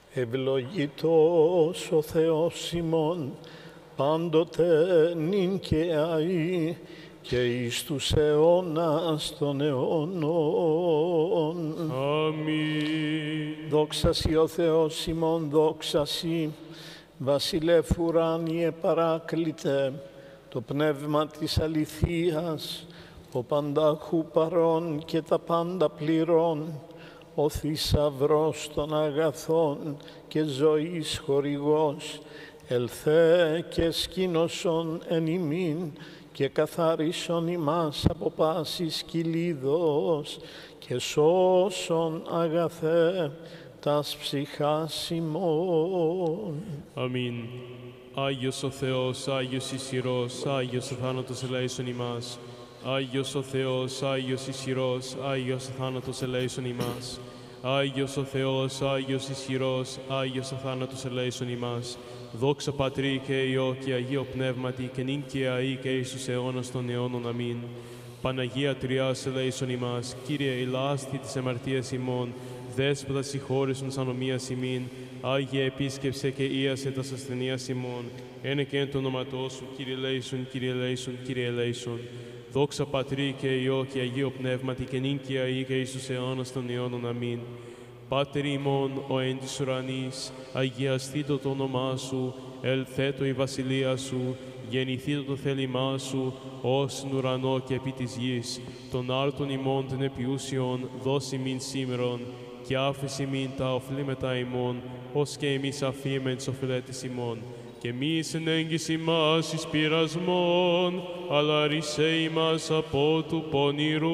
Ευλογητός ο Θεός ημών, πάντοτε νυν και αεί, και εις τους αιώνας των αιώνων. Αμήν. Δόξα σοι ο Θεός ημών, δόξα σοι, βασιλεύ ουράνιε παράκλητε, το πνεύμα της αληθείας, ο πανταχού παρών και τα πάντα πληρών, ο θησαυρός των αγαθών και ζωής χορηγός, ελθέ και σκήνωσον εν ημίν και καθάρισον ημάς από πάσης κυλίδος και σώσον αγαθέ τας ψυχάς ημών. Αμήν. Άγιος ο Θεός, Άγιος ισχυρός, Άγιος ο θάνατος ελέησον ημάς. Άγιος ο Θεός, Άγιος ισχυρός, Άγιος ο θάνατος ελέησον ημάς. Άγιος ο Θεός, Άγιος ισχυρός, Άγιος ο θάνατος ελέησον ημάς. Δόξα Πατρί και Υιό και Αγίο Πνεύματι και νυν και αεί και εις τους αιώνας των αιώνων. Αμήν. Παναγία Τριάς ελέησον ημάς. Κύριε ηλάστη της αμαρτίας ημών, Δέσποτα συγχώρησον της ανομίας ημίν. Άγιε επίσκεψε και ίασε τας ασθενείας ημών. Ένε και εν το όνοματό σου, Κύριε ελέησον, Κύριε ελέησον, Κύριε ελέησον. Δόξα Πατρί και Υιό και Αγίο Πνεύματι και νυν και αεί και εις τους αιώνας των αιώνων. Αμήν. Πάτερ ημών, ο εν της ουρανής, αγιαστήτω το όνομά σου, ελθέτω η βασιλεία σου, γεννηθήτω το θέλημά σου, ως στην ουρανό και επί της γης. Των άρτων ημών των επιούσιων, δώσει μην σήμερον, και άφηση μην τα οφλήματα ημών, ως και εμείς αφήμεν τις οφειλέτης ημών. Και μη συνέγγιση μας εις πειρασμόν, αλλά ρισέ ημάς από του πονηρού.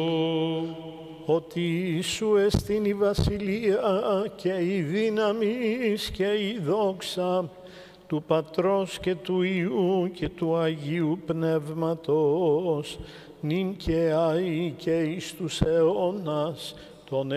Ότι σου εστίν η βασιλεία και η δύναμις και η δόξα του Πατρός και του Υιού και του Αγίου Πνεύματος, νυν και αεί και εις τους αιώνας των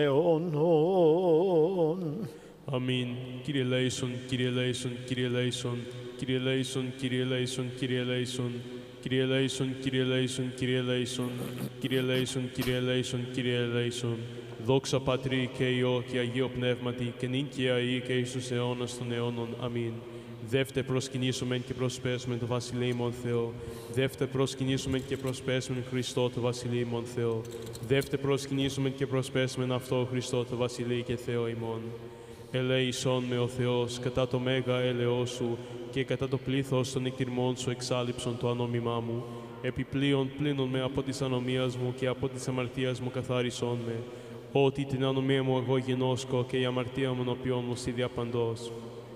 αιώνων. Αμήν. Κύριε ελέησον, Κύριε ελέησον, Κύριε ελέησον, Κύριε ελέησον, Κύριε ελέησον, Κύριε ελέησον, Κύριε ελέησον, Κύριε ελέησον, Κύριε ελέησον, Κύριε ελέησον, Κύριε ελέησον, Κύριε ελέησον. Δόξα Πατρί και Υιό και Αγίο Πνεύματι και νυν και αεί και εις τους αιώνας των αιώνων. Αμήν. Δεύτε προσκυνήσομεν και προσπέσμεν το βασιλείμον Θεό. Δεύτε προσκυνήσομεν και προσπέσμεν Χριστό το βασιλείμον Θεό. Δεύτε προσκυνήσομεν και προσπέσμεν αυτό Χριστό το βασιλεί και Θεό ημών. Ελέησον με ο Θεός κατά το μέγα έλεό σου και κατά το πλήθος των εκτιρμών σου εξάλειψον το ανόμημά μου. Επιπλέον πλύνον με από της ανομίας μου και από της αμαρτίας μου καθάρισον με. Ότι την ανομία μου εγώ γενόσκω και η αμαρτία μου ενώπιον μου στη διαπαντός.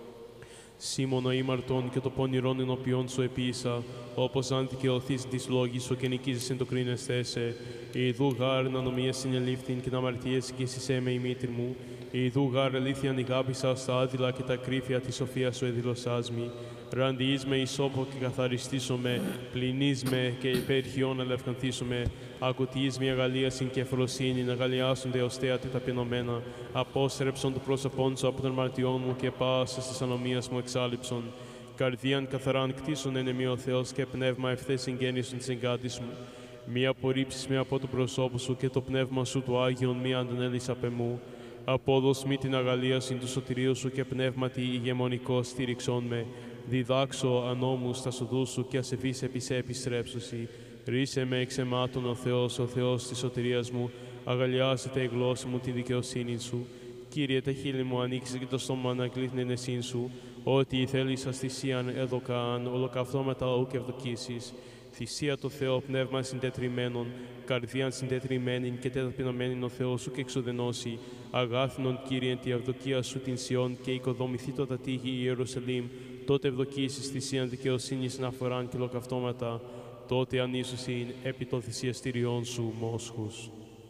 Σίμωνο ήμαρτον και το πονηρόν ενώπιον σου επίησα, όπως αν δικαιωθείς της λόγης σου και νικήσεις εν το κρίνεσθέ σε. Ιδού γάρ να νομίες συνελήφθην και να αμαρτίες συγκίσισέ με η μήτρη μου. Ιδού γάρ αλήθειαν ηγάπησα στα άδειλα και τα κρύφια της σοφίας σου εδηλωσάς μη. Ραντιείς με ισόπο και καθαριστήσω με, πλυνείς με και υπέρχιον ελευκανθήσω με. Ακουτείς μια αγαλίασιν και φροσύνη, να αγαλιάσονται ως θέατη ταπεινωμένα. Απόστρεψον το πρόσωπόν σου από τον αμαρτιών μου και πάσας της ανομίας μου εξάλειψον. Καρδίαν καθαράν κτίσον εν εμεί ο Θεός και πνεύμα ευθές συγγέννησον της εγκάτης μου. Μη απορρίψεις με από το προσώπου σου και το πνεύμα σου του Άγιον μη αντανέλεις απ' εμού. Απόδος μη την αγαλίασιν του σωτηρίου σου και πνεύματι ηγεμονικό στήριξον με. Διδάξω ανώμους τα σοδούς σου και ασεβείς επί σε επιστρέψουσι. Ρίσε με εξ αιμάτων ο Θεός της σωτηρίας μου. Αγαλιάσετε η γλώσσα μου τη δικαιοσύνη σου. Κύριε, τα χείλη μου ανοίξεις και το στόμα να κλείθνει εσύν σου. Ότι θέλεις αστησίαν εδωκάν, ολοκαυτώματα ου και ευδοκίσεις. Θυσία το Θεό πνεύμα συντετριμένων, καρδίαν συντετριμένην και ταπεινωμένην ο Θεός σου και εξοδενώσει. Αγάθινον, Κύριε, τη ευδοκία σου την Σιών και οικοδομηθήτω τα τείχη η Ιερουσαλήμ. Τότε ευδοκίσεις θυσίαν δικαιοσύνης να φοράν και ολοκαυτώματα. Τότε ανήσουσιν επί των θυσιαστηριών σου μόσχους.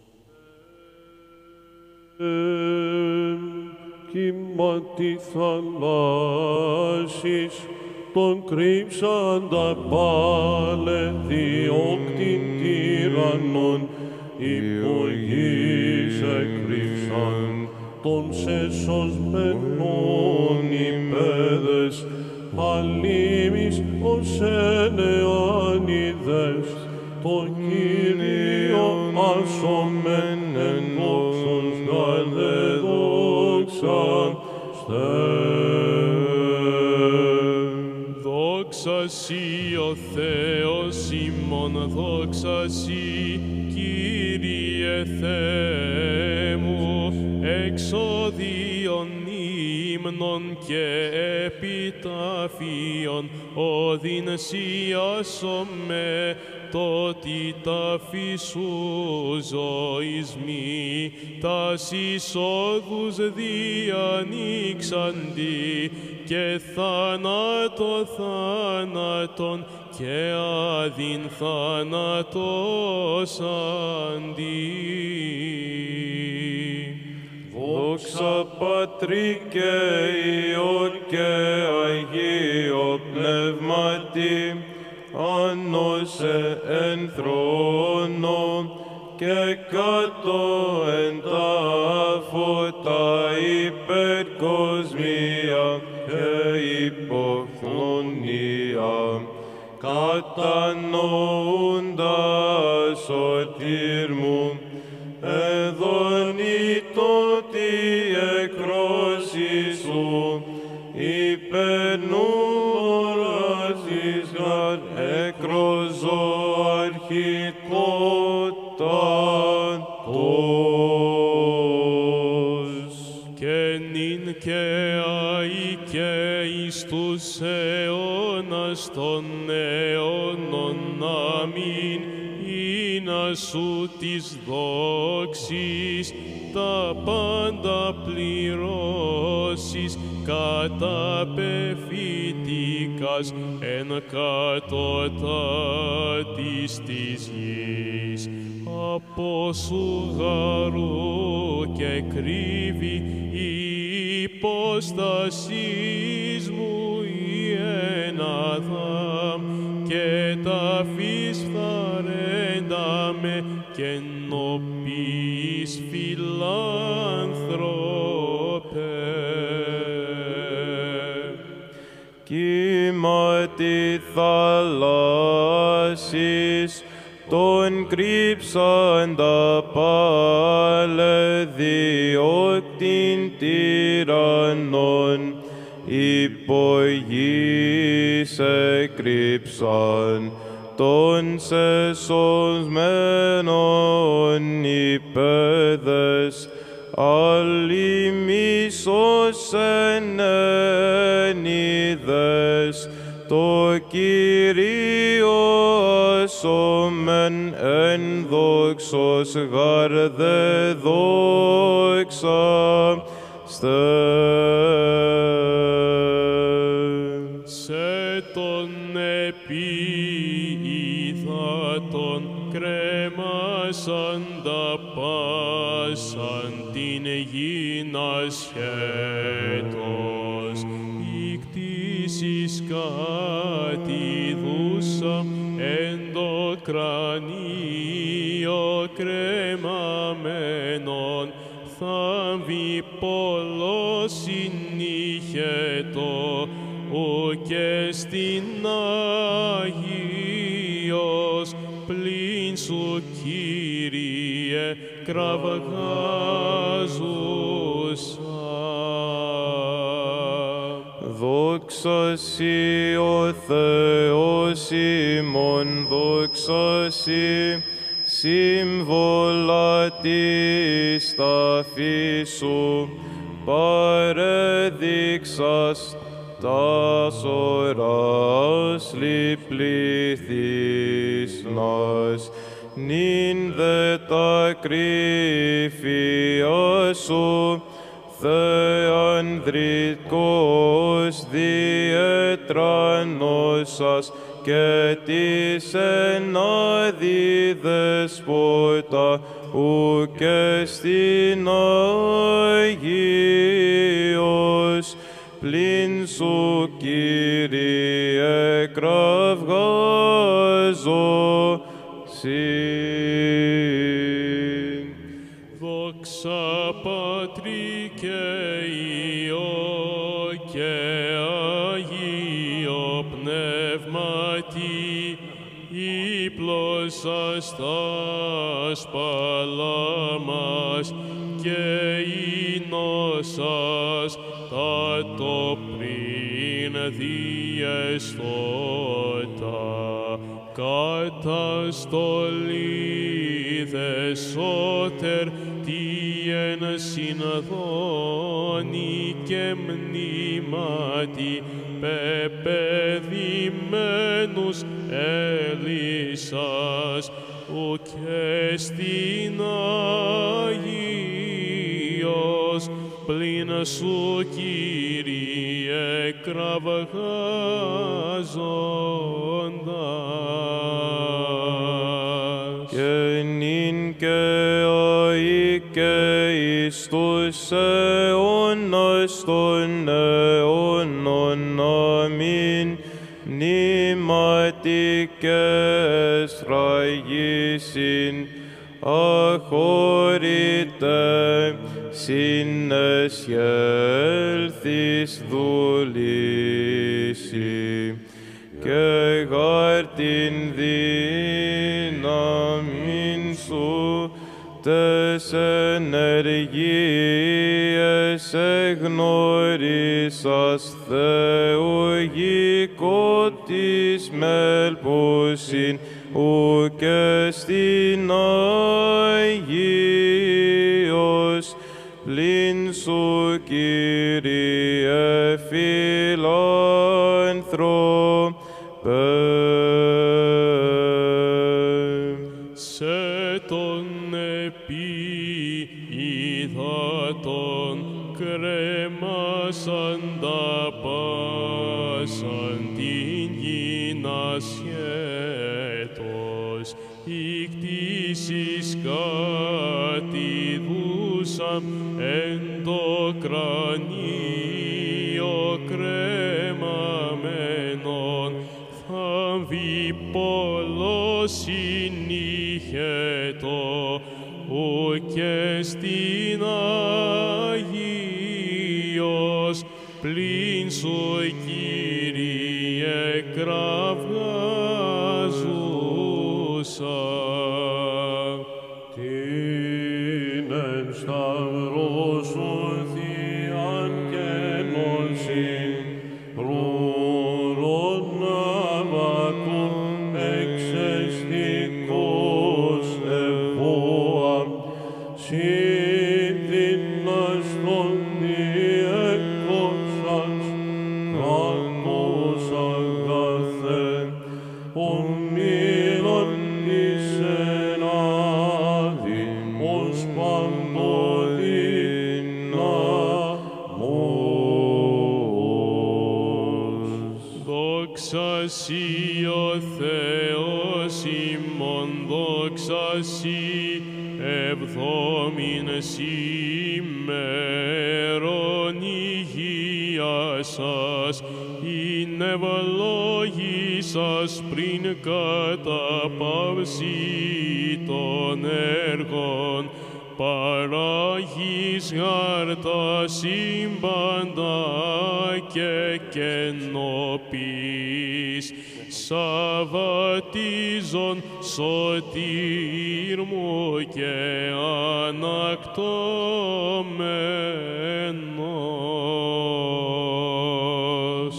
Κύμα τη θαλάσσης, τον κρύψαντα πάλε διώκτην τυραννών, υπογείς εκρύψαν των σεσωσμένων υπέδες, αλήμεις ως ενεάνιδες, το Κύριο άσομεν εν δόξος γαλε δόξαν, Δόξα Σοι ο Θεός ημών, δόξα Σοι, Κύριε Θεέ μου, εξοδίων ύμνων και επιταφείων, οδην σιάσομαι, τότι ταφή σου ζωής μη, τας εισόδους διανοίξαντι, και θάνατο θάνατον, και άδειν θάνατος αντί. Δόξα Πατρί και Υιό και Αγίο Πνεύματι, άνωσε εν θρόνο και κάτω εν τάφο τα υπερκοσμία και υποχθονία, κατανοούντας σωτήρ μου, εδωνεί τότι εκρώσεις σου, υπερνούμορας γαρ αρχικότατος. Και νυν και αεί και εις τους αιώνας των αιώνων, αμήν, να σου της δόξης τα πάντα πληρώσεις, καταπεφυτικάς εν κατωτάτης της γης. Από σου γαρού και κρύβει η υπόστασής μου η έναδα, και τα φυσφθαρέντα με και νοπής φιλάνθρωπε. Κύμα τη θαλάσσης, τον κρύψαντα πάλε διώκτην τυραννών, υπογείς εκρύψαν των σεσωσμένων υπέδες, άλλοι μίσος ενίδες, το Κύριο ασώμεν εν δόξος γαρ δε δόξα σε τον επίηθατον κρέμασαντα πάσαν την γην ασχέτως, ικτήσεις κατηδούσα εν το κρανίο κρεμαμένον, θάμβη πολλός συνήχετο, ουκ στην Αγίος, πλην σου Κύριε κραυγάζουσα. Δόξα Σοι ο Θεός ημών, δόξα Σοι, σύμβολα της ταφής σου, παρέδειξας τας ώρας λυπληθείς νυν δε τα κρύφια σου, Θεανδρικός διετρανώσας και της ενάδη δεσπότα, ουκ στην Αγίος, πλην σου Κύριε κραυγάζω Δόξα Πατρί και Υιό και Αγίο Πνεύματι, ύπλωσας τας παλάμας και ίνωσας τα το πριν διεστώτα, καταστολή δε σώτερ τι εν συνδόνη και μνήματι πεπεδημένους Ελισσάς, ουκ εστιν Αγίος, πλην σου Κύριε κραυγάζοντας. Και νυν και αεί και εις τους αιώνας των αιώνων. Αμήν. Μνήματι και εσραγήσιν αχώρητε συνεσχέλθεις δουλήσει και γάρ την δύναμιν σου τες ενεργίες εγνωρίσας θεολογικότης μελπούσιν ουκ εστιν Αγίος, πλην σου Κύριε φιλάνθρωπε. Σε τον επί υδάτων κρέμασαν τα πάσαν την γην ασχέτως, οι κτήσεις κατηδούσαν εν το κρανίο κρέμαμενον, θάμβη πολλός συνήχετο, ουκ εστιν Αγίος, πλην σου Κύριε κραυγάζουσα. Την εν σταυρό σου θείαν κενώσιν, ρουρον αβακούν εξαιστικός ευώαμ, συνδυνας των διεκόψας, κράτος αγαθέν, ομίλων της ενάδημος παντοδυναμός. Δόξα σοι ο Θεός ημών, δόξα σοι εβδόμην σήμερον υγείας σας, ειν ευλόγησας πριν καταπαύση των έργων, παράγεις γάρ τα σύμπαντα και κενοποιείς, σαββατίζον σωτήρ μου και ανακτώμενος.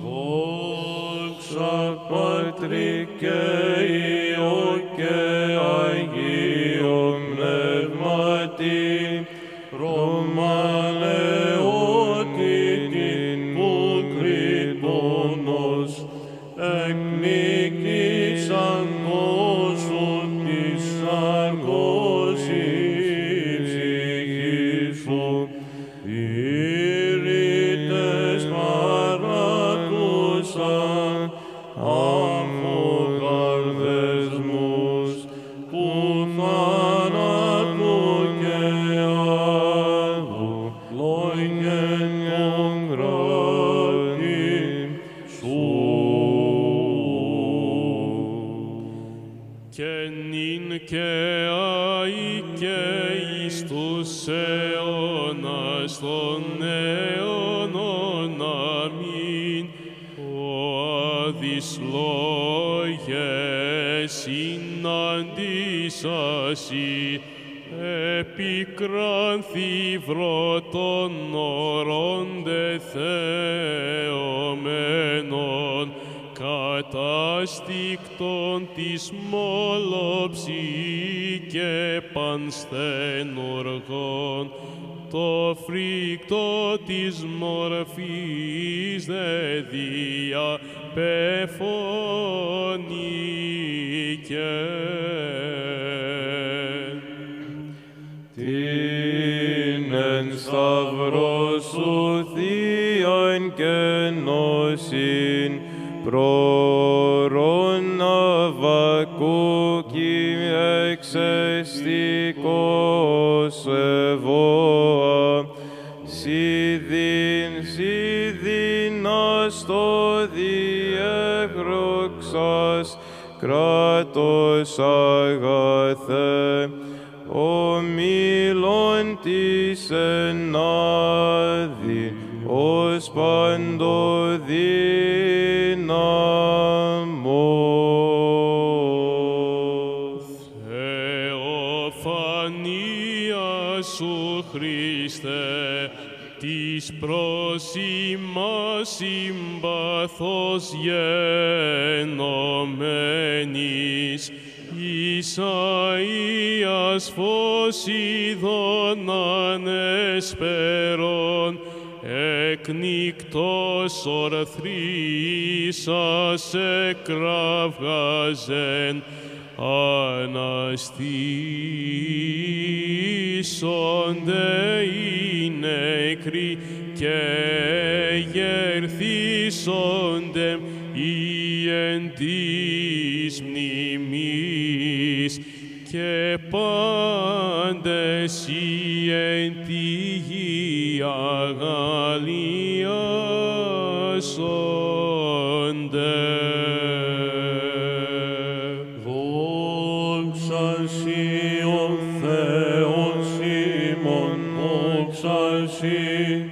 Δόξα Πατρί και Υιό και Αγίο Πνεύματι, ρωμαλαιότητην που κριτώνος, εκνίκησαν τόσου της σαρκός η ψυχή σου, ήρητες παρακούσαν αφοκαρδεσμούς του θάνατου και άδου, λόγεν των κράτη σου. Και νυν και αεί και εις τους αιώνας των αιώνων. Αμήν. Ο άδεις λόγε συναντήσασι, επικράν θύβρωτον ορώνται θεωμένων, κατάστικτον της μόλοψη και πανσθενουργών, το φρικτό της μορφής δε διαπεφωνήκε. Την εν σταυρό σου θείαν και νόσιν προρών Αβακούκη εξαιστικός ευώα, σιδίνας το διέγροξας κράτος αγαθέ, ομίλων της ενάδη ως παντοδύναμος. Θεοφανία σου, Χριστέ, της προς ημάς συμπαθώς γενομένης, Ισαΐας φως ειδών ανεσπερών, εκνικτός ορθρίσας εκραυγάζεν, αναστήσονται οι νεκροί και γερθήσονται οι εν της μνημής, και πάντες οι εν τη γη αγαλιάσονται. Δόξα σοι ο Θεός ημών, δόξα σοι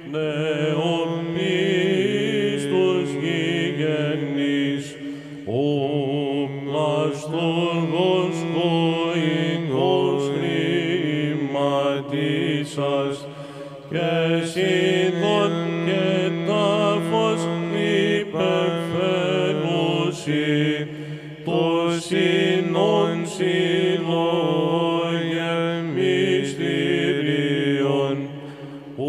νεομίστος γηγενής, ο πλαστουργός κοηγός χρηματίσας, και σύντον και τάφος υπερφαίνουσι, το σύνον συλλόγεν μυστηρίων, ο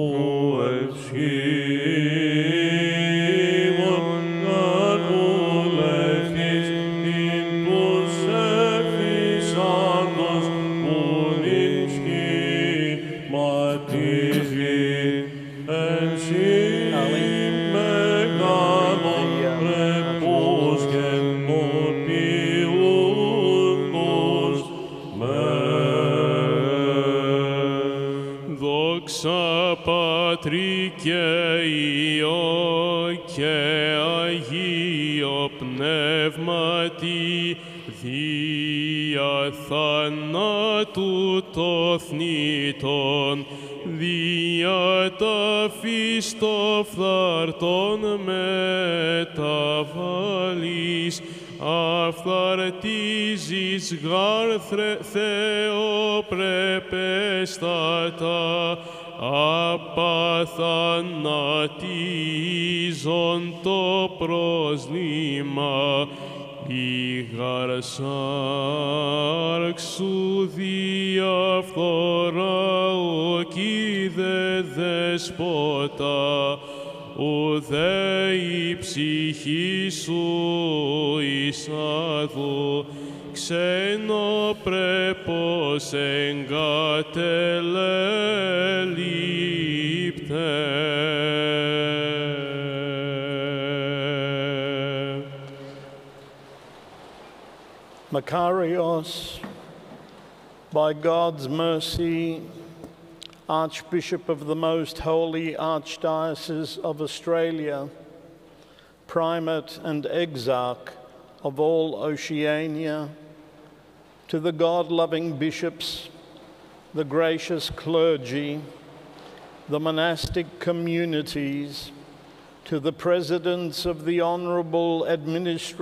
ευσχήμων καρδουλευτής, την τους εφησάντος που την σχηματίζει, εν σύ μεγάλων πρεπούς και νοποιούντος Δόξα Πατρί και Υιό και Αγίο Πνεύματι, δια θανάτου το θνήτων, δια ταφής το φθαρτών μεταβάλεις, αυθαρτίζεις γάρ θεοπρεπέστατα, απαθανατίζον το πρόσλημα, η γάρ σάρξ σου διαφθορά οκείδε δεσπότα, ουδέ η ψυχή σου εις άδου, ξενοπρέπος εγκατελέλειπτε. Makarios, by God's mercy, Archbishop of the Most Holy Archdiocese of Australia, Primate and Exarch of all Oceania, to the God-loving bishops, the gracious clergy, the monastic communities, to the presidents of the honourable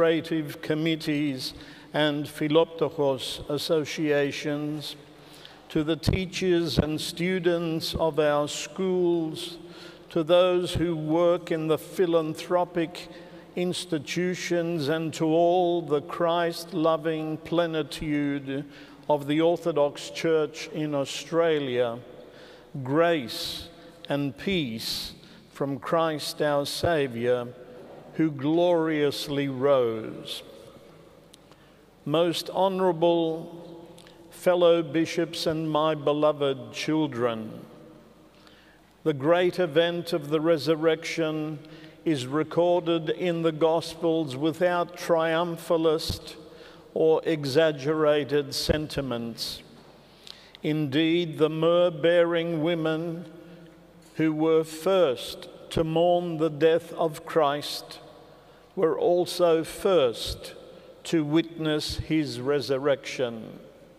administrative committees and Philoptochos associations, to the teachers and students of our schools, to those who work in the philanthropic institutions, and to all the Christ-loving plenitude of the Orthodox Church in Australia, grace and peace from Christ our Saviour, who gloriously rose. Most honourable fellow bishops and my beloved children, the great event of the resurrection is recorded in the Gospels without triumphalist or exaggerated sentiments. Indeed, the myrrh-bearing women who were first to mourn the death of Christ were also first to witness his resurrection.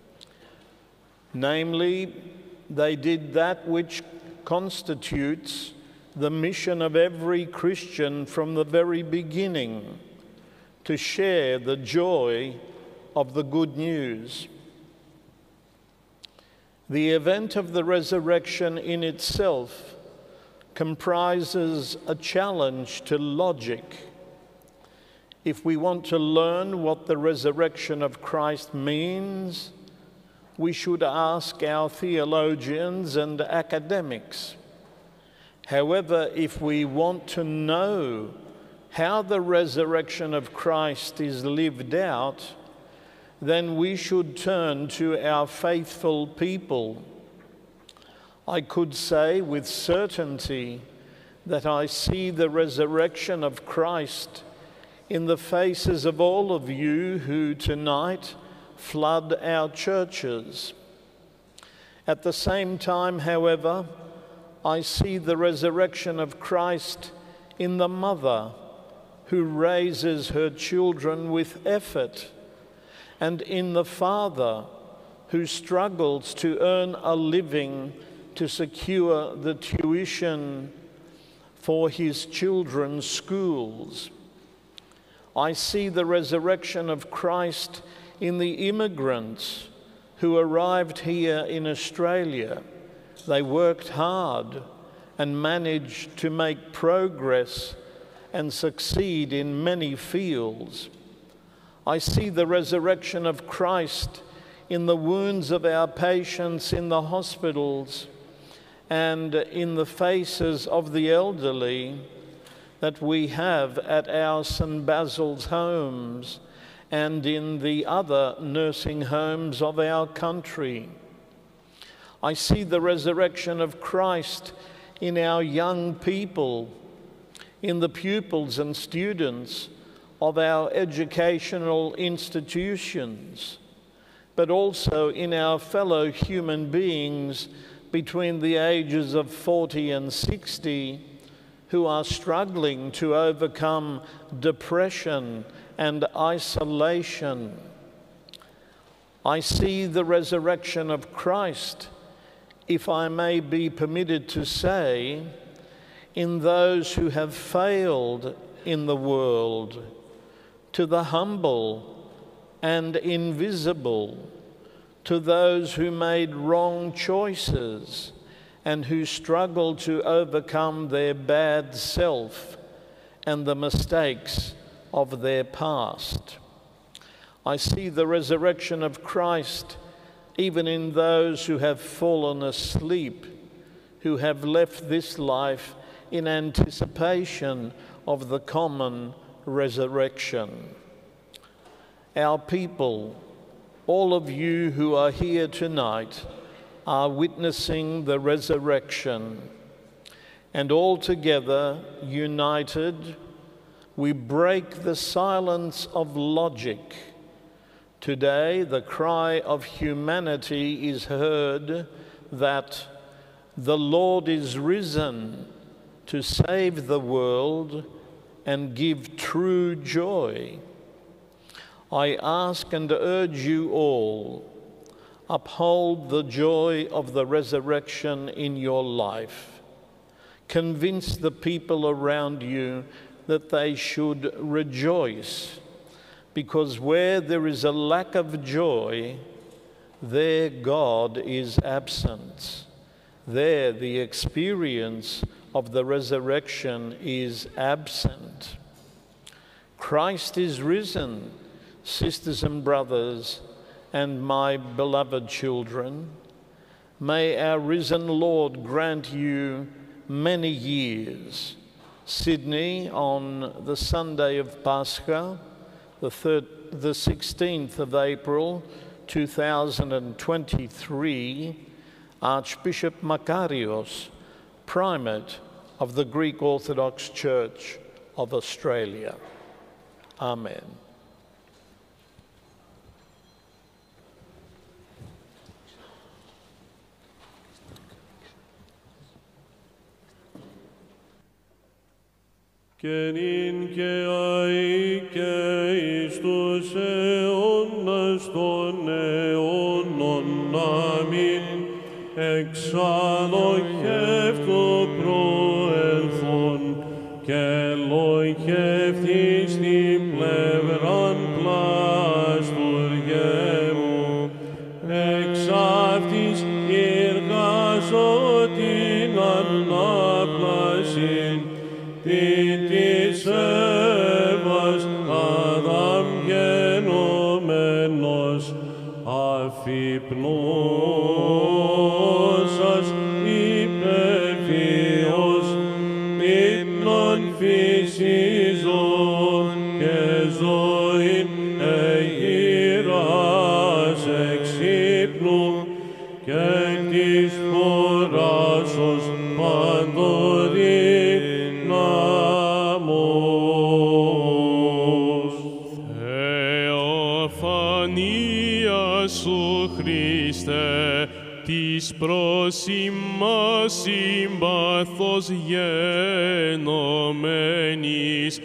Namely, they did that which constitutes the mission of every Christian from the very beginning, to share the joy of the good news. The event of the resurrection in itself comprises a challenge to logic. If we want to learn what the resurrection of Christ means, we should ask our theologians and academics. However, if we want to know how the resurrection of Christ is lived out, then we should turn to our faithful people. I could say with certainty that I see the resurrection of Christ in the faces of all of you who tonight flood our churches. At the same time, however, I see the resurrection of Christ in the mother who raises her children with effort, and in the father who struggles to earn a living to secure the tuition for his children's schools. I see the resurrection of Christ in the immigrants who arrived here in Australia. They worked hard and managed to make progress and succeed in many fields. I see the resurrection of Christ in the wounds of our patients in the hospitals and in the faces of the elderly that we have at our St. Basil's homes and in the other nursing homes of our country. I see the resurrection of Christ in our young people, in the pupils and students of our educational institutions, but also in our fellow human beings between the ages of 40 and 60 who are struggling to overcome depression and isolation. I see the resurrection of Christ, if I may be permitted to say, in those who have failed in the world, to the humble and invisible, to those who made wrong choices and who struggle to overcome their bad self and the mistakes of their past. I see the resurrection of Christ even in those who have fallen asleep, who have left this life in anticipation of the common resurrection. Our people, all of you who are here tonight, are witnessing the resurrection, and all together, united, we break the silence of logic. Today, the cry of humanity is heard that the Lord is risen to save the world and give true joy. I ask and urge you all, uphold the joy of the resurrection in your life. Convince the people around you that they should rejoice, because where there is a lack of joy, There God is absent. There the experience of the resurrection is absent. Christ is risen, sisters and brothers, and my beloved children. May our risen Lord grant you many years. Sydney, on the Sunday of Pascha, the 16th of April, 2023, Archbishop Makarios, Primate of the Greek Orthodox Church of Australia. Amen. Και νυν και αεί και εις τους αιώνας των αιώνων. Αμήν. Εξαλογεύτω προελθόν και λογεύτης την πλευράν πλαστουργέ μου. Εξ αυτής εργάζω την ανάπλασιν, την της Εύας Αδάμ γενομένος, αφυπνώσας υπερφυός, ύπνον φυσίζων και ζωήν εγείρας εξ ύπνου και της φοράσος παντοδύναμος. Θεοφανία σου Χριστέ, της προς ημάς συμπαθώς γενομένης,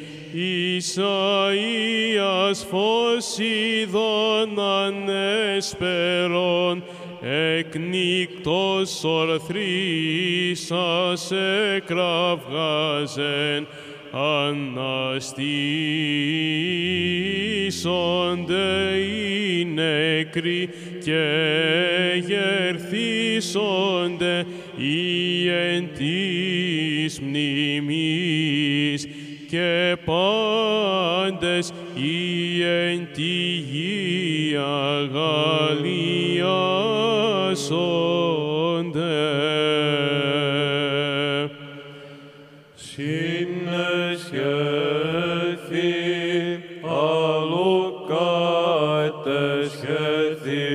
Ισαΐας φως ειδών ανέσπερον, εκνίκτος ορθρίσας εκραυγάζεν, αναστήσονται οι νεκροί και γερθήσονται οι εν της μνημής και πάντες οι εν τη γη αγαλιάσονται. Συνεσχέθη αλλοκάτεσχέθη,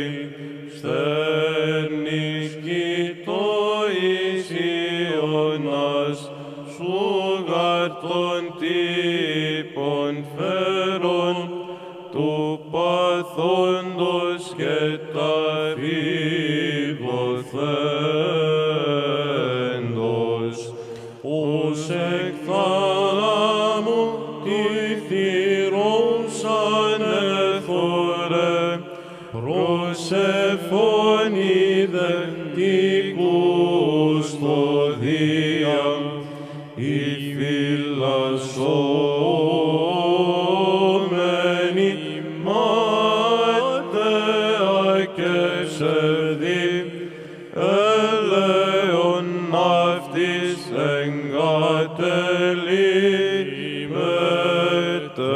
στέρνης κοιτώης Ιωνάς, σου γαρτών τύπων φέρον, του παθόντος και τα φιβοθέντος, ως εκ θάλαμου τη θύρον σαν έθωρε, προσεφωνίδε την κουστοδία, η φυλασσόμενη μάταια και ψευδή, ελέον αυτής εγκατελείμεται.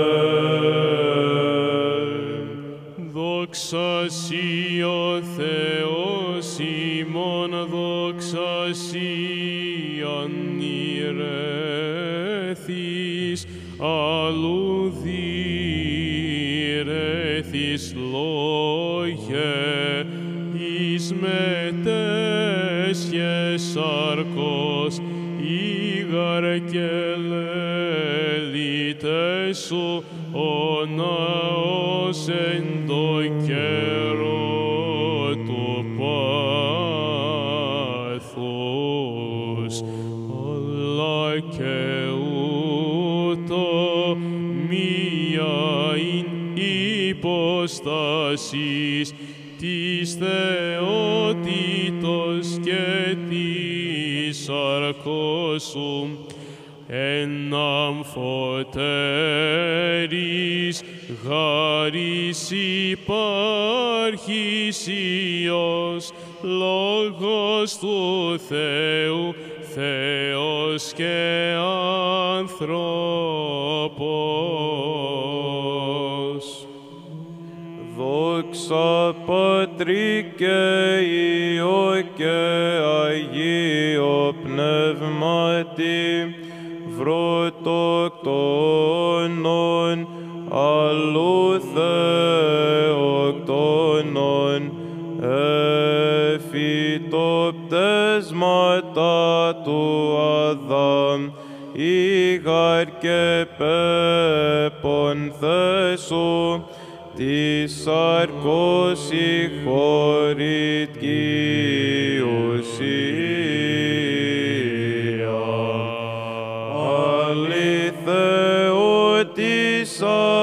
Δόξα σοι ο Θεός ημών, δόξα σοι ανηρέθης, αλλού διρέθης λόγε, εις μετέσχες σαρκός, ήγαρ και λέλητες σου, ο ναός εν το καιρό του πάθους, αλλά και ούτω μία υποστάσεις της θεότητος και της σαρκός σου, εν αμφωτέρης γάρις υπάρχησιος, λόγος του Θεού, Θεός και άνθρωπος. Δόξα Πατρί και Υιό και Αγίο Πνεύματι, πρωτοκτόνων, αλλού θεοκτόνων, εφυτοπτέσματα του Αδάμ, ήγαρ και πέπων Θέσου, της σαρκός η χωρητική ουσία. Αληθεώ της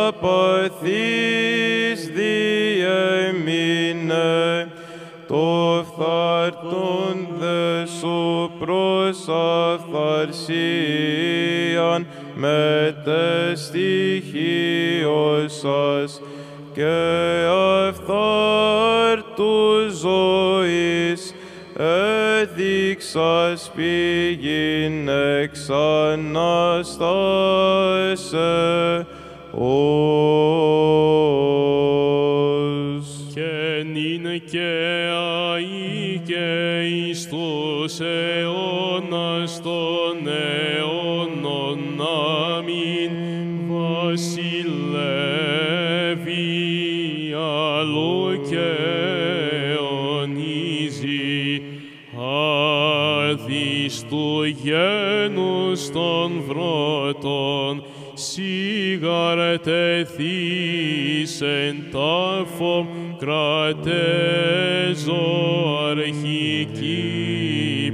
απαθής διέμεινε, το φθαρτούν δε σου προς αυθαρσίαν μετεστοιχείως σας, και αυθάρτου ζωής έδειξας πηγήν εξ Αναστάσεως. Και νυν και αεί και εις τους αιώνας των αιώνων. Αμήν. Βασιλεύει αλλού και αιωνίζει, άδεις του γένους των βρώτων, σίγαρ τεθείς εν τάφο κρατέζω αρχική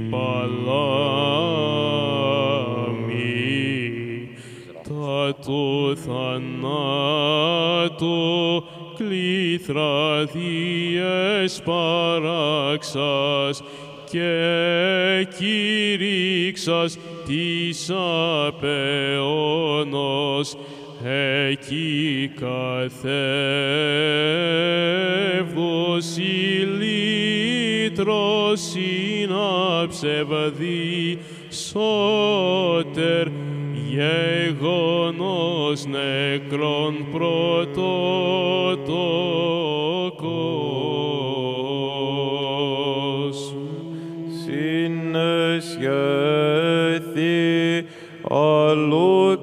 παλάμη. Τα του θανάτου κλήθρα διεσπαράξας και κηρύξας της απεώνος, εκεί καθεύδος η λύτρος συναψευδή σώτερ, γεγονός νεκρών πρωτότοκος. Συνεσχέθη, αλλού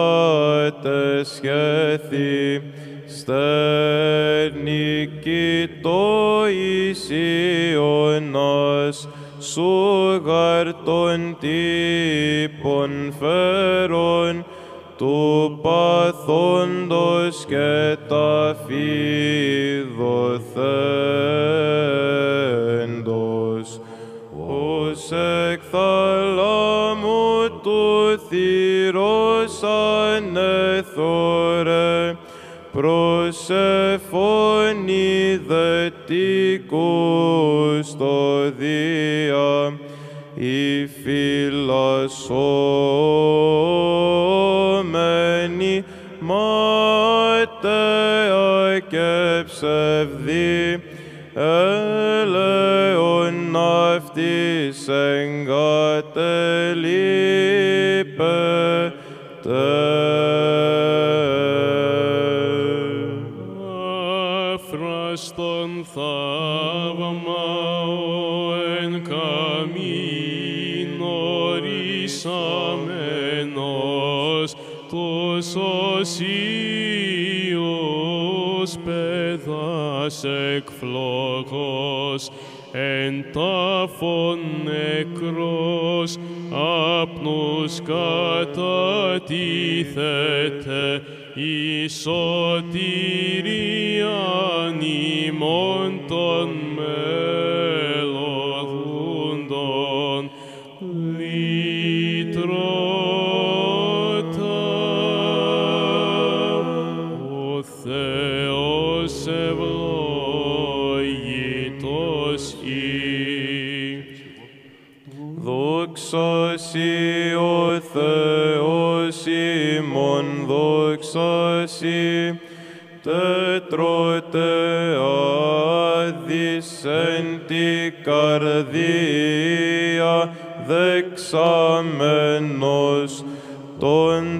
κατεσχέθη, στέρνη κοιτώ εις Ιωνας, σου γαρ των τύπων φέρον, του παθόντος και ταφιδοθέντος, ως εκ θαλάμου του θυρός ανέθωρε, προσεφώνη δετή κουστοδία, η φυλασσόμενη ματαία και ψευδή, έλεον αυτής Αφραστον θαύμα εν καμήν ορίσαμενος, τους οσίους παιδάς εκφλόγος, εν τάφον νεκρός άπνους κατατίθεται, η σωτηρίαν ημών των μελωδούντων. Λυτρώτα ο Θεός ευλογητός δόξα σοι ο Θεός. ημών δόξα σοι, τετρώτε άδεις εν τη καρδία δεξαμένος τον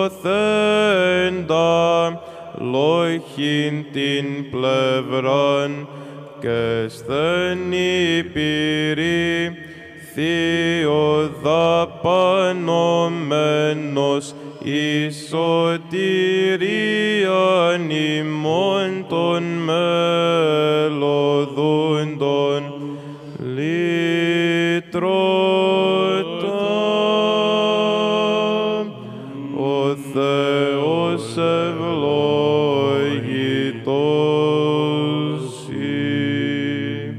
τρωθέντα λόχην την πλευράν και στενή πυρή θείοδαπανωμένος εις σωτηρίαν ημών των μελωδούντων λυτρώτα. Ο Θεός ευλόγητος σοι.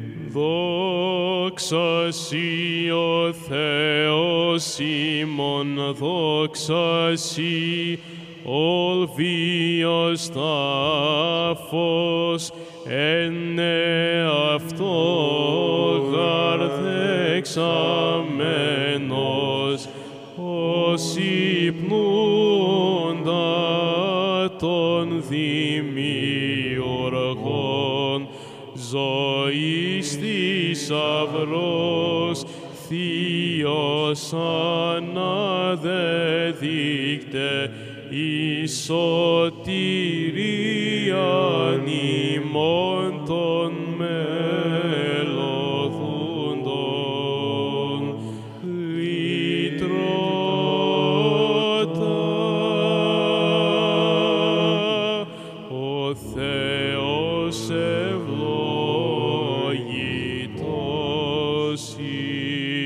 Δόξα σοι ο Θεός ημών, δόξα σοι ολβίος τάφος, εν εαυτό γαρδεξαμένος, ως υπνούντα των δημιουργών, ζωής θησαυρός, Θείος αναδεδείκτε, εις σωτηρίαν ημών των μελωδούντων λυτρώτα. Ο Θεός ευλόγητος σοι.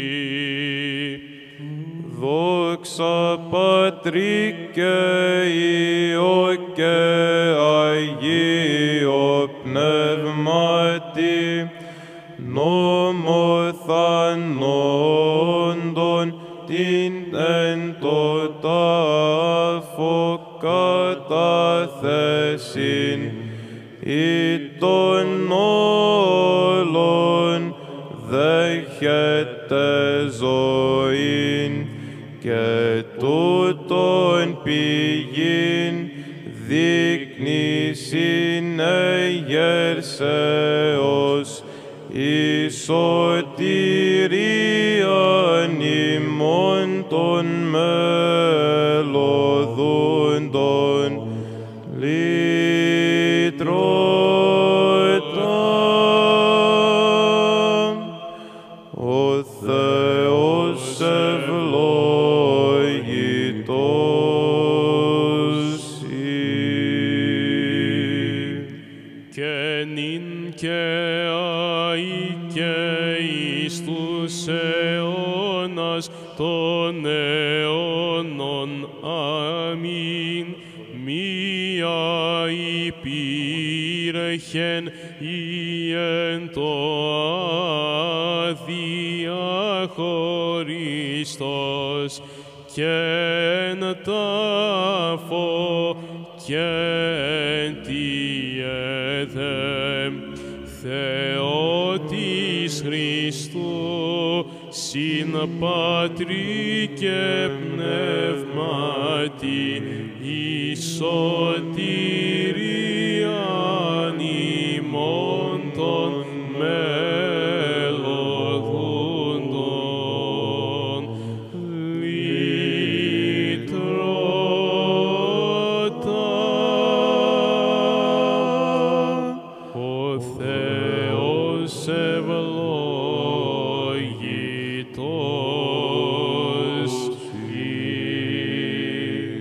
Δόξα Πατρί και Υιό και Αγίο Πνεύματι, νομοθανόντων την εν το τάφο καταθέσιν, ή των όλων δέχεται ζωήν, και τούτον πηγήν δείκνει συνεγερσέως, εις σωτηρίαν ημών των μελωδούντων λυτρώτα. Ο Θεός ευλόγητος σοι. Και νυν και αεί και εις τους αιώνας των αιώνων. Αμήν. Μία υπήρχεν ή εν το αδιαχωριστός, και εν τάφο και εν τη εδέμ, Θεότης Χριστού, συν Πατρί και Πνεύματι, εις σωτηρίαν ημών των μελωδούντων λυτρώτα. Ο Θεός ευλόγητος σοι.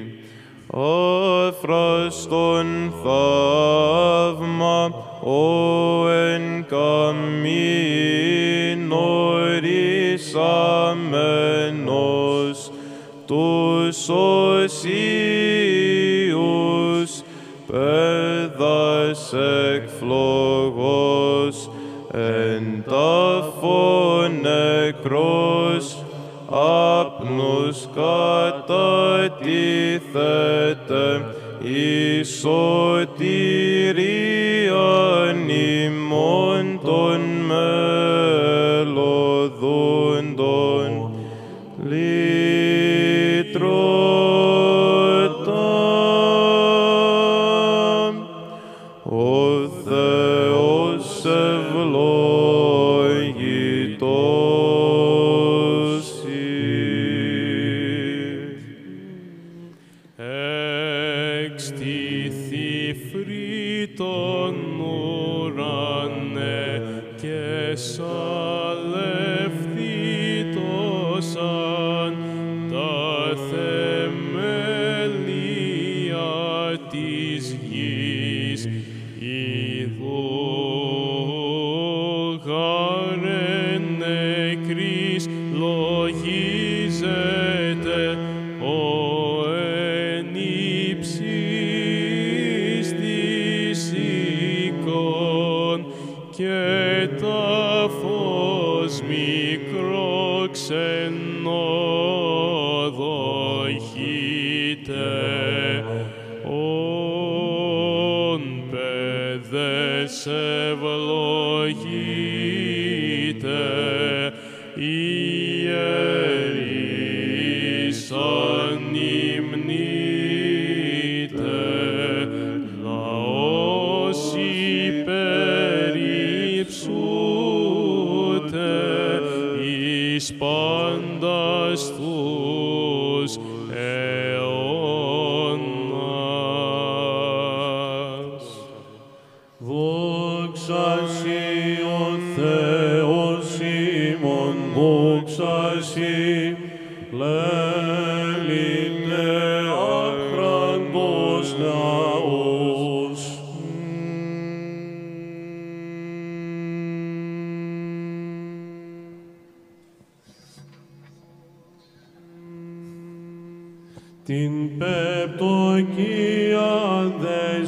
Αφραστον θαύμα, ο εν καμήν ορίσαμενος, τους οσίους παιδας εκφλογός, εν τάφο νεκρός, άπνους κατατίθεται, εις σωτηρίαν ημών των μελωδούντων λυτρώτα. Εξτήθη φρύτων ουρανέ και σαλευθήτωσαν τα θεμέλια της γης. Ιδού γάρεν νεκρής λογίζεται ο εν ύψης της οίκων και τα φως μικρό ξενοδοχείται. Ον παιδες ευλογείτε, ιερείς ανυμνείτε, λαός υπερυψούτε εις πάντας τους αιώνας. Δόξα σοι ο Θεός ημών, δόξα σοι, λέλητε άχραντος λαός. Την πεπτοκία δε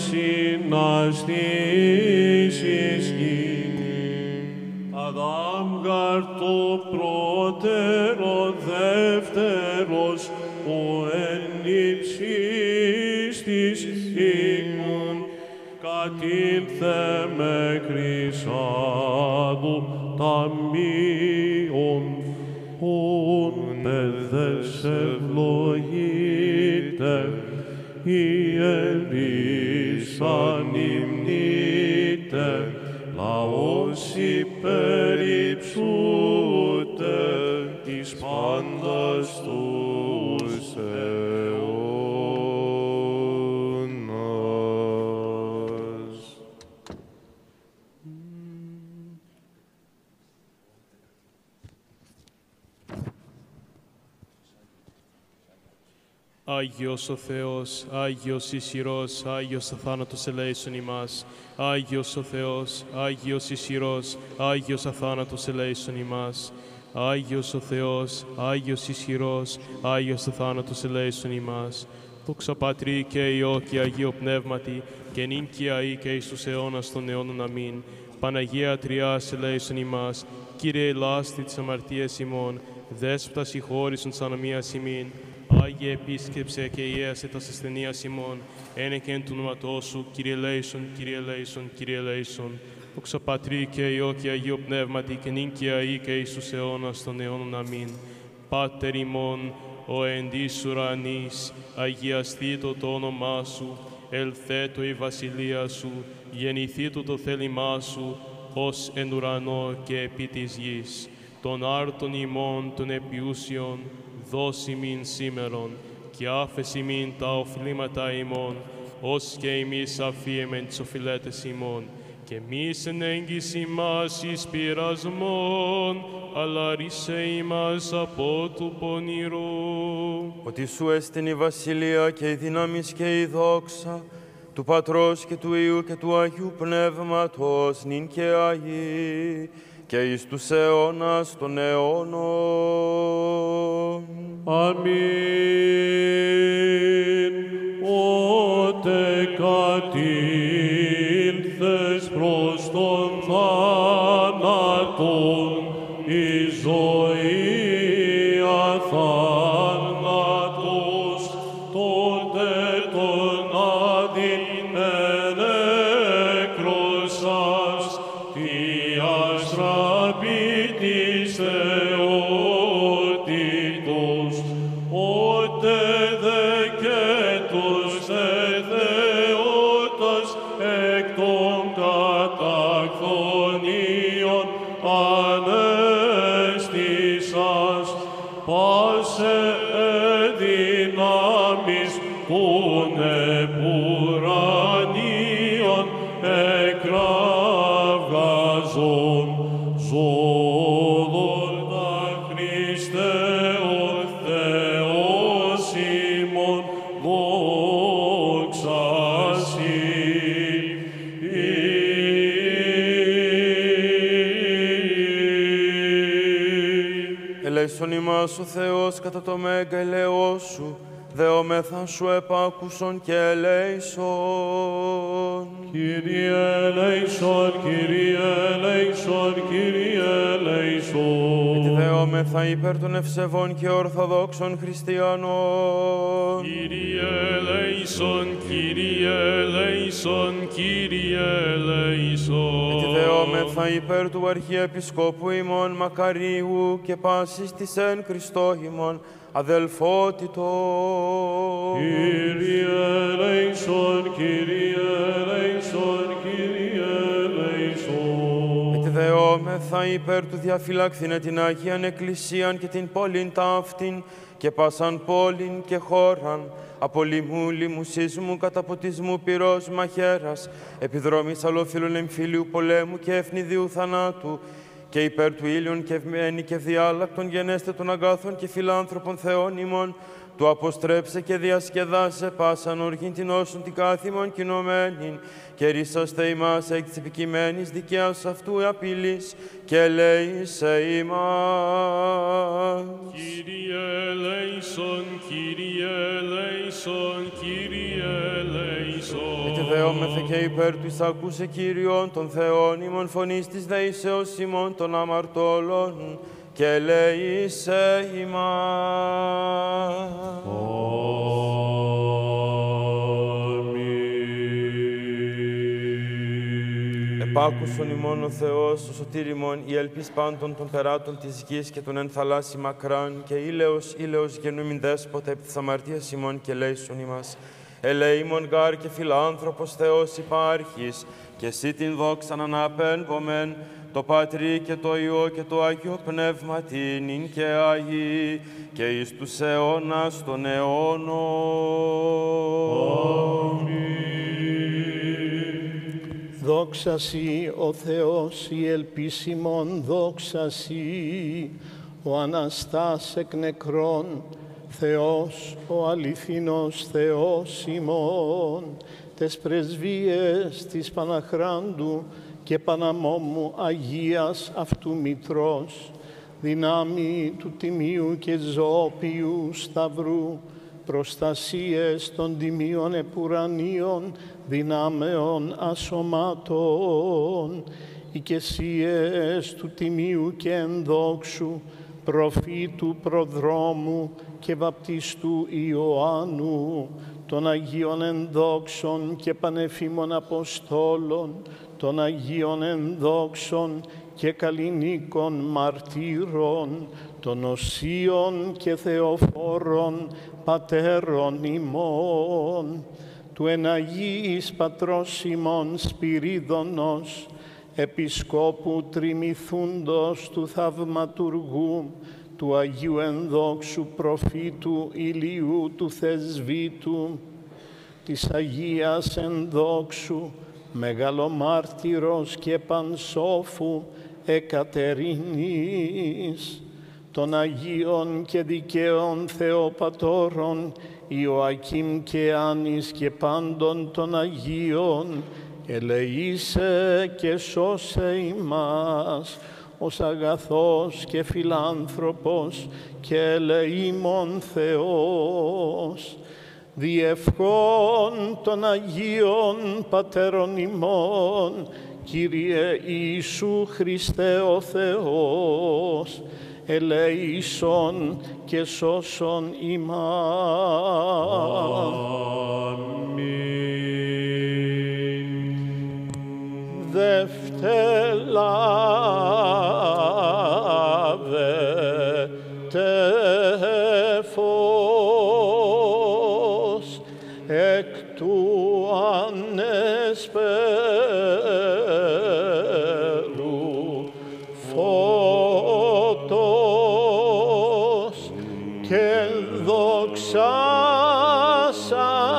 συναστήσεις γίνει, Αδάμ γαρ το πρώτερο δεύτερος, ο εν ύψης της οίκων, κατήλθε με χρυσάδου ταμείων, ον παιδες ευλογείτε, ιερείς ανυμνείτε, λαός υπερυψούτε εις πάντας τους αιώνας. Άγιος ο Θεός, Άγιος ισχυρός, Άγιος αθάνατος ελέησον ημάς. Άγιος ο Θεός, Άγιος ισχυρός, Άγιος αθάνατος ελέησον ημάς. Άγιος ο Θεός, Άγιος ισχυρός, Άγιος αθάνατος ελέησον ημάς. Δόξα Πατρί και Υιό και Αγίο Πνεύματι, και νυν και αεί και εις τους αιώνας των αιώνων. Αμήν. Παναγία Τριάς ελέησον ημάς. Κύριε ελάστη της αμαρτίας ημών, δέσποτα συγχώρησον σαν αμίας ημίν. Άγιε επίσκεψε και ιέασε τας ασθενείας ημών, ένεκεν του ονόματός σου, Κύριε ελέησον, Κύριε ελέησον, Κύριε ελέησον. Δόξα Πατρί και Υιό και Αγίο Πνεύματι, και νυν και αεί και εις τους αιώνας των αιώνων. Αμήν. Πάτερ ημών, ο εν της ουρανής, αγιαστήτω το όνομά σου, ελθέτω η βασιλεία σου, γεννηθήτω το θέλημά σου, ως εν ουρανό και επί της γης. Τον άρτον ημών των επιούσιων, δώσει μην σήμερον, και άφεση μην τα οφειλήματα ημών, ως και εμείς αφίεμεν τις οφειλέτες ημών, και μης εν έγκυση μας εις πειρασμόν, αλλά ρίσε ημάς από του πονηρού. Ότι σου έστειν η βασιλεία και η δύναμις και η δόξα, του Πατρός και του Υιού και του Αγίου Πνεύματος, νυν και αεί, και εις τους αιώνας των αιώνων. Αμήν. Ότε κατήλθες προς τον θάνατον, η ζωή αθάνατος, τότε τον άδειν ενέκρωσας, τι αστραπή της θεότητος, ότε δε και τους θεότητας εκ των κατακθονίων ανέστησας, πάσε δυνάμεις του των επουρανίων εκραυγάζων ζώδορτα Χριστέ ο Θεός ημών δόξα σοι. Ελέησον ημάς ο Θεός κατά το μέγα ελαιός σου, δεόμεθα σου επάκουσον και ελέησον. Κύριε ελέησον, Κύριε ελέησον, Κύριε ελέησον. Γιατί δεόμεθα υπέρ των ευσεβών και ορθοδόξων χριστιανών. Κύριε ελέησον, Κύριε ελέησον, Κύριε ελέησον. Γιατί δεόμεθα υπέρ του Αρχιεπισκόπου ημών Μακαρίου και πάσης της εν Χριστώ ημών αδελφότητος. Κύριε ελέησον, Κύριε ελέησον, Κύριε ελέησον. Γιατί δεόμεθα υπέρ του διαφυλάξθηνε την Αγίαν Εκκλησίαν και την πόλην ταύτην και πάσαν πόλην και χώραν, από λοιμού, λοιμουσίσμου, καταποτισμού, πυρός, μαχαίρας, επιδρόμης αλλοφύλων εμφύλιου πολέμου και ευνηδίου θανάτου, και υπέρ του ήλιον και ευμένη και διάλακτον γενέστε των αγκάθων και φιλάνθρωπων Θεών ημών, του αποστρέψε και διασκεδάσε πάσαν οργήν την όσον την κάθημον κοινωμένην, και ρίσαστε ημάς εκ της επικειμένης δικαίας αυτού απειλής, και ελέησε ημάς. Κύριε ελέησον, Κύριε ελέησον, Κύριε ελέησον. Γιατί δεόμεθε και υπέρ του εισακούσε Κύριον των Θεών ημών φωνής της δεήσεως ημών των αμαρτώλων, και ελέησε ημάς. Επάκουσον ημών ο Θεός, ο σωτήρ ημών, η ελπίς πάντων των περάτων της γης και των εν θαλάσσι μακράν, και ήλαιος γενούμην δέσποτε επί της αμαρτίας ημών, και ελέησον ημάς. Ελέημον γάρ και φιλάνθρωπος Θεός υπάρχεις, και εσύ την δόξαν αναπέμβομεν, το Πατρί και το Υιό και το Άγιο Πνεύμα την και Αγί, και εις τους αιώνας των αιώνων. Δόξα Σοι, ο Θεός, η ελπίς ημών, δόξα Σοι, ο Αναστάς εκ νεκρών, Θεός, ο αληθινός Θεός ημών, τες πρεσβείες της Παναχράντου και Παναμόμου Αγίας αυτού Μητρός, δυνάμει του Τιμίου και Ζώπιου Σταυρού, προστασίες των τιμίων επουρανίων, δυνάμεων ασωμάτων, οικεσίες του Τιμίου και ενδόξου, προφήτου προδρόμου και βαπτιστού Ιωάννου, των Αγίων ενδόξων και πανεφήμων Αποστόλων, των Αγίων ενδόξων και καλλινίκων μαρτύρων, των οσίων και θεοφόρων πατέρων ημών, του εναγίης πατρός ημών Σπυρίδωνος, επισκόπου τριμηθούντος του θαυματουργού, του Αγίου ενδόξου προφήτου Ηλίου του Θεσβήτου, της Αγίας ενδόξου μεγαλομάρτυρος και πανσόφου Εκατερίνης, των Αγίων και δικαίων Θεοπατώρων Ιωακήμ και Άνης και πάντων των Αγίων, ελεήσε και σώσε ημάς, ως αγαθός και φιλάνθρωπος και ελεήμων Θεός, διευχών των Αγίων Πατέρων ημών, Κύριε Ιησού Χριστέ ο Θεός, ελέησον και σώσον ημάς. Δευτελάβετε φως εκ του ανεσπέρου φώτος και δοξάσαν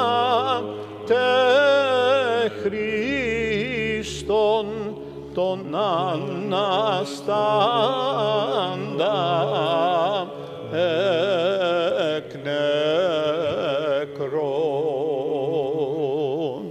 τον αναστάντα εκ νεκρών.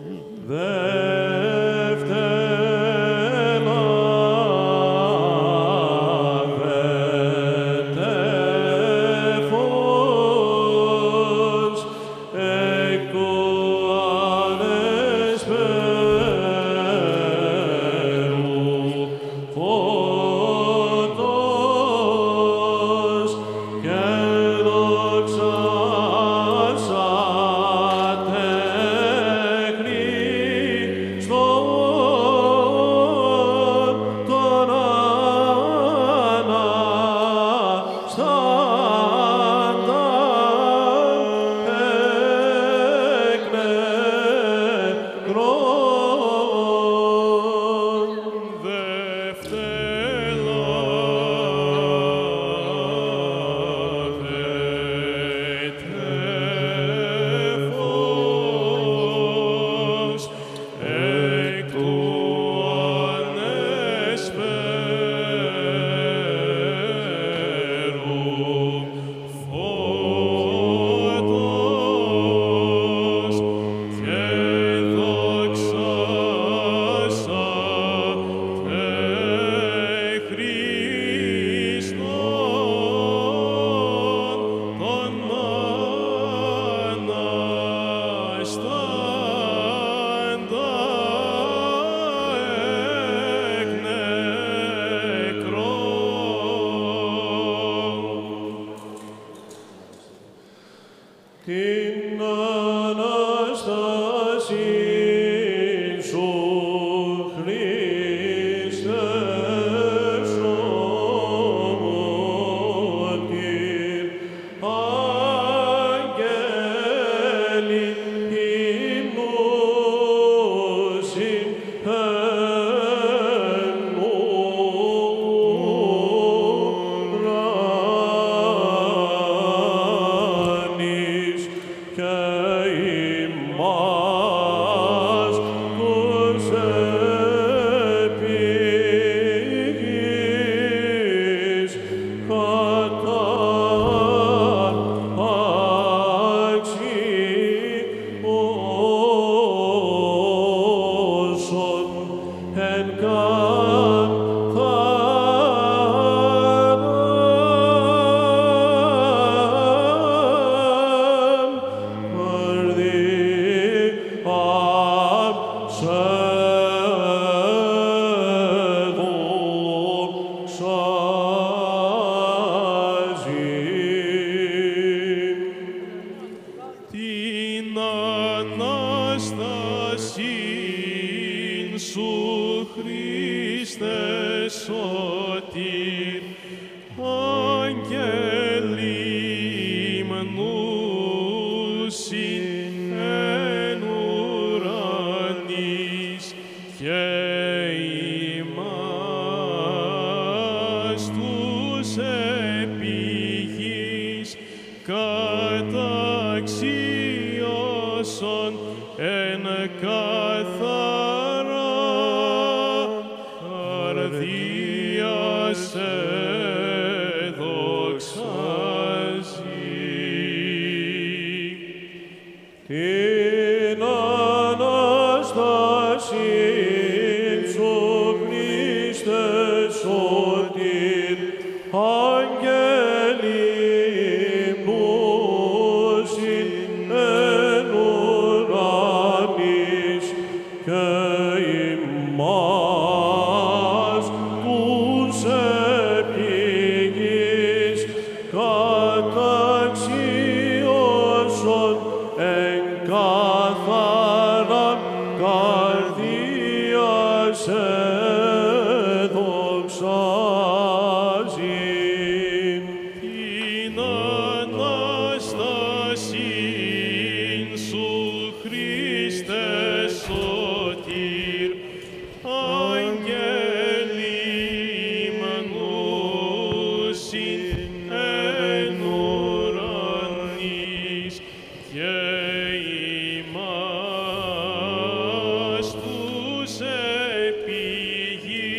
Τους επιγείς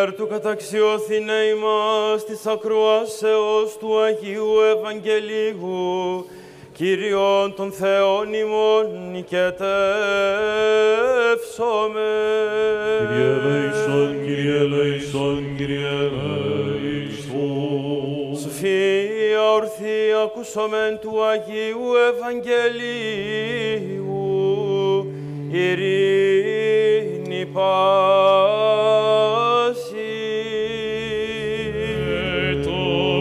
υπέρ του καταξιώθηνε ημάς της ακροάσεως του Αγίου Ευαγγελίου, Κύριον των Θεών ημών νικετεύσομαι. Kyrie eleison, Kyrie eleison, Kyrie eleison. Σοφία ορθή ακούσομεν του Αγίου Ευαγγελίου, ειρήνη πάση. Το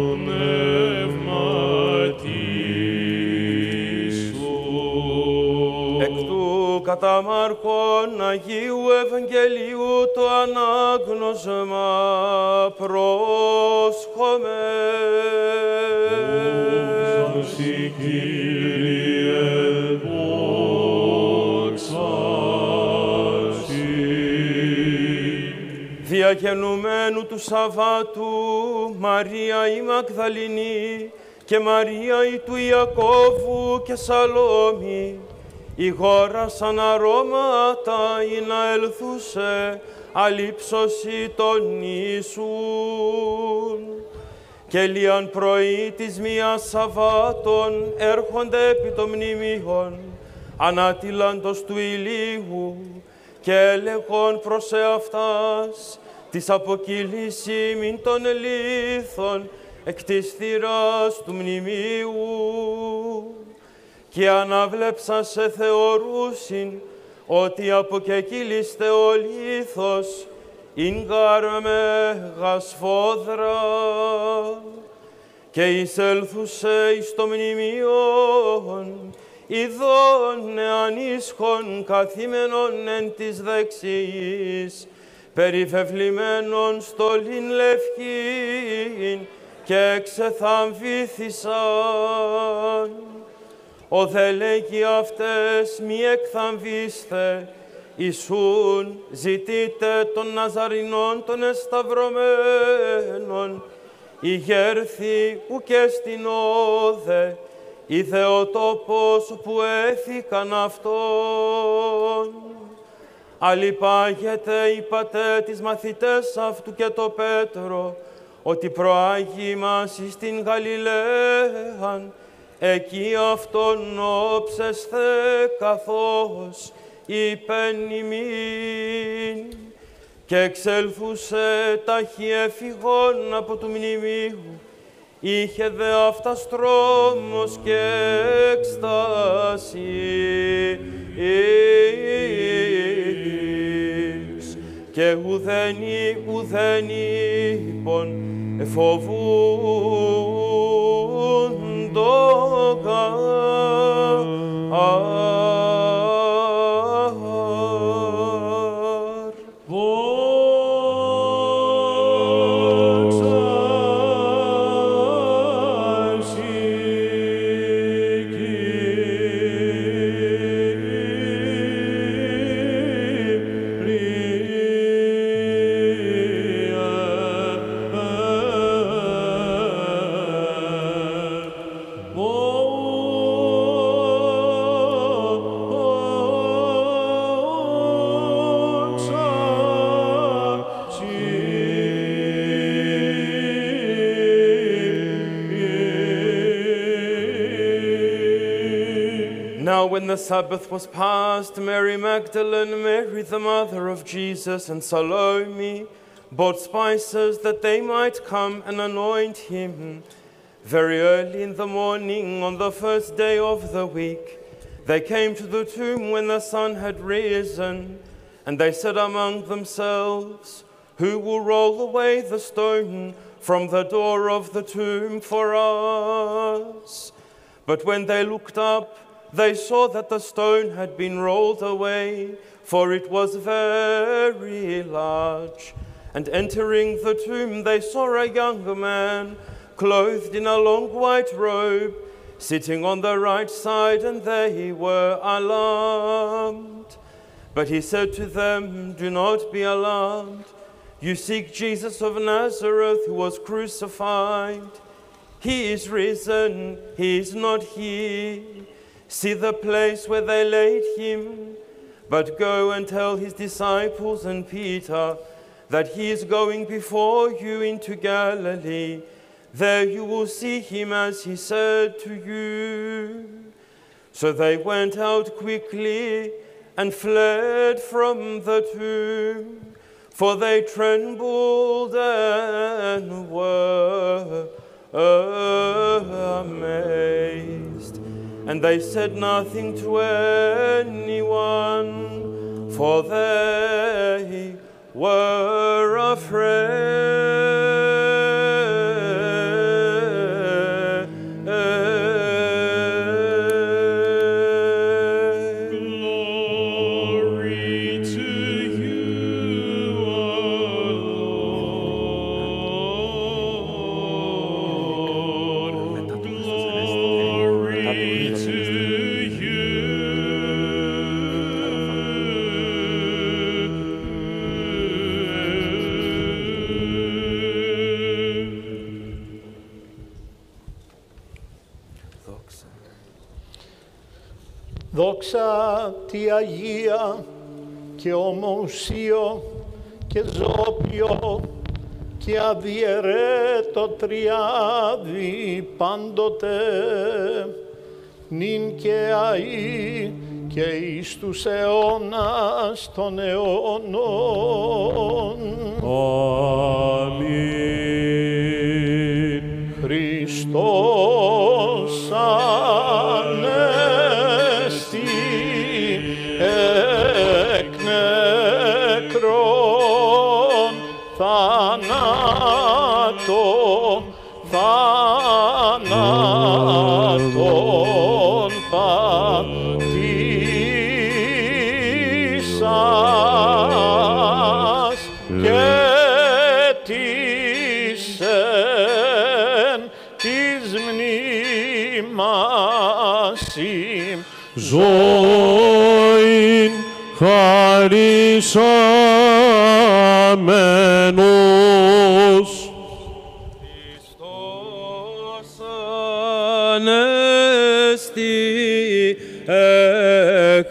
πνεύματι σου. Εκ του κατά Μάρκον Αγίου Ευαγγελίου το ανάγνωσμα πρόσχομαι. Δόξα Κύριε, δόξα σοι. Διακαινουμένου του Σαββάτου Μαρία η Μαγδαληνή και Μαρία η του Ιακώβου και Σαλόμη ηγόρασαν αρώματα ή να ελθούσε αλήψωση των Ιησούν. Και λίαν πρωί της μίας Σαββάτων έρχονται επί των μνημείων ανάτιλαντος του ηλίου και έλεγον προς εαυτάς της αποκύλης ημίν των λίθων εκ της θυράς του μνημείου. Και αναβλέψα σε θεωρούσιν ότι αποκεκύλιστε ο λίθος ειν γαρ μέγα σφόδρα. Και εισέλθουσε εις το μνημείον ειδών νεανίσχων καθήμενον εν της δεξιής, περιβεβλημένον στολήν λευκήν και εξεθαμβήθησαν. Ο δε λέγει αυτές μη εκθαμβήστε, Ιησούν ζητείτε των Ναζαρινών των εσταυρωμένων, ηγέρθη ουκ στην όδε, είδε ο τόπος που έθηκαν αυτόν. Αλλυπάγεται είπατε τις μαθητές αυτού και το Πέτρο, ότι προάγει μας εις την Γαλιλαίαν, εκεί αυτόν όψεσθε καθώς είπεν ημίν. Και εξέλθουσε ταχύ εφηγών από του μνημείου, είχε δε αυτάς τρόμος και έκσταση, και ουδέν είπων εφοβούντογα. When the Sabbath was past, Mary Magdalene, Mary the mother of Jesus, and Salome bought spices that they might come and anoint him. Very early in the morning, on the first day of the week, they came to the tomb when the sun had risen, and they said among themselves, "Who will roll away the stone from the door of the tomb for us?" But when they looked up, they saw that the stone had been rolled away, for it was very large. And entering the tomb, they saw a young man, clothed in a long white robe, sitting on the right side, and they were alarmed. But he said to them, "Do not be alarmed. You seek Jesus of Nazareth, who was crucified. He is risen, he is not here. See the place where they laid him, but go and tell his disciples and Peter that he is going before you into Galilee. There you will see him as he said to you. So they went out quickly and fled from the tomb, for they trembled and were amazed. And they said nothing to anyone, for they were afraid. Glory to you, O Lord. Glory to Δόξα τη Αγία και ομοουσίο και ζώπιο και αδιαιρέτω τριάδι πάντοτε, νυν και αεί και εις τους αιώνας των αιώνων. Αμήν. Χριστός ανέστη εκ νεκρών θάνατον πατήσας και τίσεν της μνήμας Ζωήν χαρισάμενος. Χριστός ανέστη εκ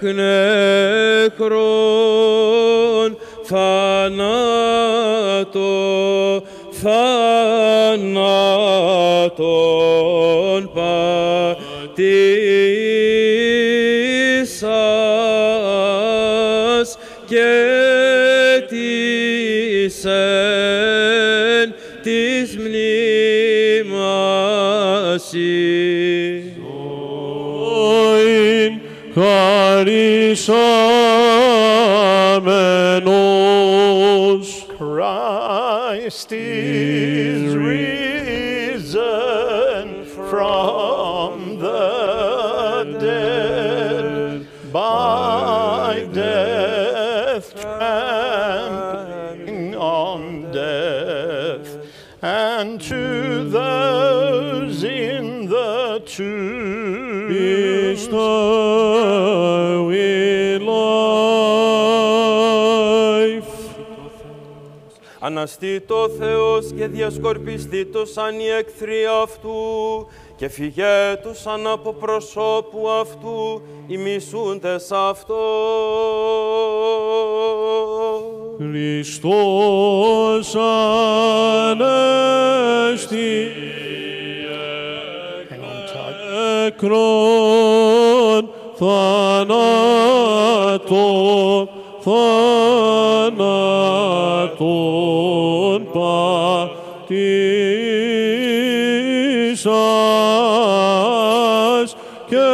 νεκρών θάνατον πατήσας και τίσεν της μνήμας Ζωήν χαρισάμενος. Christ is risen from the dead, by death trampling on death, and to those in the tomb Bestowing life. Αναστήτω ο Θεός και διασκορπιστήτω σαν οι εχθροί αυτού και φυγέτω σαν από προσώπου αυτού οι μισούντες αυτό. Χριστός ανέστη νεκρών θάνατον πατήσας και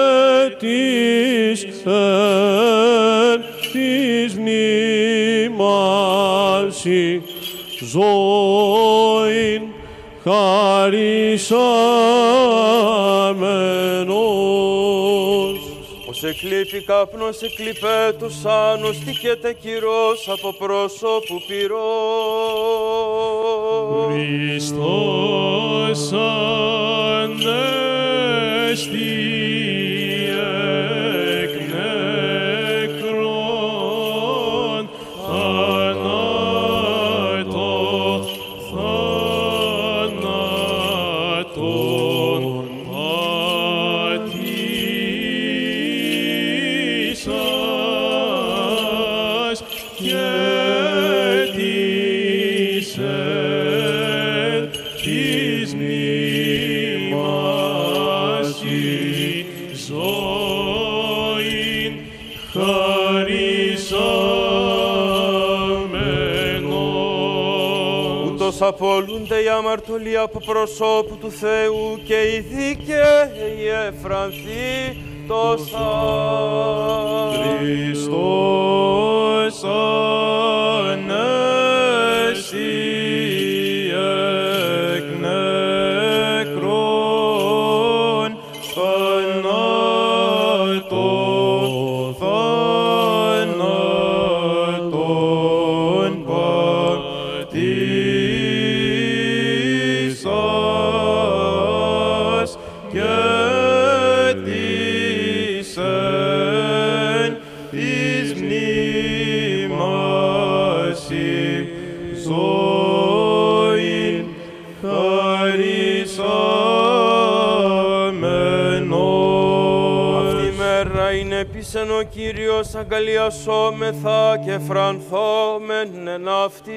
της μνήμας ζωήν χαρισάμενος. Ως εκλείπει καπνός εκλειπέ τους άνους, τύχεται κυρός από πρόσωπου πυρός. Χριστός ανέστη εκ νεκρών θάνατον πατήσας και Ούτως απολούνται οι αμαρτωλοί από προσώπου του Θεού και οι δίκαιοι εφρανθεί τόσα. Χριστός Ανέστη εκ νεκρών θανάτων πατήσας και τίσεν εις μνήμας ζωήν χαρισάμενος. Αυτή η μέρα είναι επίσεν ο Κύριος αγκαλιασόμεθα και φρανθόμεν εν αυτή.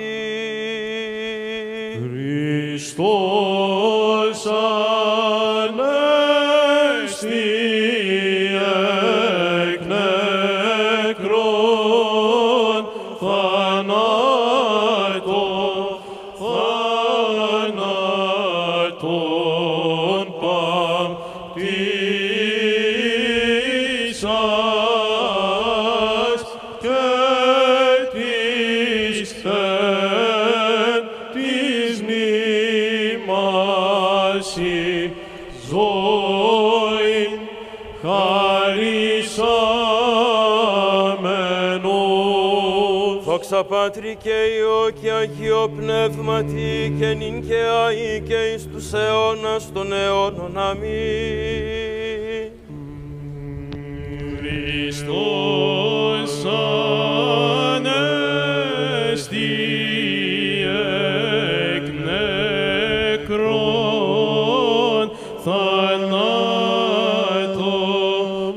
Χριστός Ανέστη εκ νεκρών θανάτων πατήσας και της μνήμας ζωήν χαρισάμενος. Δόξα Πατρί και Υιό και Αγίο Πνεύματι και νυν και αεί και εις τους αιώνας των αιώνων. Αμήν. Χριστός Ανέστη εκ νεκρών θανάτων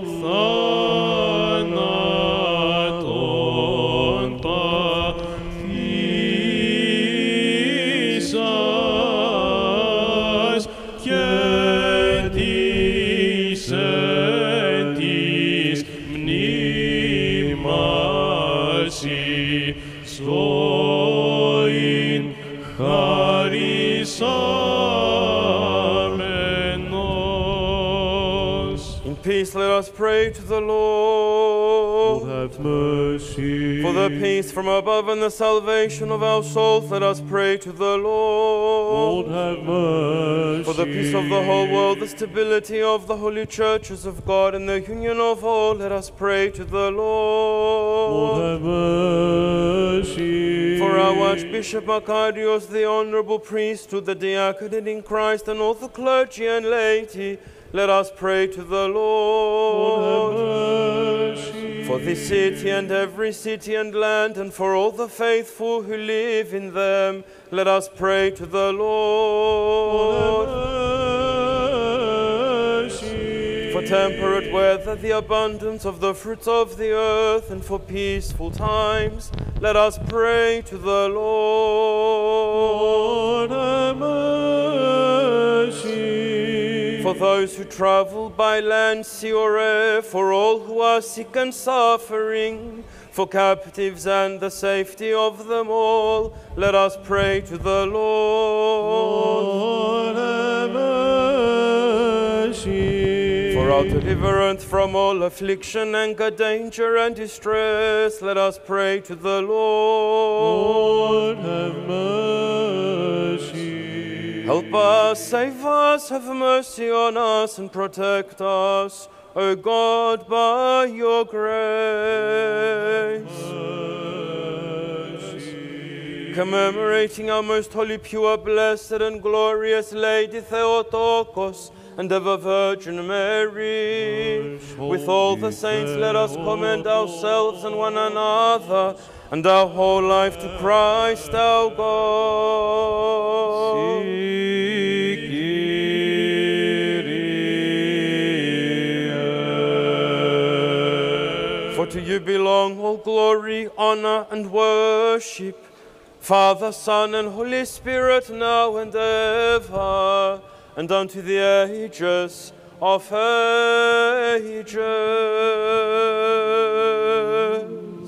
πατήσας και τίσεν της μνήμας ζωήν χαρισάμενος. In peace let us pray to the Lord. Have mercy. For the peace from above and the salvation of our souls, let us pray to the Lord. Lord, have mercy. For the peace of the whole world, the stability of the holy churches of God, and the union of all, let us pray to the Lord. Lord, have mercy. For our Archbishop Macarius, the honorable priesthood, the diaconate in Christ, and all the clergy and laity, let us pray to the Lord, have Lord. mercy. For this city and every city and land, and for all the faithful who live in them, let us pray to the Lord. Lord, have mercy. For temperate weather, the abundance of the fruits of the earth, and for peaceful times, let us pray to the Lord. Lord, have mercy. For those who travel by land, sea, or air, for all who are sick and suffering, for captives and the safety of them all, let us pray to the Lord. Lord, have mercy. For our deliverance from all affliction, anger, danger, and distress, let us pray to the Lord. Lord, have mercy. Help us, save us, have mercy on us, and protect us, O God, by your grace. Commemorating our most holy, pure, blessed, and glorious Lady Theotokos, and ever Virgin Mary, with all the saints let us commend ourselves and one another, and our whole life to Christ our God. For to you belong all glory, honor, and worship, Father, Son, and Holy Spirit, now and ever, and unto the ages of ages.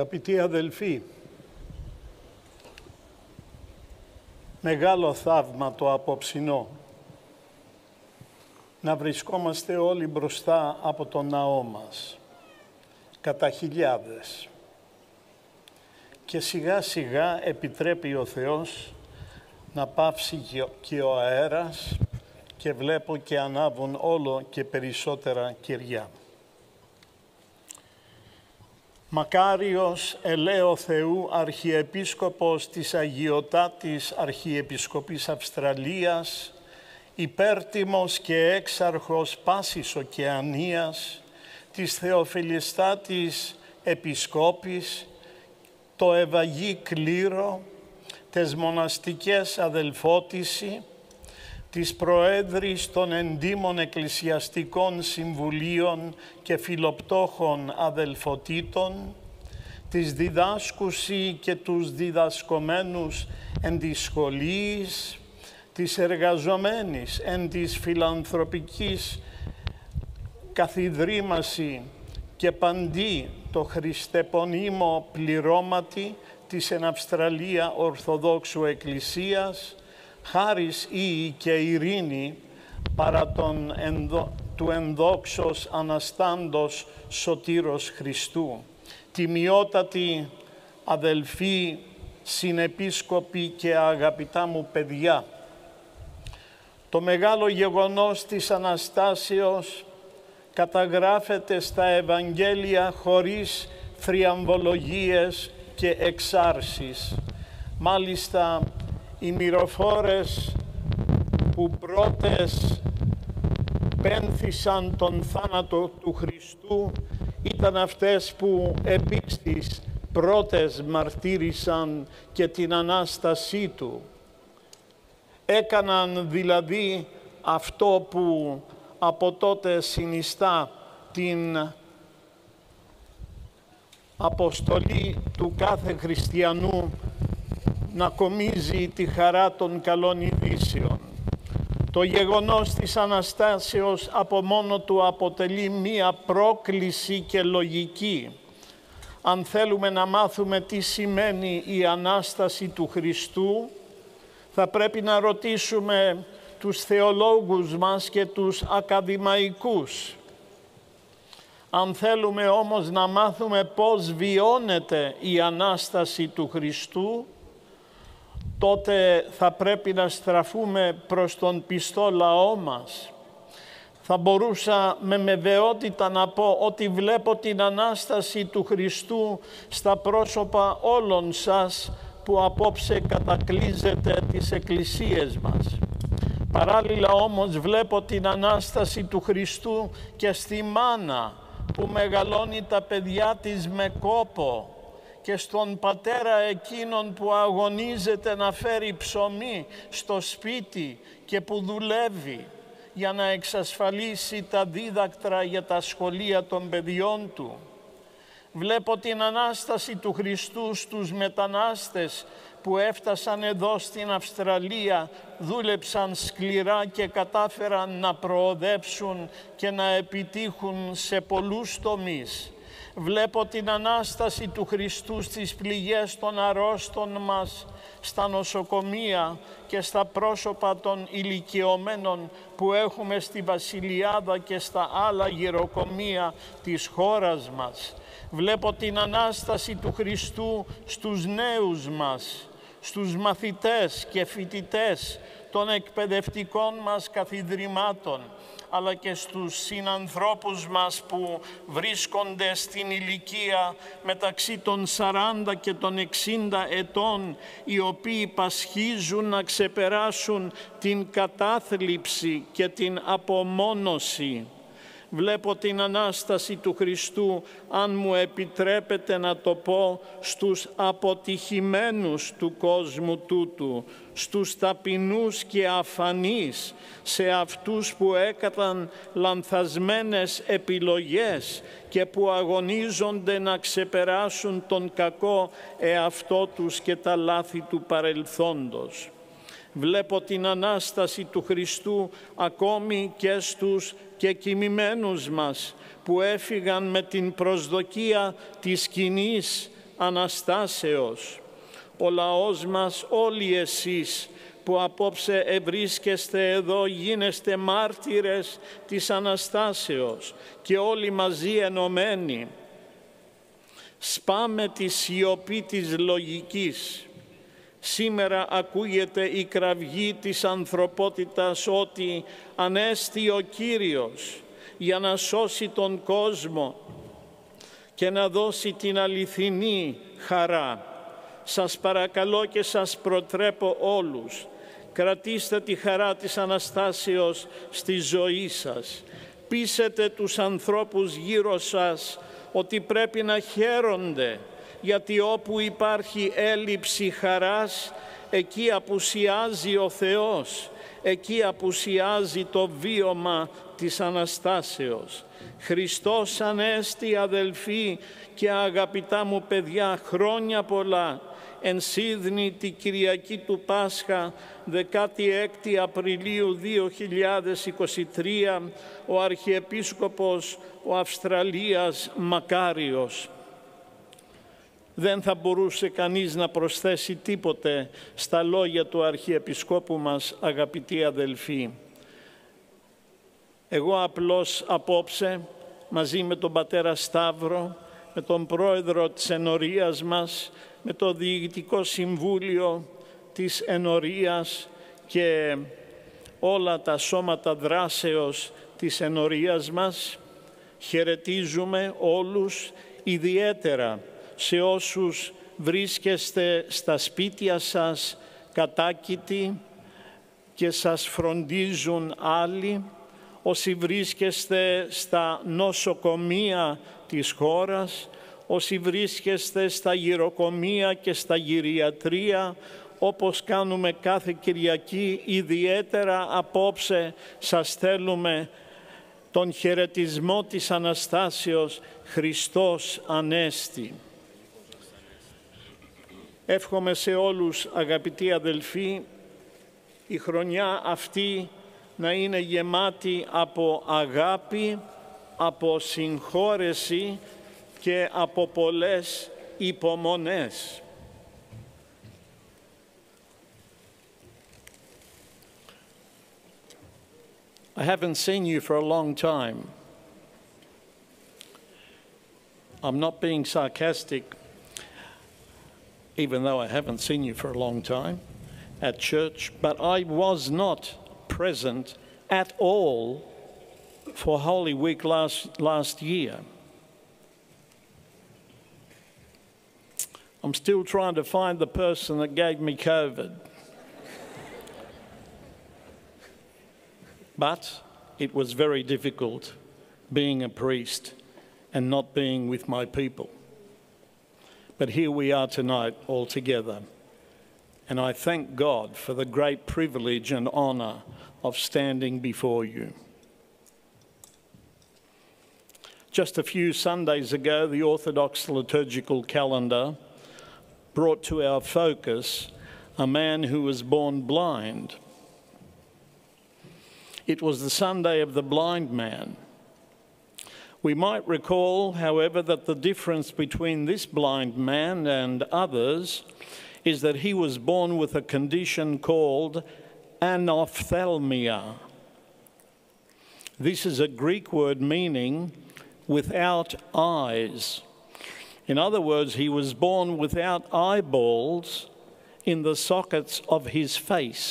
Αγαπητοί αδελφοί, μεγάλο θαύμα το απόψινό. Να βρισκόμαστε όλοι μπροστά από τον ναό μας, κατά χιλιάδες. Και σιγά σιγά επιτρέπει ο Θεός να πάυσει και ο αέρας και βλέπω και ανάβουν όλο και περισσότερα κεριά. Μακάριος ελέω Θεού Αρχιεπίσκοπος της Αγιωτάτης Αρχιεπισκοπής Αυστραλίας, υπέρτιμος και έξαρχος πάσης ωκεανίας, της Θεοφιλιστάτης Επισκόπης, το Ευαγή Κλήρο, τες μοναστικές αδελφότηση, της Προέδρης των εντύμων εκκλησιαστικών συμβουλίων και φιλοπτώχων αδελφοτήτων, της διδάσκουσι και τους διδασκομένους εν της σχολής, της εργαζομένης εν της φιλανθρωπικής καθιδρύμαση και παντί το χριστεπονίμο πληρώματι της εν Αυστραλία Ορθοδόξου Εκκλησίας, χάρις ή και ειρήνη παρά του ενδόξως Αναστάντος Σωτήρος Χριστού. Τιμιότατοι αδελφοί, συνεπίσκοποι και αγαπητά μου παιδιά, το μεγάλο γεγονός της Αναστάσεως καταγράφεται στα Ευαγγέλια χωρίς θριαμβολογίες και εξάρσεις. Μάλιστα, οι μυροφόρες που πρώτες πένθησαν τον θάνατο του Χριστού ήταν αυτές που επίσης πρώτες μαρτύρησαν και την Ανάστασή Του. Έκαναν δηλαδή αυτό που από τότε συνιστά την αποστολή του κάθε χριστιανού να κομίζει τη χαρά των καλών ειδήσεων. Το γεγονός της Αναστάσεως από μόνο του αποτελεί μία πρόκληση και λογική. Αν θέλουμε να μάθουμε τι σημαίνει η Ανάσταση του Χριστού, θα πρέπει να ρωτήσουμε τους θεολόγους μας και τους ακαδημαϊκούς. Αν θέλουμε όμως να μάθουμε πώς βιώνεται η Ανάσταση του Χριστού, τότε θα πρέπει να στραφούμε προς τον πιστό λαό μας. Θα μπορούσα με βεβαιότητα να πω ότι βλέπω την Ανάσταση του Χριστού στα πρόσωπα όλων σας που απόψε κατακλείζετε τις εκκλησίες μας. Παράλληλα όμως βλέπω την Ανάσταση του Χριστού και στη μάνα που μεγαλώνει τα παιδιά της με κόπο και στον πατέρα εκείνον που αγωνίζεται να φέρει ψωμί στο σπίτι και που δουλεύει για να εξασφαλίσει τα δίδακτρα για τα σχολεία των παιδιών του. Βλέπω την Ανάσταση του Χριστού στους μετανάστες που έφτασαν εδώ στην Αυστραλία, δούλεψαν σκληρά και κατάφεραν να προοδεύσουν και να επιτύχουν σε πολλούς τομείς. Βλέπω την Ανάσταση του Χριστού στις πληγές των αρρώστων μας, στα νοσοκομεία και στα πρόσωπα των ηλικιωμένων που έχουμε στη Βασιλιάδα και στα άλλα γεροκομεία της χώρας μας. Βλέπω την Ανάσταση του Χριστού στους νέους μας, στους μαθητές και φοιτητές των εκπαιδευτικών μας καθιδρυμάτων, αλλά και στους συνανθρώπους μας που βρίσκονται στην ηλικία μεταξύ των 40 και των 60 ετών, οι οποίοι πασχίζουν να ξεπεράσουν την κατάθλιψη και την απομόνωση. Βλέπω την Ανάσταση του Χριστού, αν μου επιτρέπετε να το πω, στους αποτυχημένους του κόσμου τούτου, στους ταπεινούς και αφανείς, σε αυτούς που έκαναν λανθασμένες επιλογές και που αγωνίζονται να ξεπεράσουν τον κακό εαυτό τους και τα λάθη του παρελθόντος. Βλέπω την Ανάσταση του Χριστού ακόμη και στους και κοιμημένους μας που έφυγαν με την προσδοκία της σκηνής Αναστάσεως. Ο λαός μας, όλοι εσείς που απόψε ευρίσκεστε εδώ, γίνεστε μάρτυρες της Αναστάσεως και όλοι μαζί ενωμένοι. Σπάμε τη σιωπή της λογικής. Σήμερα ακούγεται η κραυγή της ανθρωπότητας ότι ανέστη ο Κύριος για να σώσει τον κόσμο και να δώσει την αληθινή χαρά. Σας παρακαλώ και σας προτρέπω όλους, κρατήστε τη χαρά της Αναστάσεως στη ζωή σας. Πείσετε τους ανθρώπους γύρω σας ότι πρέπει να χαίρονται, γιατί όπου υπάρχει έλλειψη χαράς, εκεί απουσιάζει ο Θεός, εκεί απουσιάζει το βίωμα της Αναστάσεως. Χριστός Ανέστη, αδελφοί και αγαπητά μου παιδιά, χρόνια πολλά. Εν Σίδνη τη Κυριακή του Πάσχα, 16 Απριλίου 2023, ο Αρχιεπίσκοπος ο Αυστραλίας Μακάριος. Δεν θα μπορούσε κανείς να προσθέσει τίποτε στα λόγια του Αρχιεπισκόπου μας, αγαπητοί αδελφοί. Εγώ απλώς απόψε, μαζί με τον Πατέρα Σταύρο, με τον Πρόεδρο της Ενορίας μας, με το Διοικητικό Συμβούλιο της Ενορίας και όλα τα σώματα δράσεως της Ενορίας μας, χαιρετίζουμε όλους, ιδιαίτερα σε όσους βρίσκεστε στα σπίτια σας κατάκητοι και σας φροντίζουν άλλοι, όσοι βρίσκεστε στα νοσοκομεία της χώρας, όσοι βρίσκεστε στα γυροκομεία και στα γυριατρία, όπως κάνουμε κάθε Κυριακή, ιδιαίτερα απόψε σας στέλνουμε τον χαιρετισμό της Αναστάσεως, Χριστός Ανέστη. Εύχομαι σε όλους, αγαπητοί αδελφοί, η χρονιά αυτή να είναι γεμάτη από αγάπη, από συγχώρεση και από πολλές υπομονές. I haven't seen you for a long time. I'm not being sarcastic, even though I haven't seen you for a long time at church, but I was not present at all for Holy Week last year. I'm still trying to find the person that gave me COVID. But it was very difficult being a priest and not being with my people. But here we are tonight all together. And I thank God for the great privilege and honour of standing before you. Just a few Sundays ago, the Orthodox liturgical calendar brought to our focus a man who was born blind. It was the Sunday of the blind man. We might recall, however, that the difference between this blind man and others is that he was born with a condition called anophthalmia. This is a Greek word meaning without eyes. In other words, he was born without eyeballs in the sockets of his face.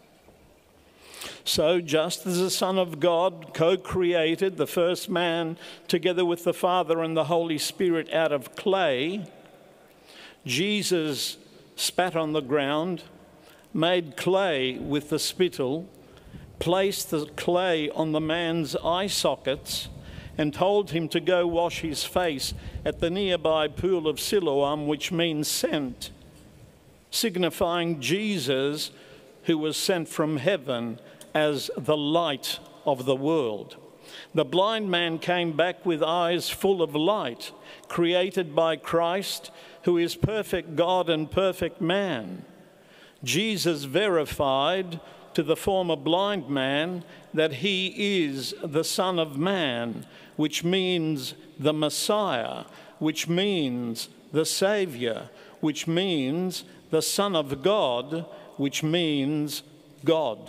So just as the Son of God co-created the first man together with the Father and the Holy Spirit out of clay, Jesus spat on the ground, made clay with the spittle, placed the clay on the man's eye sockets, and told him to go wash his face at the nearby pool of Siloam, which means sent, signifying Jesus, who was sent from heaven as the light of the world. The blind man came back with eyes full of light, created by Christ, who is perfect God and perfect man. Jesus verified to the former blind man that he is the Son of Man, which means the Messiah, which means the Saviour, which means the Son of God, which means God.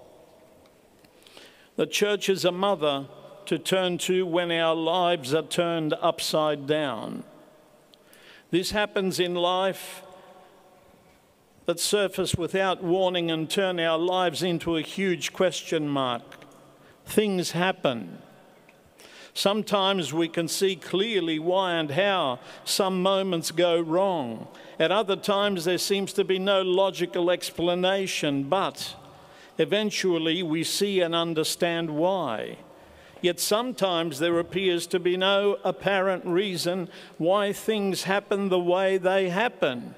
The church is a mother to turn to when our lives are turned upside down. This happens in life that surface without warning and turn our lives into a huge question mark. Things happen. Sometimes we can see clearly why and how some moments go wrong. At other times there seems to be no logical explanation, but eventually we see and understand why. Yet sometimes there appears to be no apparent reason why things happen the way they happen.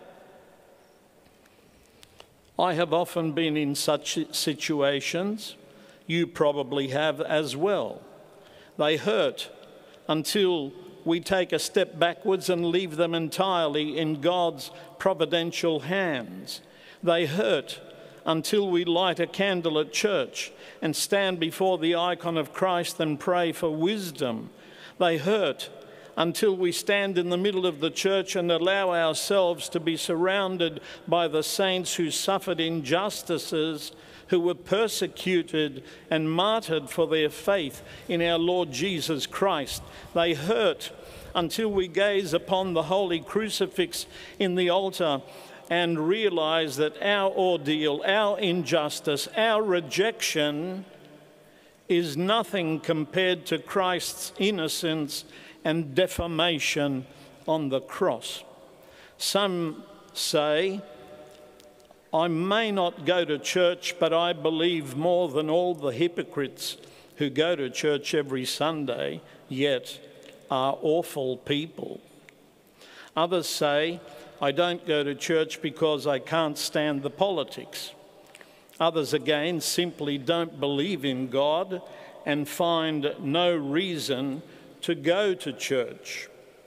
I have often been in such situations. You probably have as well. They hurt until we take a step backwards and leave them entirely in God's providential hands. They hurt until we light a candle at church and stand before the icon of Christ and pray for wisdom. They hurt until we stand in the middle of the church and allow ourselves to be surrounded by the saints who suffered injustices, who were persecuted and martyred for their faith in our Lord Jesus Christ. They hurt until we gaze upon the holy crucifix in the altar and realize that our ordeal, our injustice, our rejection is nothing compared to Christ's innocence and defamation on the cross. Some say, I may not go to church, but I believe more than all the hypocrites who go to church every Sunday, yet are awful people. Others say, I don't go to church because I can't stand the politics. Others again simply don't believe in God and find no reason to go to church.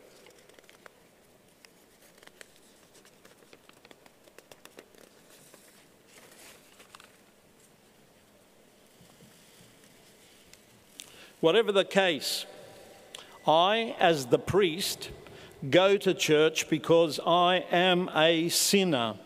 Whatever the case, I, as the priest, go to church because I am a sinner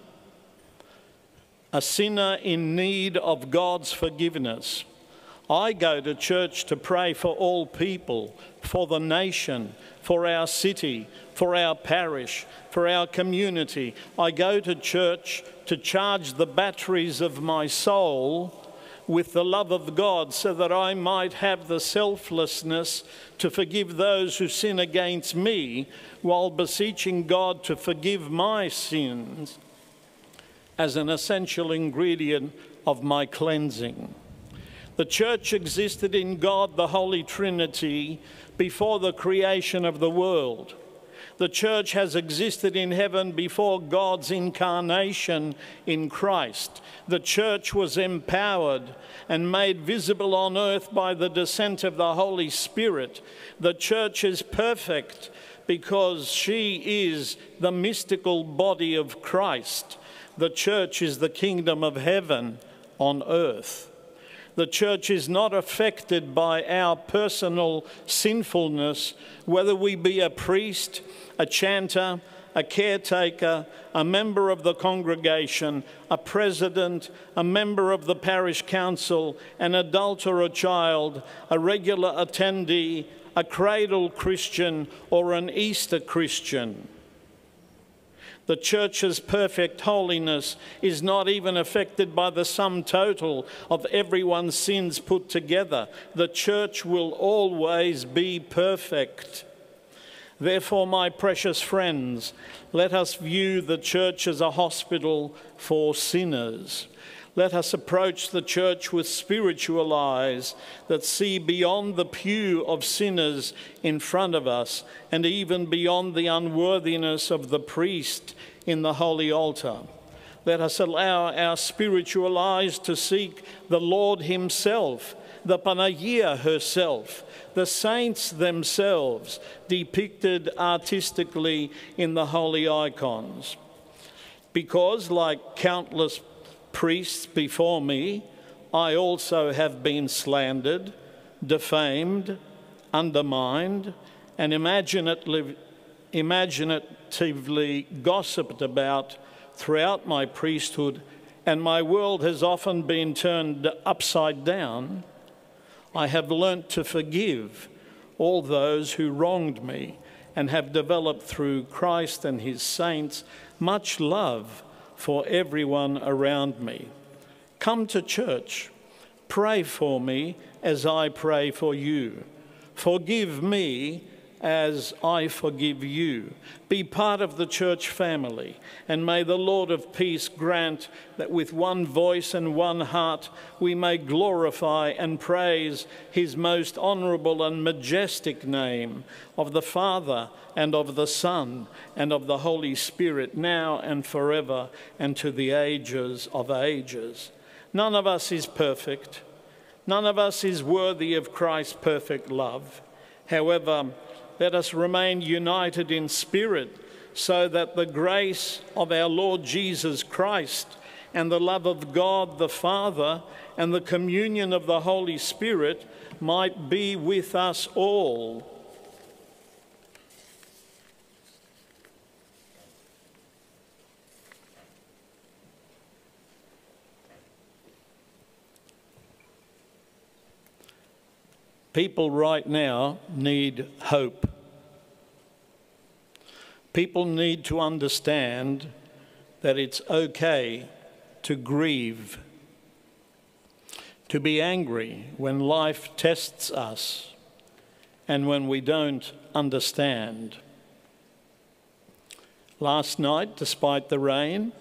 in need of God's forgiveness. I go to church to pray for all people, for the nation, for our city, for our parish, for our community. I go to church to charge the batteries of my soul with the love of God so that I might have the selflessness to forgive those who sin against me while beseeching God to forgive my sins as an essential ingredient of my cleansing. The church existed in God, the Holy Trinity, before the creation of the world. The church has existed in heaven before God's incarnation in Christ. The church was empowered and made visible on earth by the descent of the Holy Spirit. The church is perfect because she is the mystical body of Christ. The church is the kingdom of heaven on earth. The church is not affected by our personal sinfulness, whether we be a priest, a chanter, a caretaker, a member of the congregation, a president, a member of the parish council, an adult or a child, a regular attendee, a cradle Christian, or an Easter Christian. The church's perfect holiness is not even affected by the sum total of everyone's sins put together. The church will always be perfect. Therefore, my precious friends, let us view the church as a hospital for sinners. Let us approach the church with spiritual eyes that see beyond the pew of sinners in front of us and even beyond the unworthiness of the priest in the holy altar. Let us allow our spiritual eyes to seek the Lord himself, the Panagia herself, the saints themselves, depicted artistically in the holy icons. Because, like countless priests before me, I also have been slandered, defamed, undermined, and imaginatively imaginatively gossiped about throughout my priesthood, and my world has often been turned upside down, I have learnt to forgive all those who wronged me and have developed through Christ and his saints much love for everyone around me. Come to church, pray for me as I pray for you. Forgive me as I forgive you. Be part of the church family, and may the Lord of peace grant that with one voice and one heart we may glorify and praise his most honourable and majestic name, of the Father and of the Son and of the Holy Spirit, now and forever and to the ages of ages. None of us is perfect. None of us is worthy of Christ's perfect love. However, let us remain united in spirit, so that the grace of our Lord Jesus Christ and the love of God the Father and the communion of the Holy Spirit might be with us all. People right now need hope. People need to understand that it's okay to grieve, to be angry when life tests us and when we don't understand. Last night, despite the rain,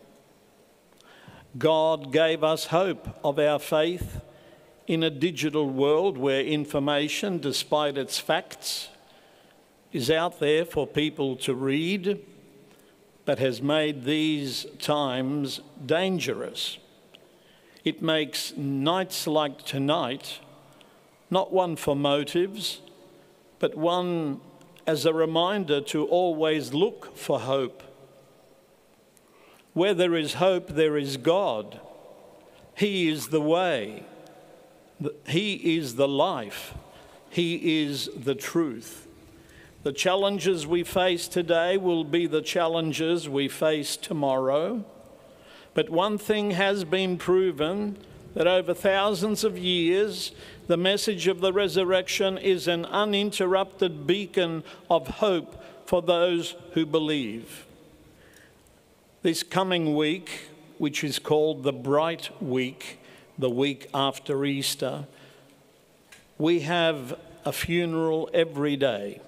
God gave us hope of our faith in a digital world where information, despite its facts, is out there for people to read, but has made these times dangerous. It makes nights like tonight not one for motives, but one as a reminder to always look for hope. Where there is hope, there is God. He is the way. He is the life. He is the truth. The challenges we face today will be the challenges we face tomorrow. But one thing has been proven, that over thousands of years, the message of the resurrection is an uninterrupted beacon of hope for those who believe. This coming week, which is called the Bright Week, the week after Easter, we have a funeral every day.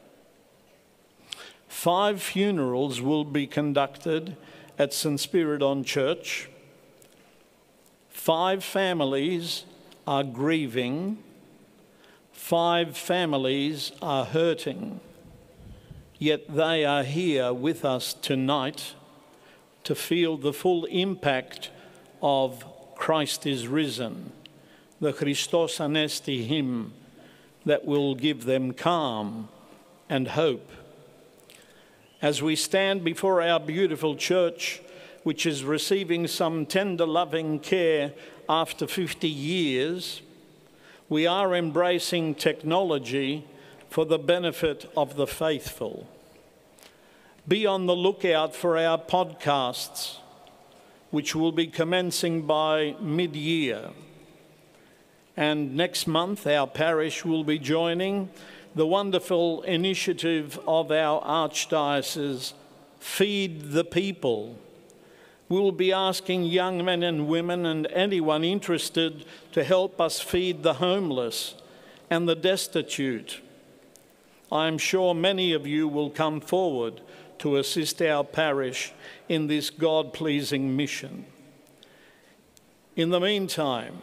5 funerals will be conducted at St. Spyridon Church. 5 families are grieving. 5 families are hurting. Yet they are here with us tonight to feel the full impact of Christ is risen, the Christos Anesti hymn that will give them calm and hope. As we stand before our beautiful church, which is receiving some tender, loving care after 50 years, we are embracing technology for the benefit of the faithful. Be on the lookout for our podcasts, which will be commencing by mid-year. And next month, our parish will be joining the wonderful initiative of our Archdiocese, Feed the People. We will be asking young men and women and anyone interested to help us feed the homeless and the destitute. I am sure many of you will come forward to assist our parish in this God-pleasing mission. In the meantime,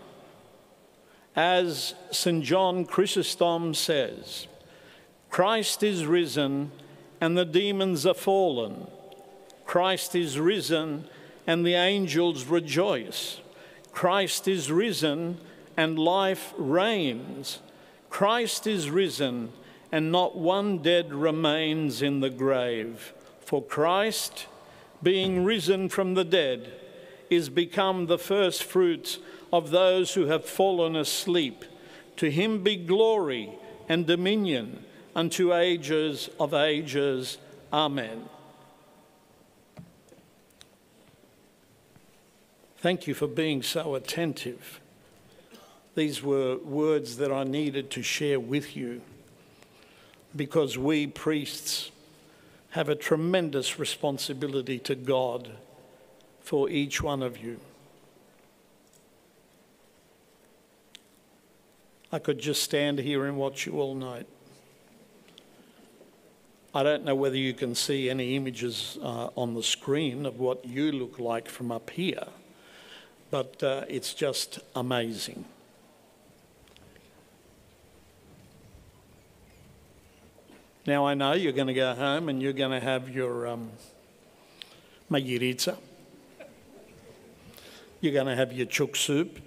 as St. John Chrysostom says, Christ is risen and the demons are fallen. Christ is risen and the angels rejoice. Christ is risen and life reigns. Christ is risen and not one dead remains in the grave. For Christ, being risen from the dead, is become the first fruits of those who have fallen asleep. To him be glory and dominion unto ages of ages. Amen. Thank you for being so attentive. These were words that I needed to share with you because we priests have a tremendous responsibility to God for each one of you. I could just stand here and watch you all night. I don't know whether you can see any images on the screen of what you look like from up here, but it's just amazing. Now, I know you're going to go home and you're going to have your magirica. You're going to have your chook soup.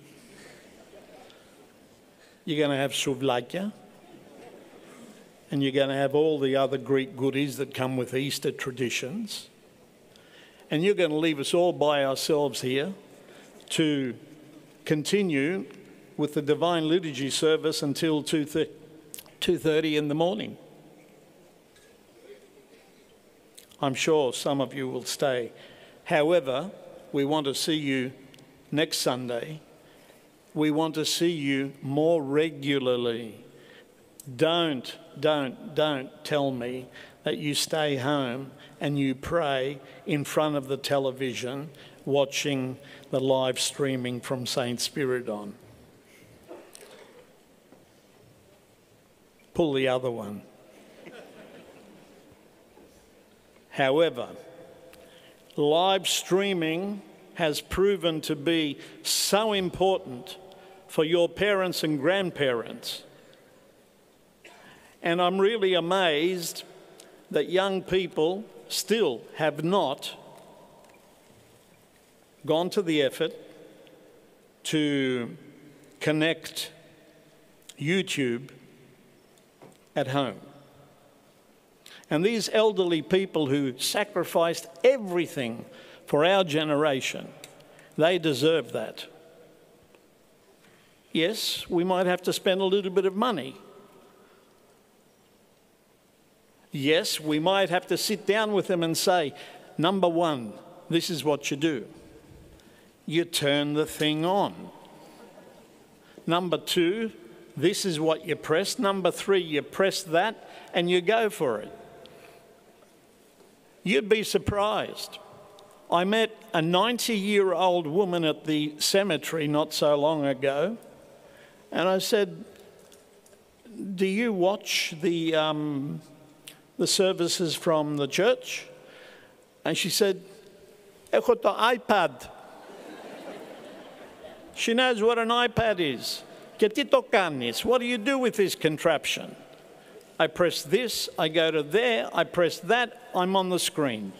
You're going to have souvlakia. And you're going to have all the other Greek goodies that come with Easter traditions. And you're going to leave us all by ourselves here to continue with the Divine Liturgy service until 2:30 in the morning. I'm sure some of you will stay. However, we want to see you next Sunday. We want to see you more regularly. Don't tell me that you stay home and you pray in front of the television watching the live streaming from St. Spyridon. Pull the other one. However, live streaming has proven to be so important for your parents and grandparents. And I'm really amazed that young people still have not gone to the effort to connect YouTube at home. And these elderly people who sacrificed everything for our generation, they deserve that. Yes, we might have to spend a little bit of money. Yes, we might have to sit down with them and say, number one, this is what you do. You turn the thing on. Number two, this is what you press. Number three, you press that and you go for it. You'd be surprised. I met a 90-year-old woman at the cemetery not so long ago, and I said, do you watch the services from the church? And she said, έχω το iPad. She knows what an iPad is. Και τι το κάνεις? What do you do with this contraption? I press this, I go to there, I press that, I'm on the screen.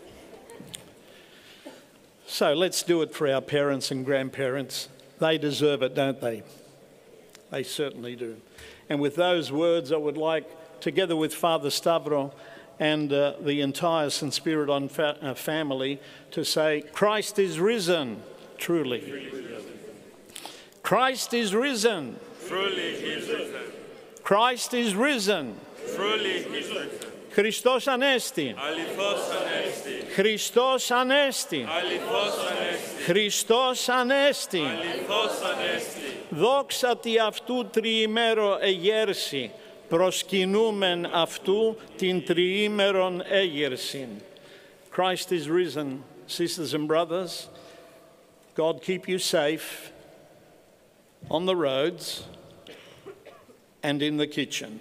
So let's do it for our parents and grandparents. They deserve it, don't they? They certainly do. And with those words, I would like, together with Father Stavro and the entire St. Spyridon family, to say, Christ is risen, truly. Christ is risen. Truly he is risen. Christ is risen. Truly he is risen. Χριστός Ανέστη. Αληθώς ανέστη. Χριστός Ανέστη. Αληθώς ανέστη. Χριστός Ανέστη. Αληθώς ανέστη. Δόξα τη αυτού τριήμερο εγέρση, προσκυνούμεν αυτού την τριήμερον έγερσιν. Christ is risen, sisters and brothers. God keep you safe on the roads and in the kitchen.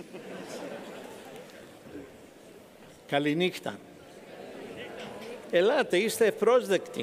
Καληνύχτα. Ελάτε, είστε ευπρόσδεκτοι.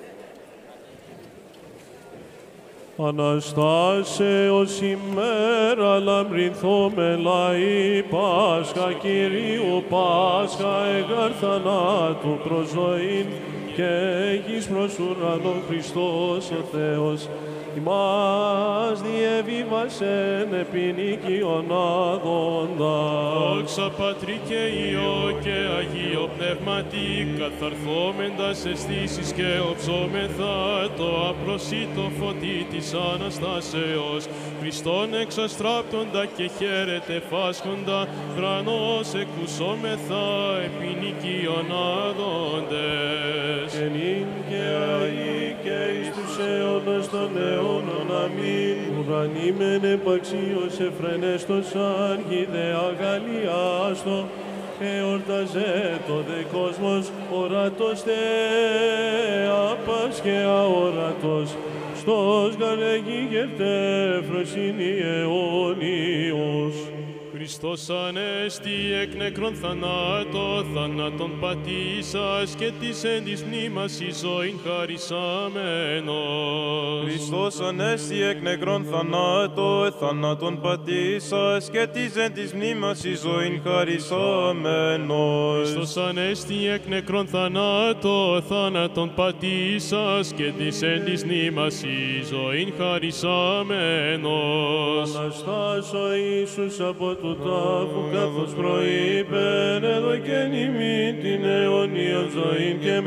Αναστάσεως ημέρα λαμπρινθώμε λαοί Πάσχα Κυρίου Πάσχα εγάρ θανάτου προς ζωήν και έχεις προς ουρανό Χριστός ο Θεός ημάς διεβίβασεν επί νίκιον άδοντα. Δόξα Πατρί και Υιό και Αγίο Πνεύματι, καθαρθόμεντας αισθήσεις και οψόμεθα το απροσίτο φωτί της Αναστάσεως, Χριστόν εξαστράπτοντα και χαίρετε φάσχοντα, κρανός εκουσόμεθα επί νικίων άδοντες. Και νυν και αεί και εις τους αιώνας των αιώνων, αμήν. Ουρανή μεν επαξίως εφρενέστος άρχιδε αγαλιάστο, εορταζέ το δε κόσμος ορατός άπας και αόρατος, στος γαλεγίγευτε φροσύνη αιώνιος. Χριστός Ανέστη εκ νεκρών θανάτων πατήσας και της εν της μνήμας εις ζωήν χαρισάμενος. Χριστός Ανέστη εκ νεκρών θανάτων πατήσας και της εν της μνήμας εις ζωήν χαρισάμενος. Χριστός Ανέστη εκ νεκρών θανάτων πατήσας και της εν της μνήμας εις ζωήν χαρισάμενος. Αναστάσω Ιησούς από του τάφου καθώς προείπεν, έδωκεν ημίν την αιώνιον ζωήν και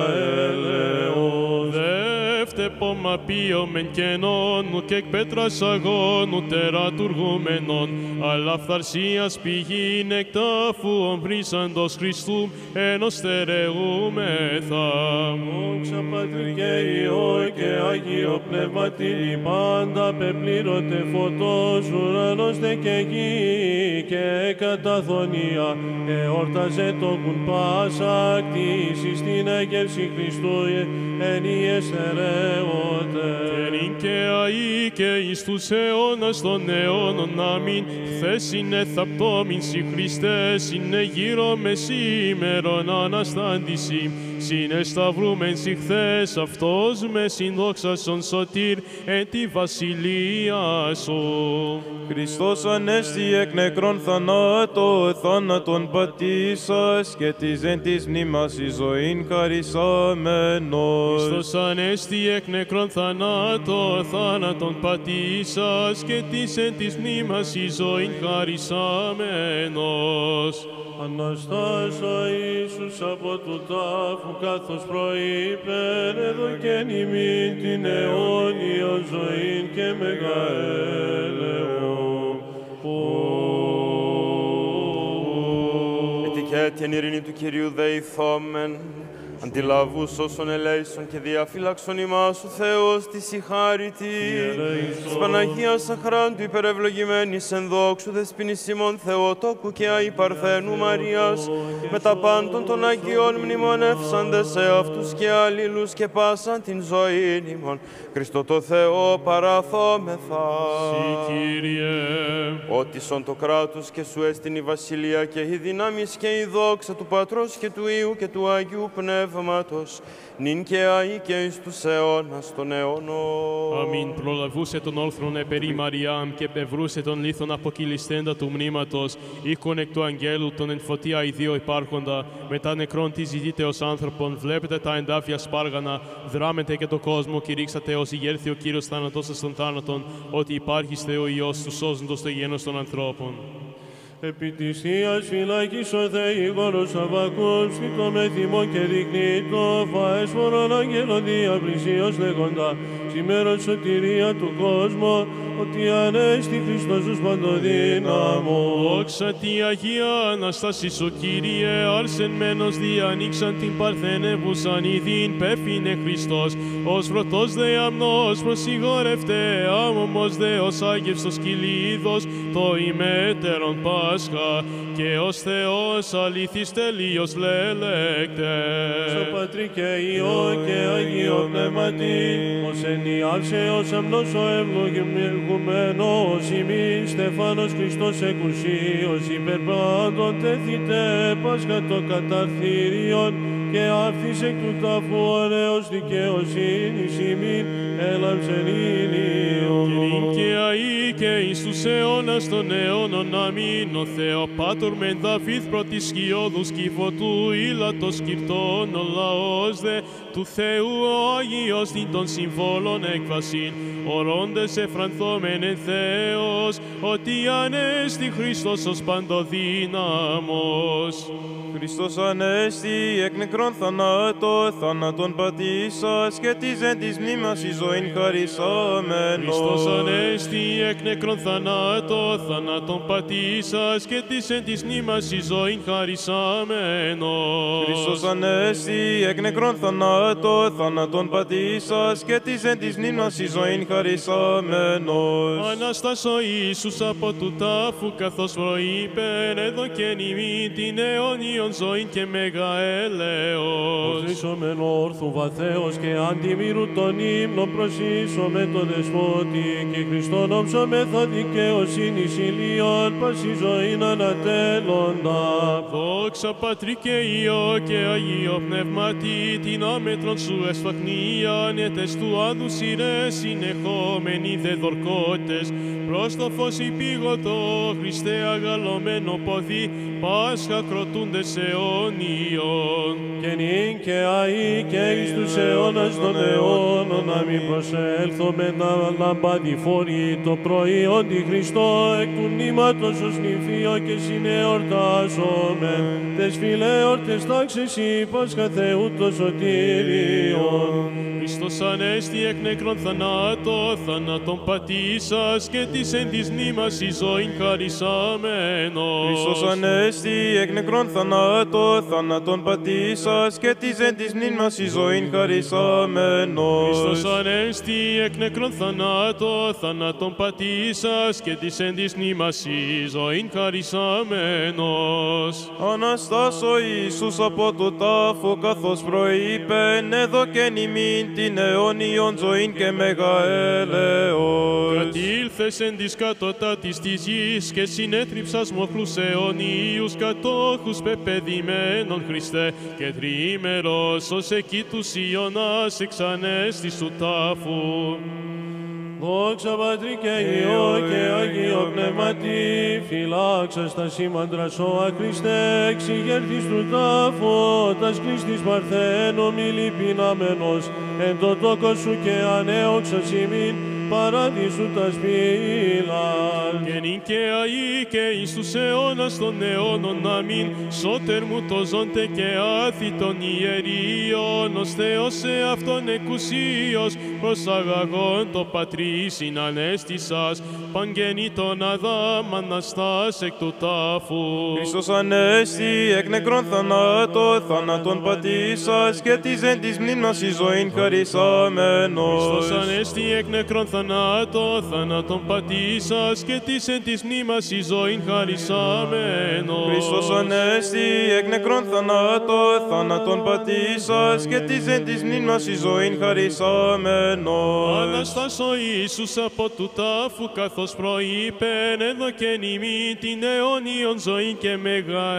μεγαέλεος. Δεύτε πόμα πίω μεν κενών, και εκ πέτρας αγώνου τερατουργούμενον, αλλά φθαρσίας πηγήν εκ τάφου ομπρίσαντος Χριστού ενός στερεούμεθα. Δόξα Πατρί και Υιό και Άγιο Πνεύματι, πάντα πεπλήρωτε φωτός ουρανός δε και γη, και καταθωνία εόρταζε το κουνπάσα κτήσεις στην έγερση Χριστού εν ιεστερεότε. Τερήν και αεί και εις τους αιώνας των αιώνων, αμήν. Χθες είναι θαπτόμην σοι Χριστέ, είναι γύρω με σήμερον αναστάντηση. Συνεσταυρούμεν σοι χθες, αυτός με συνδόξασον σωτήρ εν τη βασιλεία σου. Χριστός Ανέστη εκ νεκρών θανάτων πατήσας και της εν της μνήμας εις ζωήν χαρισάμενος. Χριστός Ανέστη εκ νεκρών θανάτων πατήσας και της εν της μνήμας εις ζωήν χαρισάμενος. Αναστάσω Ιησούς από του τάφου καθώς προείπεν, έδωκεν ημίν την αιώνιον ζωήν και μεγαέλεον. Ετικέτη εν ειρήνη του Κυρίου δεηθόμεν, αντιλαβούς όσων ελέησον και διαφύλαξον ημάς ο Θεός της ηχάρητη, της Παναγίας Αχράντου υπερευλογημένης εν δόξου δεσποινής ημών Θεοτόκου και Αϊ Παρθένου Μαρίας, με τα πάντων των Αγίων μνημονεύσαντες σε αυτούς και αλλήλους και πάσαν την ζωή ημών. Χριστό το Θεό παραθόμεθα. Συ Κύριε, Ότισον το κράτος και σου έστειν η βασιλεία και η δύναμις και η δόξα του Πατρός και του Υιού και του Αγίου Πνεύματος, νυν και αεί και εις τους αιώνας των αιώνων. αμήν. Προλαβούσε τον όρθρον επερί Μαριάμ και πευρούσε τον λίθον αποκυλιστέντα του μνήματος, οίκον εκ του αγγέλου τον εν φωτία ιδίο υπάρχοντα, μετά νεκρόν τη ζητείτε ως άνθρωπον, βλέπετε τα εντάφια σπάργανα, δράμετε και το κόσμο, κηρύξατε ως ηγέρθη ο Κύριος θάνατος των θάνατων, ότι υπάρχεις Θεό Υιός του σώζοντος το γένος των ανθρώπων. Επί της Θείας φυλάκης ο Θεήγορος Αβακούς, το με θυμό και δεικνύτο, φαέσφορον αγγέλων διαπλησίως λέγοντα, σήμερον σωτηρία του κόσμου, ότι ανέστη Χριστός τους παντοδύναμος. Δόξα τη Αγία Αναστάση σου, Κύριε, άρσεν μένος διανοίξαν την παρθένευουσαν ειδήν, πέφυνε Χριστός, ως βρωτός δε αμνός προσιγόρευτε, άμωμος δε ως άγευστος κυλίδος, το ημέτερον Πάσχα, και ως Θεός αλήθης τελείως λέλεκτε. Στο Πατρί και Υιό και Αγίο Πνεύματι, ως ενιάψε ως αμνός ο ευλογημένος ημίν Στεφάνος Χριστός εκουσίος υπερ πάντων τέθητε Πάσχα το καταρθήριον και άφησε εκ του τάφου ωραίος δικαιοσύνης ημίν έλαμψεν ήλιον. Κυρίν και αεί και εις τους αιώνας των αιώνων. Αμήν. Ο Θεό Πάτωρ μεν Δαβίδ πρώτης σκιώδους κύφωτου ήλατος κυρτών, ο λαός δε του Θεού ο Άγιος διν των συμβόλων έκβασιν, ορώντες εφρανθόμεν εν Θεός, ότι ανέστη Χριστός ως παντοδύναμος. Χριστός ανέστη εκ νεκρών θανάτω, θάνατον πατήσας και της εν της μνήμας εις ζωήν χαρισάμενος. Χριστός ανέστη εκ νεκρών θανάτω, θάνατον πατήσας και της εν της μνήμας εις ζωήν χαρισάμενος. Χριστός ανέστη εκ νεκρών θανάτω, θάνατον πατήσας και της εν της μνήμας εις ζωήν χαρισάμενος. Ανάστας ο Ιησούς από του τάφου, καθώς προείπεν έδωκεν ημί την αιώνιον ζωήν και μέγα έλεος. Προσήσομεν όρθου βαθέως και αντιμύρου των ύμνων, προσήσομεν το Δεσπότη και Χριστόν όψομεθα δικαιοσύνης ηλίων, πάση ζωήν ανατέλλοντα. Δόξα Πατρί και Υιό και Αγίο Πνεύματι, την άμετρον σου εσφαχνίαν, ετες του άδου σειρές συνεχόμενοι δε δορκότες, προς το φως υπήγοτο, Χριστέ αγαλωμένο ποδί, Πάσχα κροτούντες αιώνιον. Και νυν και αεί και εις τους αιώνας των αιώνων, να μην προσέλθομεν να λαμπαδιφόρει το προϊόν τη Χριστό, εκ του νήματος ως νηφίο και συνεορτάζομεν τες φιλέορτες τάξεις η Πάσχα Θεού το σωτήριον. Χριστός ανέστη εκ νεκρών θανάτω, θάνατον πατήσας και της εν της μνήμας εις ζωήν χαρισάμενος. Χριστός ανέστη εκ νεκρών θανάτω, θάνατον πατήσας και της εν της μνήμας εις ζωήν χαρισάμενος. Χριστός ανέστη εκ νεκρών θανάτω, θάνατον πατήσας και της εν της μνήμας εις ζωήν χαρισάμενος. Αναστάς ο Ιησούς από το τάφο, καθώς προείπεν έδωκεν ημίν την αιώνιον ζωήν και μέγα έλεος. Κατήλθες εν της κατωτάτης της γης και συνέτριψας μοχλούς αιωνίους κατόχους πεπαιδημένων, Χριστέ, και τριήμερος ως εκεί τους Ιωνάς εξανέστης του τάφου. Δόξα Πατρί και Υιό και Αγίο Πνεύματι, φυλάξας τα σήμαντρα σώα Χριστέ, εξηγέρθης του τάφου, τας κλείστης παρθένου μη λυπηνάμενος, εν το τόκο σου και ανέοξας ημίν, παράδεισου τα σπήλας. Και νυν και αεί και εις τους αιώνας των αιώνων, αμήν. Σώτερ μου το ζώντε και άθη των ιερίων, ως Θεός εαυτόν εκουσίως, προσαγαγών το Πατρί συνανέστησας, παγγενήτων Αδάμ Αναστάς εκ του τάφου. Χριστός ανέστη εκ νεκρών θανάτω, θάνατον πατήσας και της εν της μνήμας εις ζωήν χαρισάμενος. Χριστός ανέστη εκ νεκρών θανάτω, θάνατον πατήσας και της εν της μνήμας εις ζωήν χαρισάμενος. Χριστός ανέστη εκ νεκρών θανάτω, θάνατον πατήσας και της εν της μνήμας εις ζωήν χαρισάμενος. Αναστάς ο Ιησούς από του τάφου, καθώς προείπεν έδωκεν ημί την αιώνιον ζωή και μέγα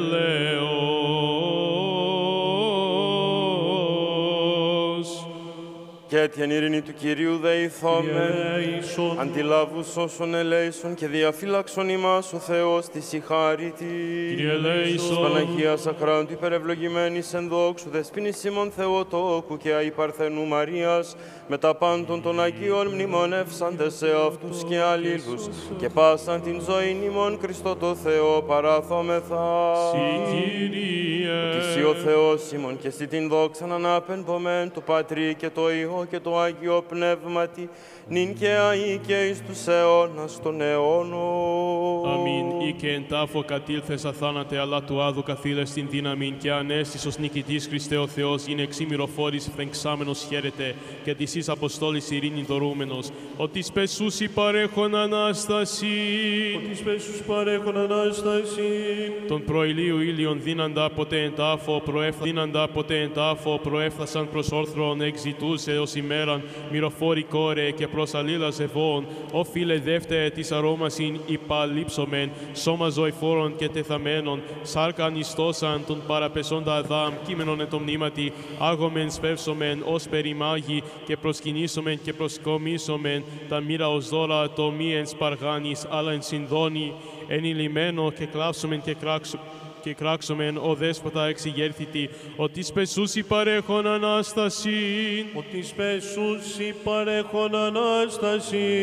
έλεος. Και την ειρήνη του Κυρίου δεηθόμεν, αντιλάβους όσων ελέησον και διαφύλαξον ημάς ο Θεός της η χάρη της. Κύριε ελέησον. Παναγίας αχράντου υπερευλογημένης εν δόξου δεσποίνης ημών Θεοτόκου και αϊ Παρθενού Μαρίας, με τα πάντων των Αγίων μνημονεύσαντες σε αυτούς και αλλήλους, και πάσαν την ζωή ημών Χριστό το Θεό παραθόμεθα. Συ Κύριε. Ότι εσύ ο Θεός ημών και εσύ την δόξαν αναπενπομέν του Πατρί και το Υιό και το Άγιο Πνεύματι, νυν και αεί και εις τους αιώνας των αιώνων. Αμήν. Ή και εν τάφο κατήλθες αθάνατε, αλλά του άδου καθήλες την δύναμη και ανέστης ως νικητής Χριστέ ο Θεός, είναι εξήμηροφόρης φρεγξάμενος χαίρεται και της εις αποστόλης ειρήνη δωρούμενος, ότι σπεσούσι παρέχον Ανάσταση. Ότι σπέσους παρέχον Ανάσταση. Τον προηλίου ήλιον δίναντα ποτέ εν τάφο, προέφθασαν προς όρθρον εξητούσε ως Χριστός ημέραν, μυροφόρη κόρε και προς αλλήλα ζευών, όφιλε δεύτε της αρώμασιν υπαλείψομεν, σώμα ζωηφόρων και τεθαμένων, σάρκα ανιστώσαν τον παραπεσόντα Αδάμ, κείμενον εν το μνήματι, άγομεν σφεύσομεν ως περιμάγι και προσκυνήσομεν και προσκομίσομεν, τα μοίρα ως δώρα το μη εν σπαργάνης, αλλά εν συνδόνη, εν ηλυμένο και κλάψομεν και κράξομεν ο δέσποτα εξηγέρθητη, ότι σπεσούσι παρέχον Ανάσταση. Ότι σπεσούσι παρέχον Ανάσταση.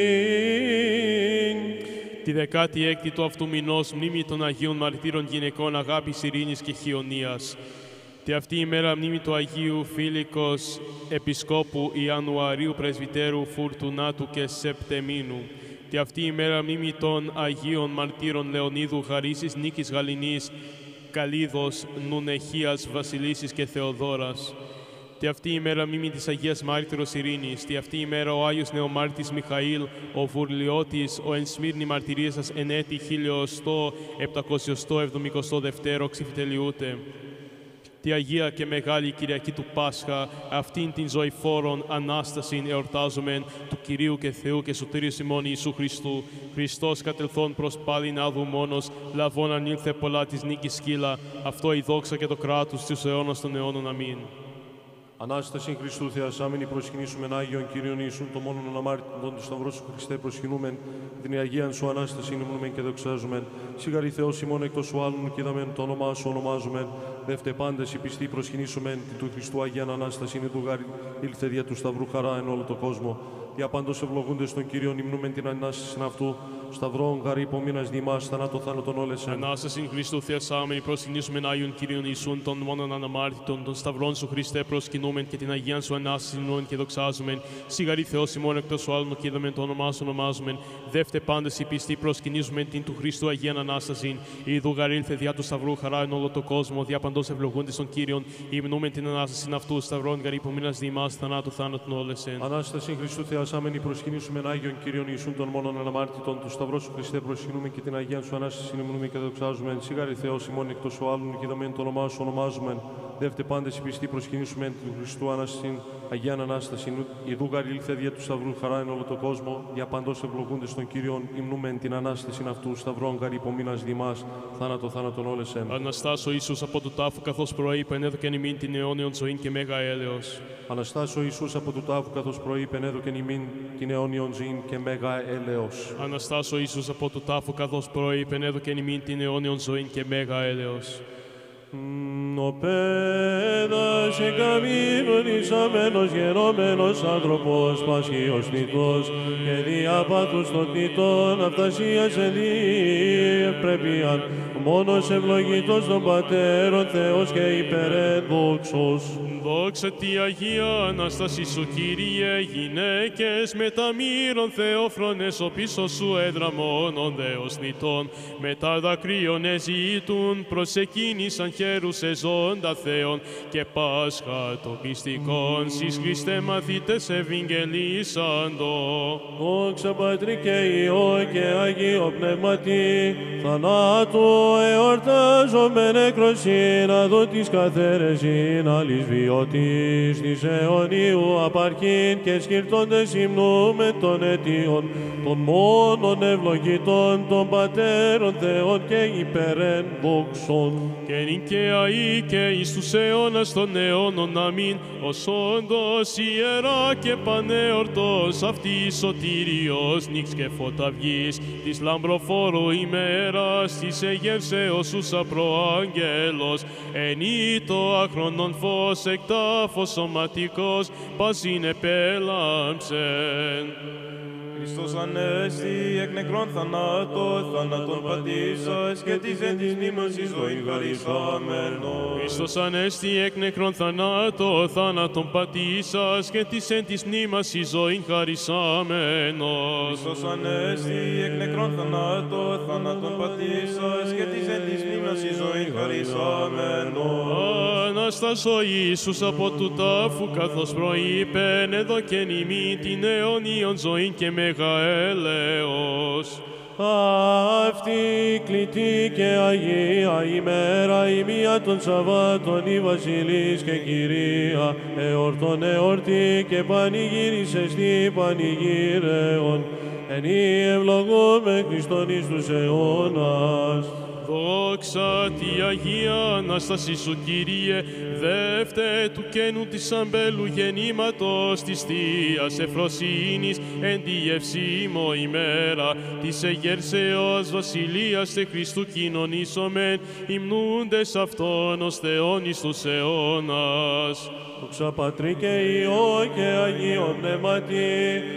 Τη 16η του αυτού μηνός, μνήμη των Αγίων Μαρτύρων γυναικών αγάπης, ειρήνης και χιονίας. Τη αυτή ημέρα μνήμη του Αγίου Φίλικος Επισκόπου Ιανουαρίου Πρεσβυτέρου Φουρτουνάτου και Σεπτεμίνου. Τη αυτή ημέρα μνήμη των Αγίων Μαρτύρων Λεωνίδου Χαρίσης, Νίκης Γαληνής, Καλίδος, Νουνεχίας, Βασιλίσης και Θεοδόρας. Τη αυτή ημέρα μνήμη της Αγίας Μάρτυρος Ειρήνης. Τη αυτή ημέρα ο Άγιος Νεομάρτης Μιχαήλ, ο Βουρλιώτης, ο εν Σμύρνη μαρτυρίες σας εν έτη 1772 ξυφτελιούται. Τη Αγία και Μεγάλη Κυριακή του Πάσχα, αυτήν την ζωηφόρον Ανάστασιν εορτάζομεν του Κυρίου και Θεού και Σωτήριου ημών Ιησού Χριστού. Χριστός κατελθόν προς πάλιν άδου μόνος, λαβών ανήλθε πολλά της νίκης σκύλα, αυτό η δόξα και το κράτος στους αιώνας των αιώνων. Αμήν. Ανάσταση Χριστού Θεασάμενη προσκυνήσουμε Άγιον Κύριον Ιησούν το μόνον αναμάρτητον του Σταυρό σου Χριστέ προσκυνούμεν, την Αγίαν σου Ανάσταση νυμνούμεν και δοξάζομεν. Σιγαρή Θεός ημών εκτός σου άλλων και είδαμεν το όνομά σου ονομάζομεν. Δεύτε πάντες οι πιστοί προσκυνήσομεν την του Χριστού Αγίαν Ανάσταση είναι του γάρι ήλθε δια του Σταυρού χαρά εν όλο το κόσμο. Δια πάντως ευλογούντες των Κύριων υμνούμεν την Ανάσταση αυτού. Σταυρόν γαρή υπομείνας διμάς, θανάτω θάνατον όλεσεν. Ανάσταση Χριστού Θεασάμενη προσκυνήσουμε Άγιον Κύριον Ιησούν των μόνον αναμάρτητων, των Σταυρών σου Χριστέ προσκυνούμεν και την Αγίαν σου Ανάσταση νούμεν και δοξάζομεν. Σιγαρή Θεός ημών εκτός σου άλλων και είδαμεν το όνομά σου ονομάζομεν. Δεύτε πάντες οι πιστοί προσκυνήσουμε την του Χριστού Αγίαν Ανάσταση. Ιδού γαρήλθε διά του Σταυρού χαρά εν όλο το κόσμο, δια παντός ευλογούντες των Κύριων, υμνούμεν την Ανάσταση αυτού. Σταυρόν γαρή υπομείνας διμάς, θανάτου θάνατον όλεσεν. Ανάσταση Χριστού Θεασάμενη προσκυνήσουμε Άγιον Κύριον Ιησούν των μόνον αναμάρτητων, του Σταυρό σου Χριστέ προσκυνούμε και την Αγία σου Ανάσταση νυμνούμε και δοξάζουμε. Σιγάρη Θεός ημών εκτός σου άλλων και είδαμεν το όνομά σου ονομάζουμε. Δεύτε πάντες οι πιστοί προσκυνήσουμε του Χριστού Ανάσταση, Αγίαν Ανάσταση, ιδού γαρήλθε δια του Σταυρού χαρά εν όλο το κόσμο, για παντός ευλογούντες των Κύριων, υμνούμεν την Ανάσταση αυτού, Σταυρόν γαρή υπομείνας διμάς, θάνατο θάνατον όλεσεν. Αναστάσω Ιησούς από του τάφου, καθώς προείπεν έδωκεν ημίν την αιώνιον ζωήν και μέγα έλεος. Αναστάσω Ιησούς από του τάφου, καθώς προείπεν έδωκεν ημίν την αιώνιον ζωήν και μέγα έλεος. Αναστάσω Ιησούς από του τάφου, καθώς προείπεν έδωκεν ημίν την αιώνιον ζωήν και μέγα έλεος. Ο πέδας εγκαμίνων εισαμένος γενόμενος άνθρωπος πασχίος νητός και δια πάθους των νητών αυτασίας ευπρέπειαν μόνος ευλογητός των Πατέρων Θεός και υπερεδόξος. Δόξα τη Αγία Ανάσταση σου Κύριε, γυναίκες με τα μύρων Θεόφρονες ο πίσω σου έδραμον Δεός νητών, με τα δακρύων εζήτουν προσεκίνησαν χέρους εζώντα Θεών και Πάσχα των πιστικών σεις Χριστέ μαθήτες ευηγγελίσαντο. Δόξα Πατρί και Υιό και Αγίο Πνεύματι, θανάτου εορτάζομαι νεκροσύν αδώ της καθαίρεσιν άλλης βιώτης της αιωνίου απαρχήν και σκυρτώντες υμνούμε των αιτίων των μόνων ευλογητών των Πατέρων Θεών και υπερεν δόξων. Και νυν και αεί και εις τους αιώνας των αιώνων αμήν, ως όντως ιερά και πανεορτός αυτή σωτήριος νύξ και φωταυγής της λαμπροφόρου ημέρας της εγεύσεως ουσα προάγγελος εν ήτο αχρονών φως εκτάφος σωματικός πασίν επέλαμψεν. Χριστός Ανέστη εκ νεκρών θάνατον πατήσας και της εν της μνήμας εις ζωήν χαρισάμενος. Χριστός Ανέστη εκ νεκρών θάνατον πατήσας και της εν της μνήμας εις ζωήν χαρισάμενος. Χριστός Ανέστη εκ νεκρών θάνατον πατήσας και της εν της μνήμας εις ζωήν χαρισάμενος. Αναστάσω Ιησούς από του τάφου καθώς προείπεν εδωκεν ημίν την αιώνιον ζωήν και μέγα μεγαέλεος. Αυτή κλητή και Αγία ημέρα η μία των Σαββάτων η Βασιλής και Κυρία εορτών εορτή και πανηγύρισες τι πανηγύρεων εν η ευλογούμε Χριστόν εις τους αιώνας. Δόξα τη Αγία Ανάσταση σου, Κύριε, δεύτε του κένου της αμπέλου γεννήματος της Θείας Εφροσύνης εν τη ευσήμω ημέρα της εγέρσεως Βασιλείας τε Χριστού κοινωνήσομεν υμνούντες Αυτόν ως Θεόν εις τους αιώνας. Δόξα Πατρί και Υιό και Αγίο Πνεύματι,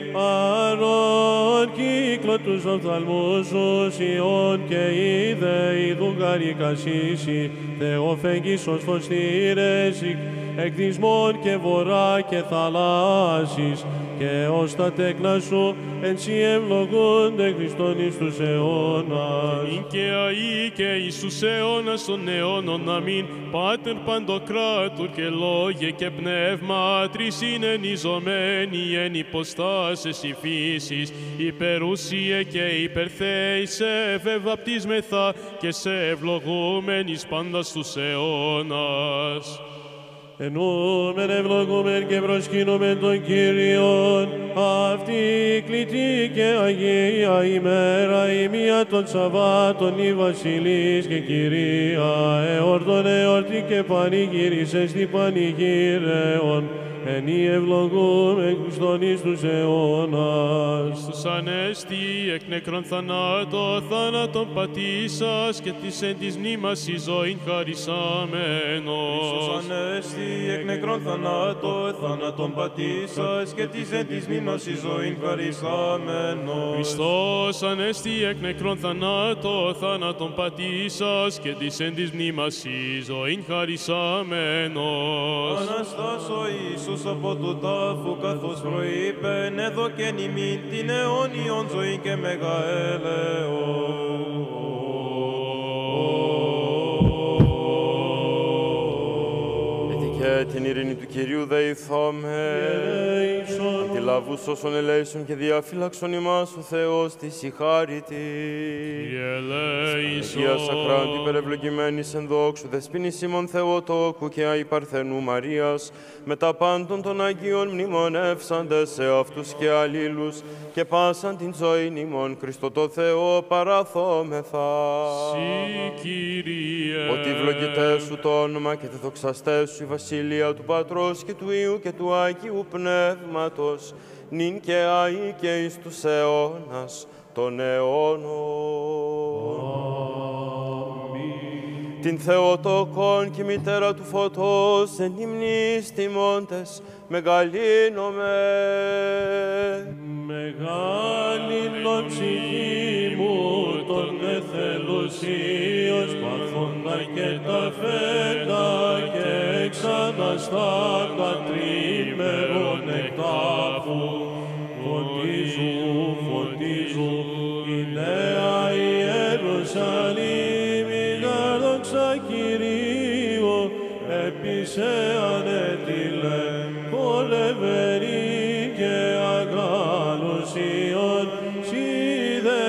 άρων κύκλο τους οφθαλμούς σου, Υιόν και είδε ειδού γαρικασίσι, Θεοφέγγις ως φωστήρες, εκδισμών και βορρά και θαλάσσης, και ως τα τέκνα σου εν σοι ευλογούνται Χριστόν εις τους αιώνας. Νυν και αεί και εις τους αιώνας των αιώνων, αμήν. Πάτερ παντοκράτορ και λόγε και πνεύμα, τρεις είναι ενιζωμένοι εν υποστάσες η φύσης, υπερούσιε και υπερθέη, σε ευεβαπτίσμεθα και σε ευλογούμενης πάντα στους αιώνας. Ενούμεν ευλογούμεν και προσκύνομεν τον Κύριον, αυτή η κλητή και Αγία ημέρα, η μία των Σαββάτων η Βασιλής και Κυρία, εορτών εορτή και πανηγύρισες τι πανηγύρεων, εν η ευλογούμεν Χριστόν εις τους αιώνας. Χριστός Ανέστη, εκ νεκρών θανάτων, θάνατον πατήσας και της εν της μνήμας η ζωήν χαρισάμενος. Χριστός Ανέστη, εκ νεκρών θανάτων, θάνατον πατήσας και της εν της μνήμας η ζωήν χαρισάμενος. Χριστός Ανέστη, εκ νεκρών θανάτων, θάνατον πατήσας και της εν της μνήμας η ζωήν χαρισάμενος. Αναστάσω Ιησούς από του τάφου, καθώς προείπεν, έδωκεν ημίν την αιώνιον ζωή και μεγαέλεον. Και την ειρήνη του Κυρίου δεηθώμε. Αντιλαβούς όσων ελέησον και διαφύλαξον ημάς ο Θεός της η χάριτη. Αγία Σακράντη υπερευλογημένης εν δόξου δεσποίνης ημών Θεοτόκου και αϊ Παρθενού Μαρίας, με τα πάντων των Αγίων μνημονεύσαντες σε αυτούς και αλλήλους και πάσαν την ζωήν ημών Χριστό το Θεό παραθόμεθα. Συ, Κύριε, ότι ευλογητές σου το όνομα και δοξαστές σου η βασιλεία του Πατρός και του Υιού και του Αγίου Πνεύματος, νυν και αεί και εις τους αιώνας των αιώνων. Την Θεοτόκον και μητέρα του φωτός, εν υμνείς τιμώντες, μεγαλύνομαι. Μεγάλυνον ψυχή μου τον εθελουσίως παθόντα και τα φέτα και εξαναστάντα τρίμερον εκτάφου. Φωτίζου, φωτίζου, η νέα Ιερουσαλήμ, η δόξα Κυρίου, επίσε ανέτειλε, πολεμερή και αγάλωσιον, σίδε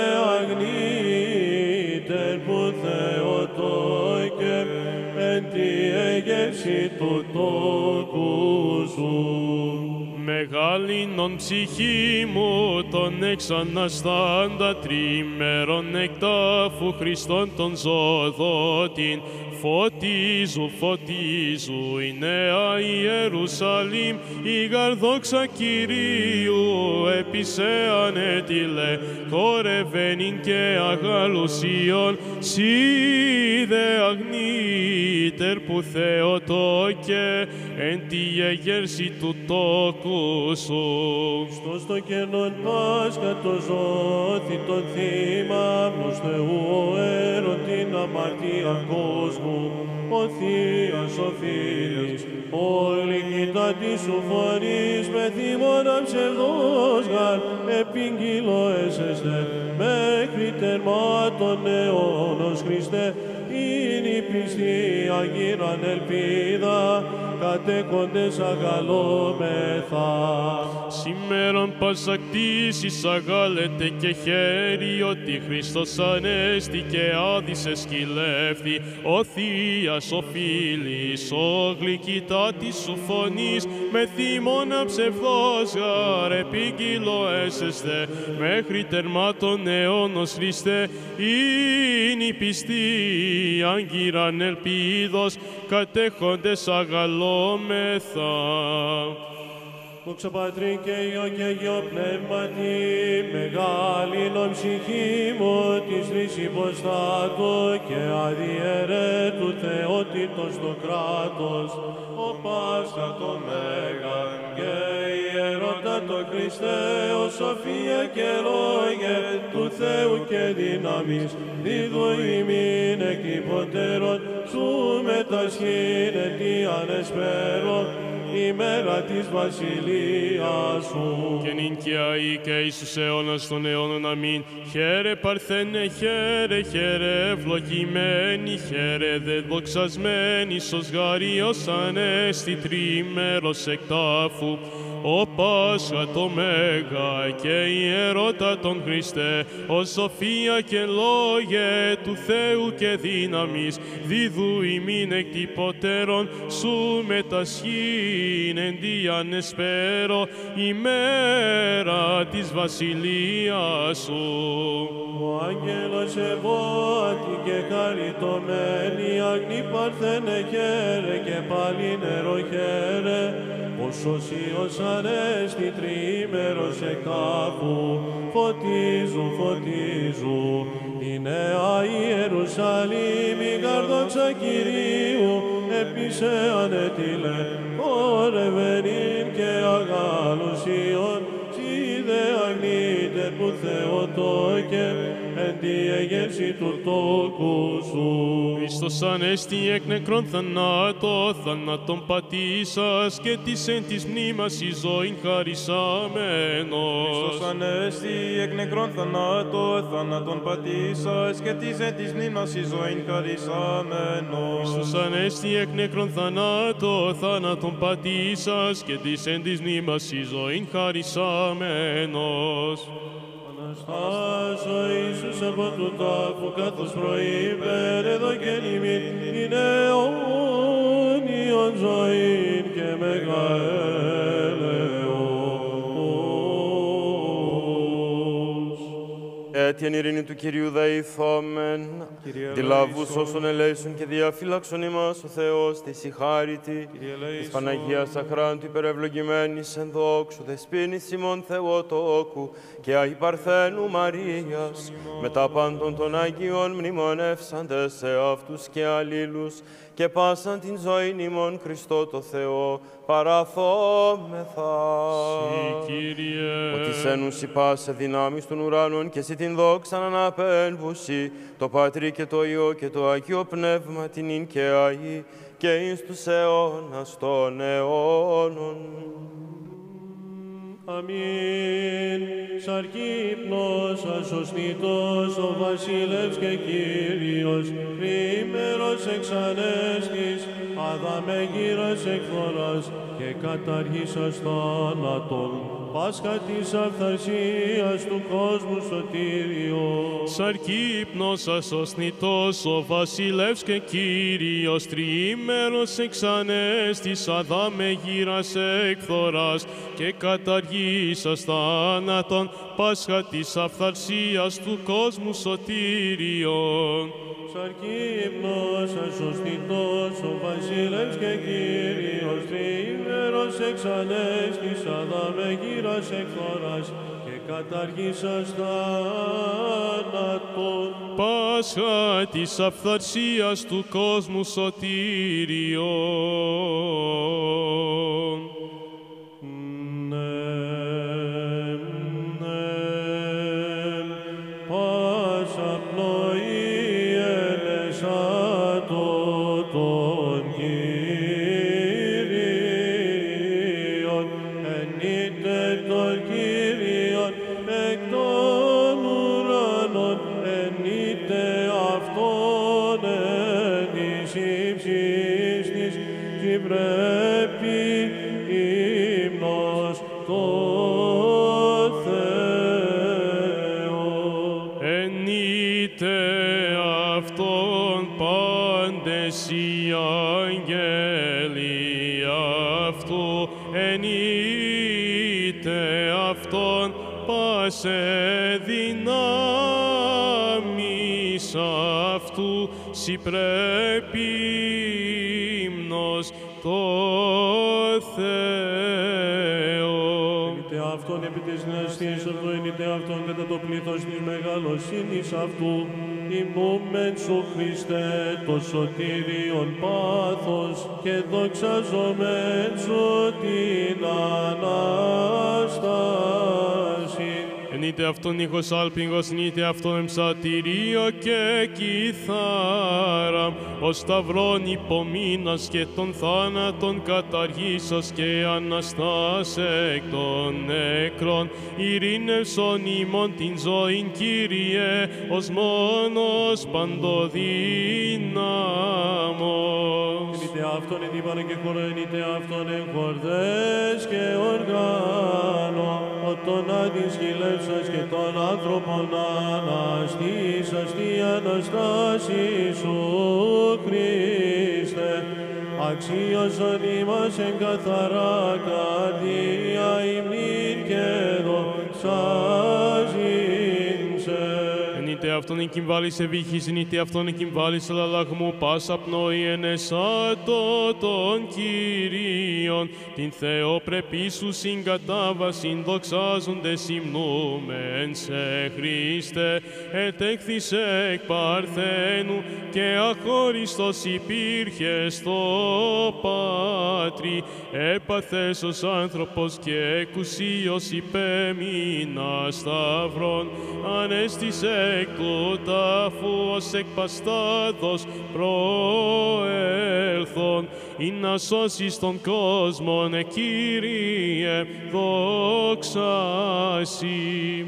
αγνήτερ που Θεοτόκε, εν τη εγέρση του τόκου σου. Μεγάλυνον ψυχή μου τον εξαναστάντα τρίμερον εκτάφου Χριστόν τον ζωοδότην. Φωτίζου, φωτίζου η νέα Ιερουσαλήμ, η γαρδόξα Κυρίου επίσε ανέτειλε, χορευένην και αγαλουσίων, σίδε αγνήτερ που Θεοτόκε, εν τη εγέρση του τόκου σου. Χριστός το κενόν Πάσχα το ζώθη τον θύμα προς Θεού έρωτη την αμαρτία κόσμου, ο Θείος ο Φίλης, όλη κοιτά τη σου φωνής, με θυμώνα ψευδός γαρ, επίγγυλο έσεστε, μέχρι τερμάτων αιώνος Χριστέ, είναι η πιστή αγύραν ελπίδα, κατέχοντες αγαλόμεθα. Σήμερον πάσα κτήσεις αγάλετε και χέρι, ότι Χριστός Ανέστη και άδησε σκυλεύθη, ο Θείας ο Φίλης, ο γλυκητά της σου φωνής, με θυμώνα ψευδός γαρ, επίγγυλο έσεστε, μέχρι τερμάτων αιώνος Χριστέ, είναι η πιστή άγκυραν ελπίδος, κατέχοντες αγαλόμεθα. Δόξα Πατρί και Υιό και Αγίο Πνεύματι, μεγάλην ψυχή μου της τρεις υποστάτου και αδιαιρέτου Θεότητος το κράτος, ο Πάσχα το Μέγαν και ιερότα το Χριστέ, ο σοφία και λόγε του Θεού και δύναμης, δίδου ημίν εκ υποτέρων σου μετασχήνε τι ανεσπέρω, ημέρα της βασιλείας σου. Και νυν και αεί και εις τους αιώνας των αιώνων. Αμήν. Χαίρε Παρθένε, χαίρε, χαίρε, ευλογημένη, χαίρε, δε δοξασμένη, σος γαρίος Ανέστη τριήμερος εκ τάφου. Ο Πάσχα το Μέγα και ιερότα τον Χριστέ, ο σοφία και λόγε του Θεού και δύναμης, δίδου ημίν εκ τυπωτέρων σου μετασχήν εν τη ανεσπέρω ημέρα της βασιλείας σου. Ο άγγελος ευώτη και χαριτωμένη, αγνή Παρθένε χαίρε και πάλι νερό χαίρε, ο σωσίος Ανέστη τριήμερος εκ τάφου, φωτίζουν, φωτίζουν, η νέα Ιερουσαλήμ, η καρδόξα Κυρίου, επίσε ανέτειλε, ορευενήν και αγαλουσίων, σίδε αγνήτερ που Θεοτόκε, εν τη εγέρση του τόκου σου. Χριστός Ανέστη εκ νεκρών θανάτων πατήσας και της εν της μνήμας εις ζωήν χαρισάμενος. Χριστός Ανέστη εκ νεκρών θανάτων πατήσας και της εν της μνήμας εις ζωήν χαρισάμενος. Χριστός Ανέστη εκ νεκρών θανάτων πατήσας και της εν της μνήμας εις ζωήν χαρισάμενος. Αναστάς ο Ιησούς από του τάφου, καθώς προείπεν εδώ και νημήν, είναι αιώνιον ζωήν και μεγαέλεος. Έτιεν ειρήνη του Κυρίου δεηθόμεν, δηλαβούς όσων ελέησον και διαφύλαξον ημάς ο Θεός της η χάριτη, της Παναγίας Αχράντου υπερευλογημένης εν δόξου δεσποίνης ημών Θεοτόκου και Αγί Παρθένου Μαρίας, μετά πάντων των Αγίων μνημονεύσαντες σε αυτούς και αλλήλους και πάσαν την ζωήν ημών Χριστό το Θεό παραθόμεθα. Κύριε, Ότι σένους υπάσε δυνάμεις των ουράνων και εσύ την δόξαν αναπέμβουσι, το Πατρί και το Υιό και το Αγίο Πνεύμα την ειν και αεί και εις τους αιώνας των αιώνων. Αμήν. Σαρκύπνος, ασωστήτος, ο Βασιλεύς και Κύριος, τρίμερος εξ Ανέστης, αδαμεγύρας εκφοράς και καταργήσας θάνατον, Πάσχα της αυθαρσίας του κόσμου σωτήριο. Σαρκύπνος ασωσνητός, ο Βασιλεύς και Κύριος, τριήμερος εξ Ανέστης, αδαμεγύρας εκφθοράς και καταργήσας θάνατον, Πάσχα της αυθαρσίας του κόσμου σωτήριον. Σαρκύπνος, ασωστητός, ο Βασιλεύς και Κύριος, τριήμερος εξ Ανέστης, αδαμεγύρας εκφθοράς και καταργήσας θάνατον, Πάσχα της αυθαρσίας του κόσμου σωτήριον. Πάσα πνοή ελεσάτο το οι αγγέλοι αυτού, ενείτε αυτόν πάσε δυνάμεις αυτού, σοι πρέπει ύμνος το Θεό. Ενείτε αυτόν επί της δυναστείας αυτού, ενείτε αυτόν κατά το πλήθος της μεγαλοσύνης αυτού, υμνούμεν σου Χριστέ το σωτήριον πάθος και δοξαζόμεν σου την Ανάσταση. Ενείτε αυτόν ήχος άλπιγος, ενείτε αυτόν εμψατηρίο και κιθάρα, ως σταυρών υπομείνας και των θάνατων καταργήσας και Αναστάς εκ των νεκρών, ειρήνευσον ημών την ζωήν, Κύριε, ως μόνος παντοδύναμος. Ενείτε αυτόν εν ύπαρο και χώρο, ενείτε αυτόν εν χορδές και οργάνο, τον αντισχυλεύσας και των άνθρωπων αναστήσας τη Αναστάση σου Χριστέ, αξίωσον ημάς εν καθαρά καρδία υμνήν και δοξάζειν σε. Ενείτε αυτόν εκυμβάλλεις ευήχης, ενείτε αυτόν εκυμβάλλεις αλλαγμού, πάσα πνοή ενεσάτω των Κυρίων, την Θεοπρεπή σου συγκατάβασιν δοξάζοντες υμνούμεν σε Χριστέ, ετέχθης εκ Παρθένου και αχώριστος υπήρχε στο Πάτρι, έπαθες ως άνθρωπος και εκουσίως υπέμεινα σταυρών, ανέστης εκ του τάφου ως εκ παστάδος προέλθον, ή να σώσεις τον κόσμον, Κύριε, δόξασι.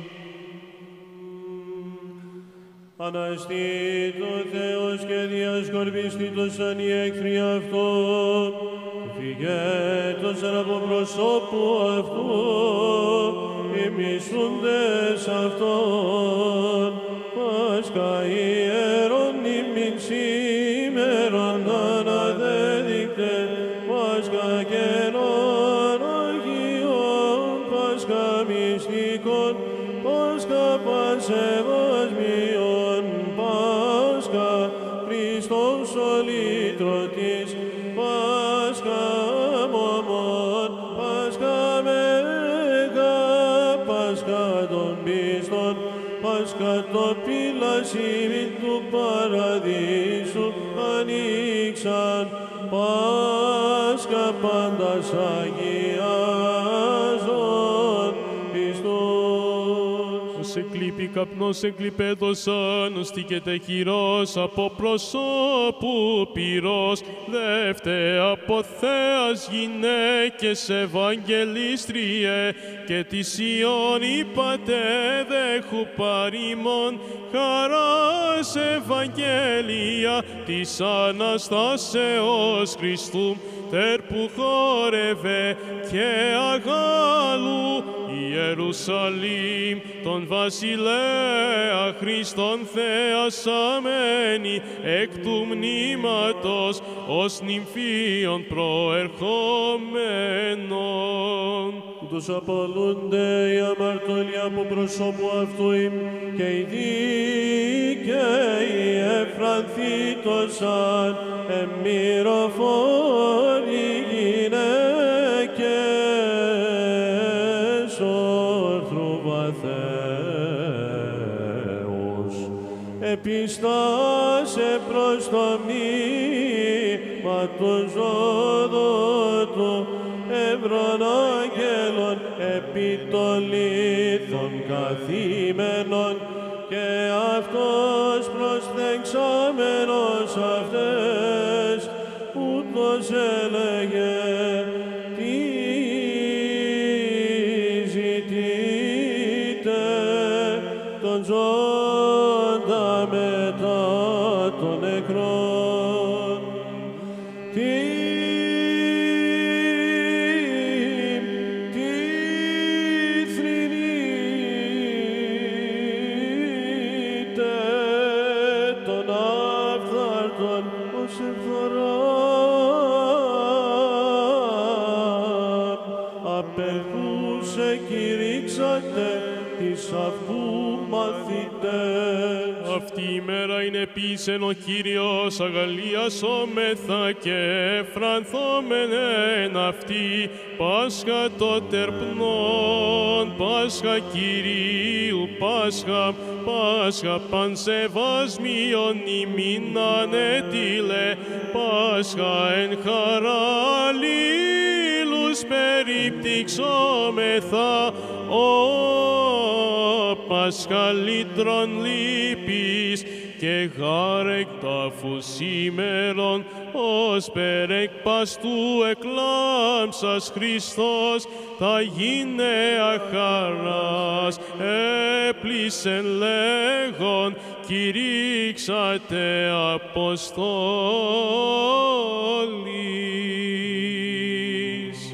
Αναστεί το Θεός και διασκορπιστήτωσαν οι εχθροί αυτού, φυγέτωσαν από προσώπου αυτού, οι μισούντες αυτόν, Πάσχα ιερών ημίν σήμερον αναδέδεικτε, Πάσχα καινών Αγίων, Πάσχα μυστικών, Πάσχα πασεβασμίων, Πάσχα Χριστός ο λύτρωτης, Πάσχα μωμών, Πάσχα μέγα, Πάσχα των πίστων, Πάσχα το πυλασίμιν του παραδείσου ανοίξαν, Πάσχα πάντας αγιάζων πιστούς. Ως εκλείπει καπνός εκλειπέδωσαν, στήκεται χειρός από προσώπου πυρός, δεύτε από θέας γυναίκες Ευαγγελίστριε, και της Ιών είπατε δέχου παρήμων, χαράς Ευαγγέλια της Αναστάσεως Χριστού, τερ που χόρευε και αγάλου Ιερουσαλήμ, τον βασιλέα Χριστόν θεασαμένη, εκ του μνήματος ως νυμφίων προερχόμενων. Ούτως απολούνται οι αμαρτωλοί από προσώπου αυτού και οι δίκαιοι εφρανθήτωσαν, εμμυροφόροι γυναίκες όρθρου βαθέως, επιστάσε προς το μνήμα του ζωδότου, εύρων αγγέλων επί των λίθων καθήμενων, και αυτός προσθεξάμενος αυτές, ούτως έλεγε, τι ζητείτε τον ζώντα μετά των νεκρών, τι θρηνείτε τον άφθαρτον, ως σε φθορά, απελούσε κηρύξατε τις αυτού μαθητές. Αυτή η μέρα είναι επίσεν ο Κύριος, αγαλίασόμεθα και φρανθόμεν εν αυτή, Πάσχα το τερπνών, Πάσχα Κυρίου, Πάσχα, Πάσχα πανσεβασμίον ημίν ανέτειλε, Πάσχα εν χαρά αλλήλους περιπτυξόμεθα, Πάσχα λύτρων λύπης και γάρεκ τάφους σήμερον, ως περεκ παστού εκλάμψας Χριστός, θα γίνεα χαράς, έπλησεν λέγον, κηρύξατε Αποστόλης.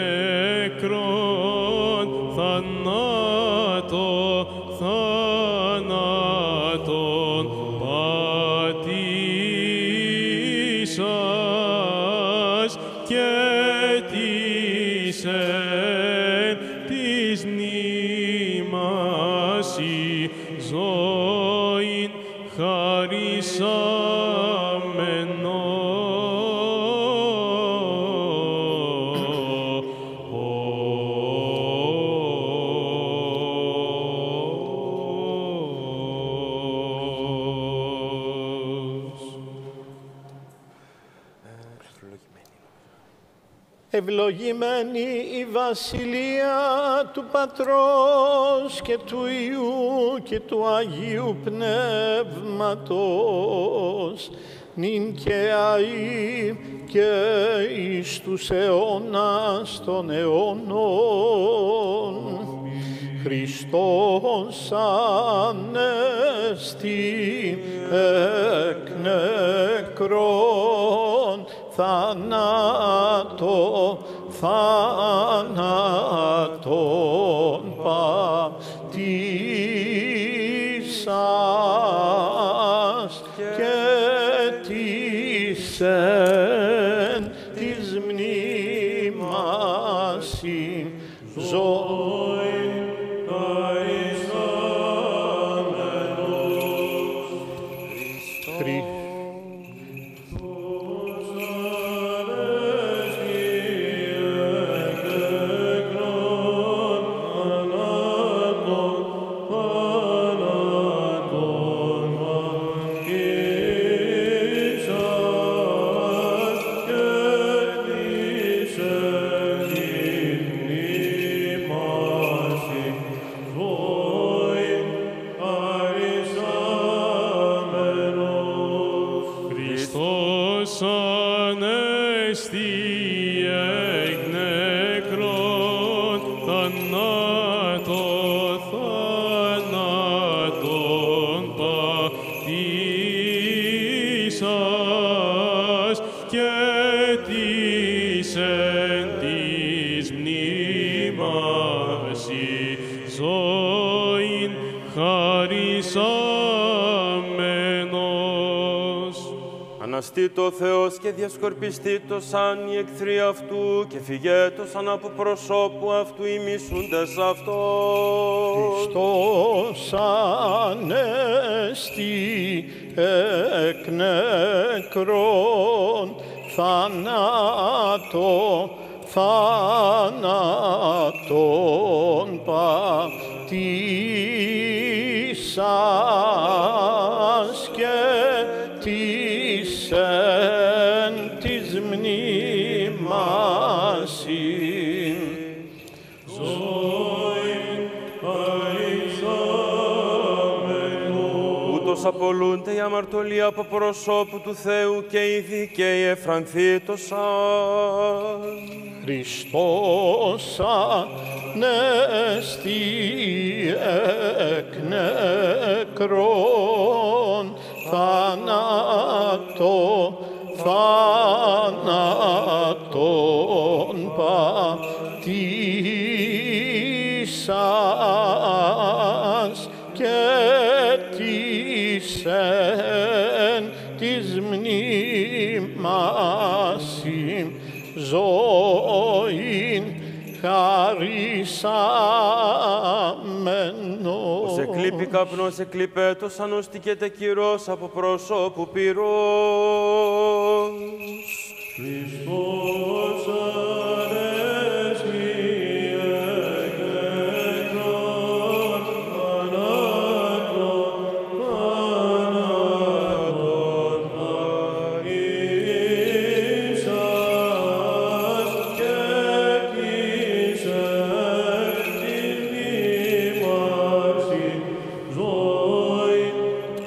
θάνατο, της μνήμας η ζωήν Ευλογημένη η βασιλεία του Πατρός και του Υιού και του Αγίου Πνεύματος, νυν και αεί και εις τους αιώνας των αιώνων. Χριστός ανέστη εκ νεκρών, θάνατον πατήσας και τίσεν της μνήμας ζωή. Αναστήτω ο Θεός και διασκορπιστήτω σαν οι εχθροί αυτού και φυγέτω σαν από προσώπου αυτού οι μισούντες αυτό. Χριστός ανέστη εκ νεκρών, θάνατον πατήσας και τίσεν της μνήμας ούτως απολούνται οι αμαρτωλοί από προσώπου του Θεού και οι δικαίοι εφρανθήτωσαν. Χριστός ανέστη εκ νεκρών, θάνατον πατήσας και τίσεν της μνήμας ζωήν χαρισάμενος. Ως εκλείπει καπνός εκλειπέτος, ανοστικέται κυρός από προσώπου πυρός. Χριστός ανέστη εκ νεκρών, θάνατον πατήσας και τίσεν της μνήμας ζωήν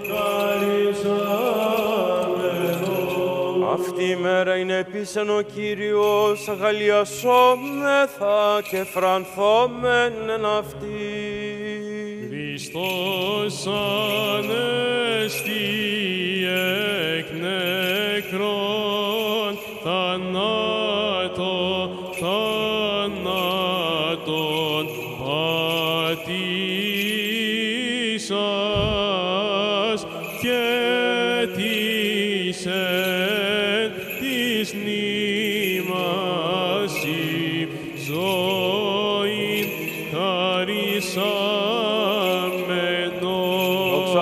χαρισάμενος. Αυτή η μέρα είναι επίσεν ο Κύριος, αγαλιασόμεθα και φρανθόμεν εν αυτή. Χριστός ανέστη εκ νεκρών, θάνατον πατήσας και τίσεν της μνήμας ζωή.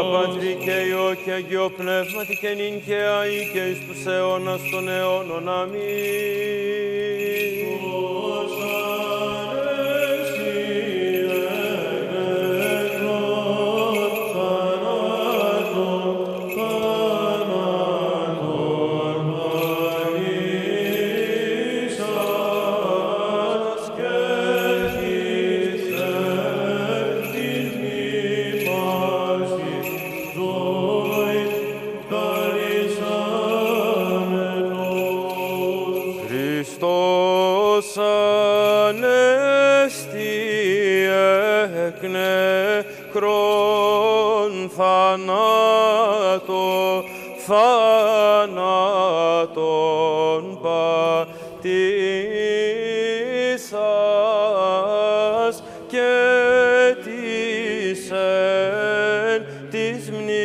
Πατρί και Υιό και Αγίο Πνεύματι και νυν και αεί και εις τους αιώνας των αιώνων. Αμήν. Θάνατον πατήσας και της εν της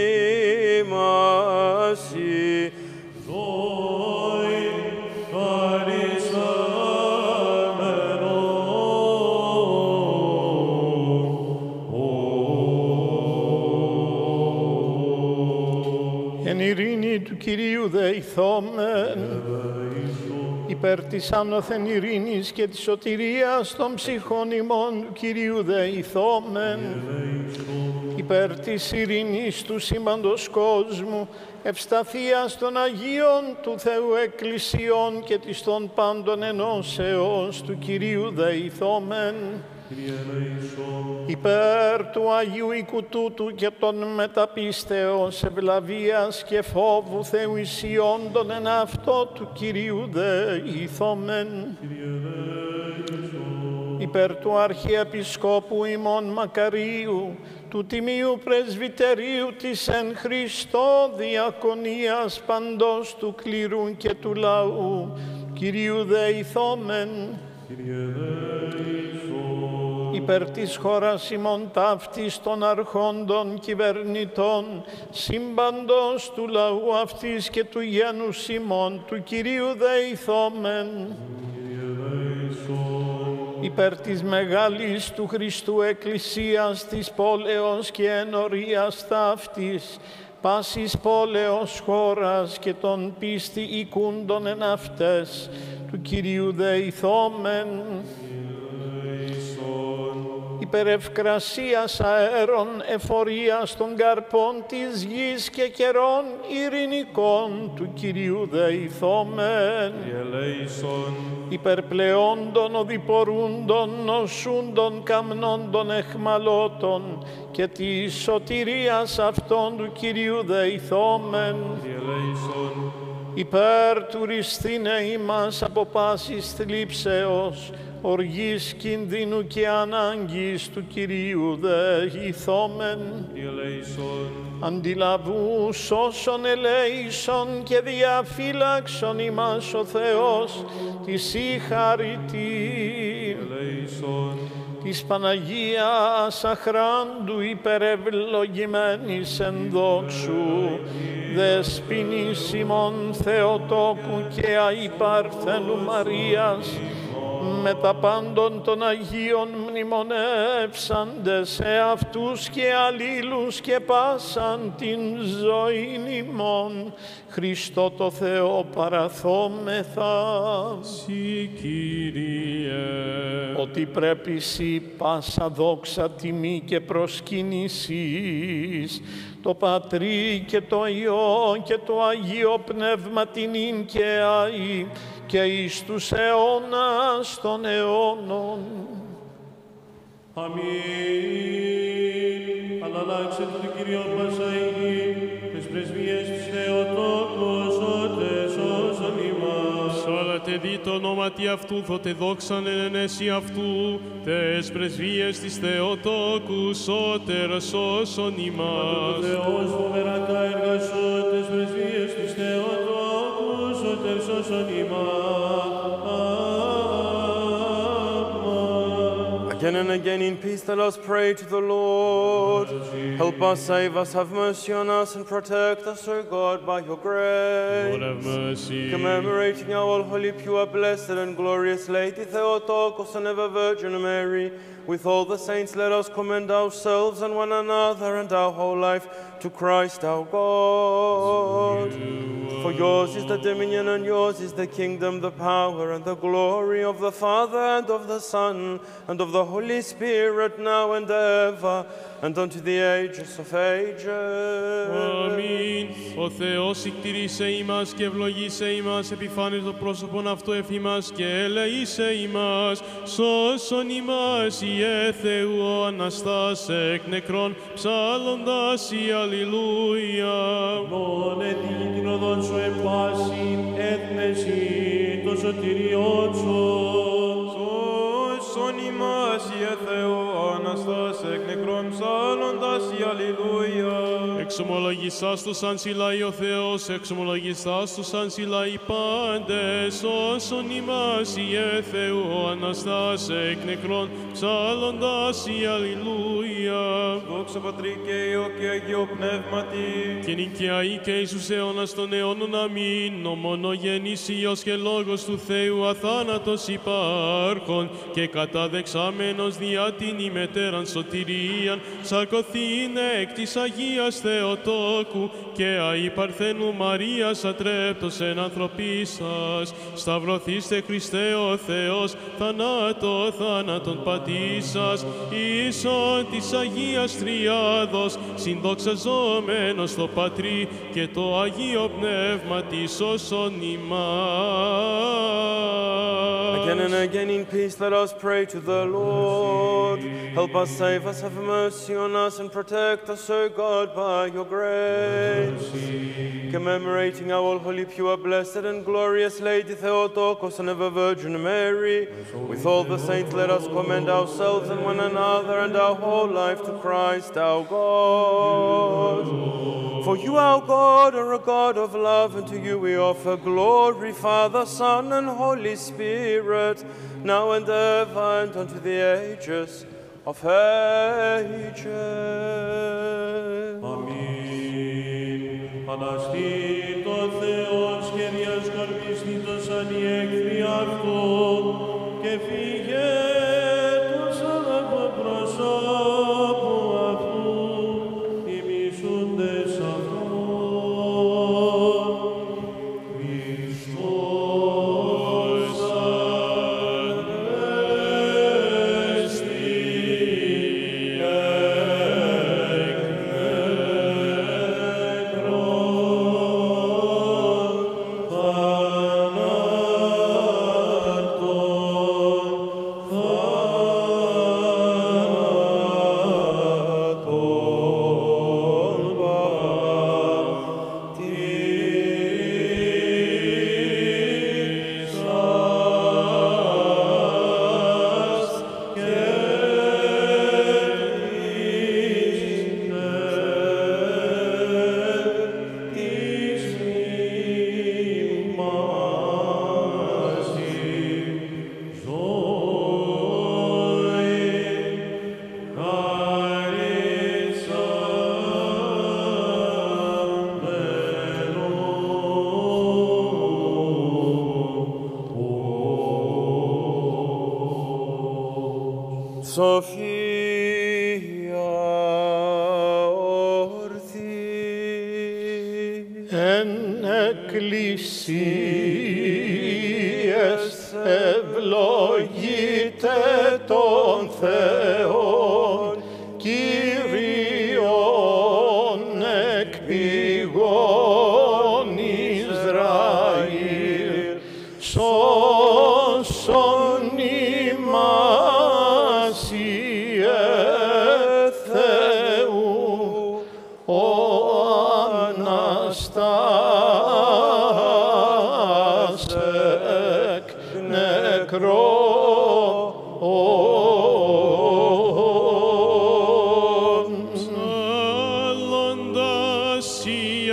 μνήμασι Δόη χαρισάμενο. Εν ειρήνη του Κυρίου δεηθόμεν, υπέρ της άνωθεν ειρήνης και της σωτηρίας των ψυχών ημών του Κυρίου δεηθόμεν, υπέρ της ειρήνης του σύμπαντος κόσμου, ευσταθίας των Αγίων του Θεού Εκκλησιών και της των πάντων ενώσεως του Κυρίου δεηθόμεν, υπέρ του Αγίου οίκου τούτου και των μεταπίστεως ευλαβίας και φόβου Θεού ισιόντων εν αυτό του Κυρίου δεηθόμεν, υπέρ του Αρχιεπισκόπου ημών Μακαρίου, του Τιμίου Πρεσβυτερίου της εν Χριστώ διακονίας παντός του κλήρου και του λαού, Κυρίου δεηθόμεν, υπέρ της χώρας ημών ταύτης των αρχόντων κυβερνητών, σύμπαντος του λαού αυτής και του γένους ημών, του Κυρίου δεηθόμεν, υπέρ της μεγάλης του Χριστού Εκκλησίας της πόλεως και ενορίας ταύτης, πάσης πόλεως χώρας και των πίστη οικούντων εν αυτές, του Κυρίου δεηθόμεν, υπέρ ευκρασίας αέρων εφορίας των καρπών της γης και καιρών ειρηνικών, του Κυρίου δεηθόμεν, υπέρ πλεόντων οδηπορούντων νοσούντων καμνόντων εχμαλώτων και της σωτηρίας αυτών, του Κυρίου δεηθόμεν, υπέρ του ρηστήνε ημάς από πάσης θλίψεως, οργής κινδύνου και ανάγκης, του Κυρίου δεηθόμεν, αντιλαβού σώσον ελέησον και διαφύλαξον ημάς ο Θεός της η χαριτή, της Παναγίας αχράντου υπερευλογημένης εν δόξου, δεσποινής ημών Θεοτόκου και αϊπαρθένου Μαρίας, με τα πάντων των Αγίων μνημονεύσαντες εαυτούς και αλλήλους και πάσαν την ζωήν ημών, Χριστό το Θεό παραθόμεθα. Συ Κύριε, ότι πρέπει σοι πάσα δόξα τιμή και προσκύνησης, το Πατρί και το Υιό και το Αγίο Πνεύμα την ίν και αεί και εις τους αιώνας των αιώνων. Αμήν. Αναλλάξε του Κυρίου Πασαή, τις πρεσβείες της Θεοτόκος, ότε σώσον ημάς. Σάλατε δι' το ονόματι αυτού, δότε δόξαν εν ενέση αυτού, τες πρεσβείες της Θεοτόκου, σώτερ σώσον ημάς. Ο Θεός φοβερακά εργασό, τες πρεσβείες της Θεοτόκου, σώτερ σώσον ημάς. Again and again in peace let us pray to the Lord. Help us, save us, have mercy on us, and protect us, O God, by your grace. Lord have mercy. Commemorating our all holy, pure, blessed, and glorious Lady Theotokos and ever Virgin Mary, with all the saints let us commend ourselves and one another and our whole life to Christ our God. For yours is the dominion, and yours is the kingdom, the power, and the glory of the Father, and of the Son, and of the Holy Spirit, now and ever, and unto the ages of ages. Αμήν. Ο Θεός εκτηρήσε ημάς και ευλογήσε ημάς, επιφάνει το πρόσωπον αυτό εφ' ημάς και ελεήσε ημάς, σώσον ημάς Ιε Θεού ο Αναστάς εκ νεκρών, ψάλλοντας η Αλληλούια. Μόνε την οδόν σου επάσιν έθνεση το σωτηριόν σου. Σώσον ημάς Ιε Θεού Αναστάς εκ νεκρών, ψάλλοντας η Αλληλούια. Εξομολογησάς τους αν σιλάει ο Θεός, εξομολογησάς τους αν σιλάει πάντες, σώσον ημάς Ιε Θεού ο Αναστάς εκ νεκρών, ψάλλοντας η Αλληλούια. Δόξα Πατρί και Υιό και Αγίο Πνεύματι, Και νικιαεί και εις τους αιώνας των αιώνων αμήν, ο μονογενής Υιός και Λόγος του Θεού αθάνατος υπάρχων και καταδεξάμενος διά την ημετέραν σωτηρίαν, σαρκωθήνε εκ της Αγίας Θεοτόκου και αη Παρθένου Μαρίας ατρέπτος εν ανθρωπίσας, σταυρωθήστε Χριστέ ο Θεός, θάνατον πατήσας, ίσον της Αγίας Τριάδος, συνδοξαζόμενος το Πατρί και το Αγίο Πνεύμα της όσον ημάς. Again and again in peace let us pray to the Lord. Help us, save us, have mercy on us, and protect us, O God, by your grace. Commemorating our all holy, pure, blessed, and glorious Lady Theotokos and ever Virgin Mary, with all the saints let us commend ourselves and one another and our whole life to Christ our God. For you, our God, are a God of love, and to you we offer glory, Father, Son, and Holy Spirit, now and ever, and unto the ages of ages. Αμήν. Αναστεί το Θεός και διασκορπιστήτως αν οι εχθροί αυτού και φύγε τους από προσώπου αυτού οι μισούντες αυτού. Χριστός Ανέστη εκ νεκρών, Σοφία ορθή. Εν εκκλησίες ευλογείτε τον Θεόν, Κύριον εκ πηγών Ισραήλ, σώσον ημάς Ιε Θεού, ο Αναστάς εκ νεκρών. Ψάλλοντας η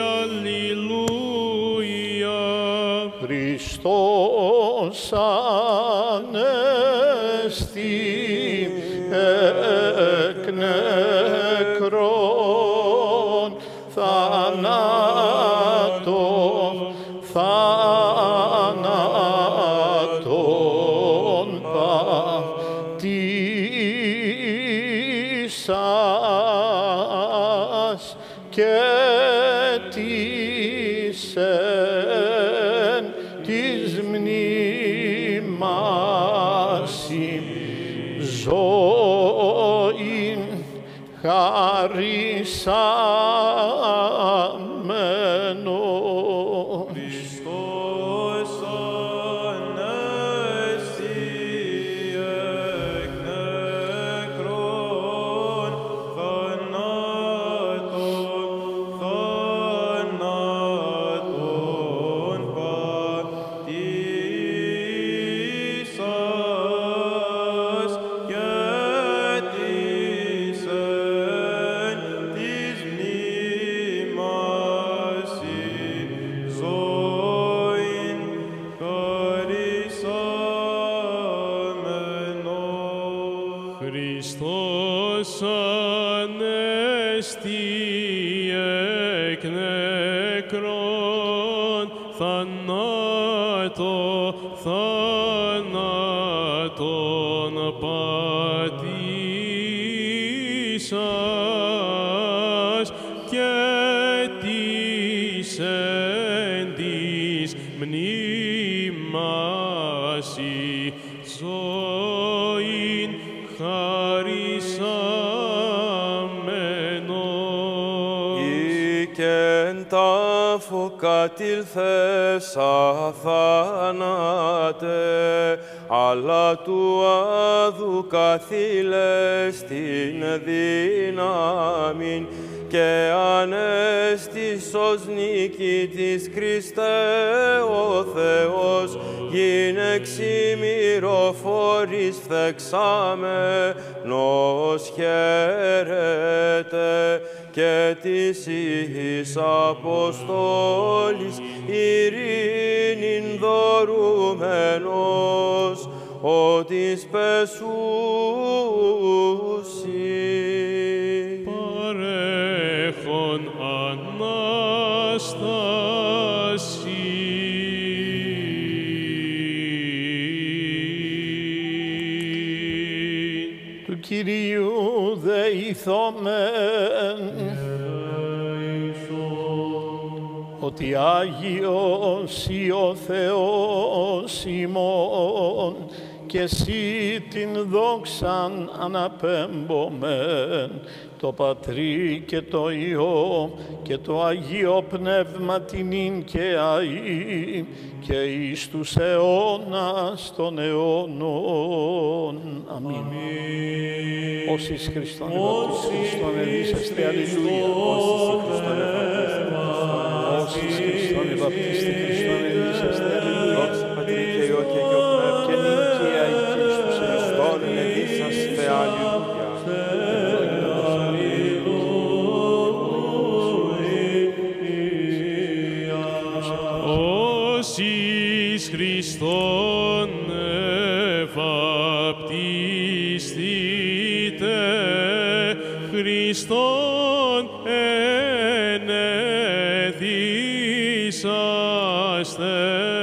Αλληλούια. Χριστός Ανέστη εκ νεκρών θάνατον πατήσας και τίσεν της μνήμασιν ζωήν χαρισάμενος. Χριστός ανέστη εκ νεκρών θάνατον πατήσας και τίσεν της μνήμασιν ζωήν χαρισάμενος. Χριστός ανέστη εκ νεκρών θάνατον πατήσας και τίσεν της μνήμασι ζωήν χαρισάμενος. Ήκεν τάφο κατήλθες αθάνατε, αλλά του άδου καθήλες την δύναμιν και ανέστης ως νικητής Χριστέ ο Θεός, γίνεξι μυροφόρης φθεξάμενος χαίρετε και της εις Αποστόλης ειρήνην δωρούμενος, ότις πεσούσι. Παρέχον Ανάσταση. Του Κυρίου δεηθόμεν, ότι Άγιος ή ο Θεός ημών, και εσύ την δόξαν αναπέμπομεν, το Πατρί και το Υιό και το Αγίο Πνεύμα την ίν και αΐ και εις τους αιώνας των αιώνων. Αμήν. Όσοι Χριστόν ευαπτιστή Χριστόν εδίσαστε, αλληλούια. Όσοι Χριστόν ευαπτιστή Χριστόν εδίσαστε, αλληλούια. Πατρί και Υιό και Αγίο Πνεύμα Και νυν και αΐ και εις τους αιώνας. Χριστόν εδίσαστε, αλληλούια. Όσοι Χριστόν ευαπτιστείτε, Χριστόν ενεδίσαστε,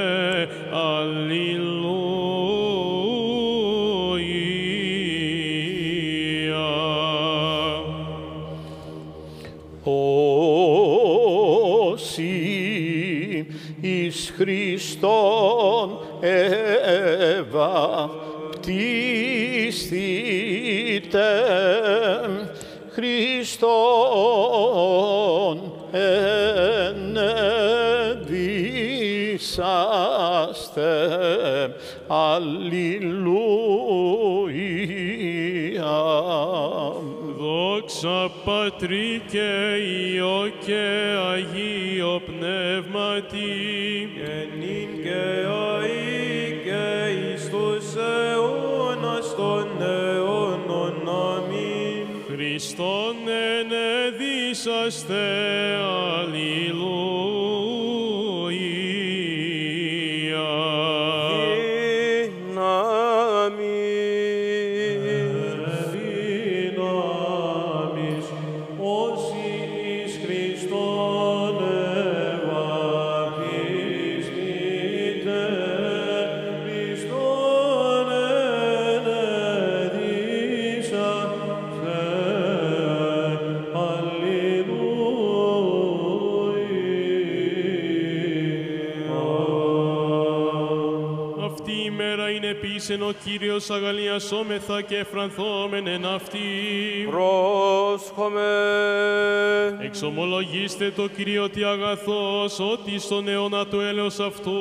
αλληλούια. Όσοι εις Χριστόν ευαπτιστείτε, Χριστόν ενεδίσαστε, αλληλούια. Δόξα Πατρί και Υιό και Αγίο Πνεύματι, Και νυν και αεί και εις τους αιώνας των αιώνων. Αμήν. Χριστόν ενεδίσαστε, αλληλούια. Δύναμη αγαλίασεν ο Κύριος, αγαλιασόμεθα και εφρανθόμεν εν αυτή. Πρόσχομαι. Εξομολογήστε το Κύριο ότι αγαθός, ότι στον αιώνα του έλεος αυτού.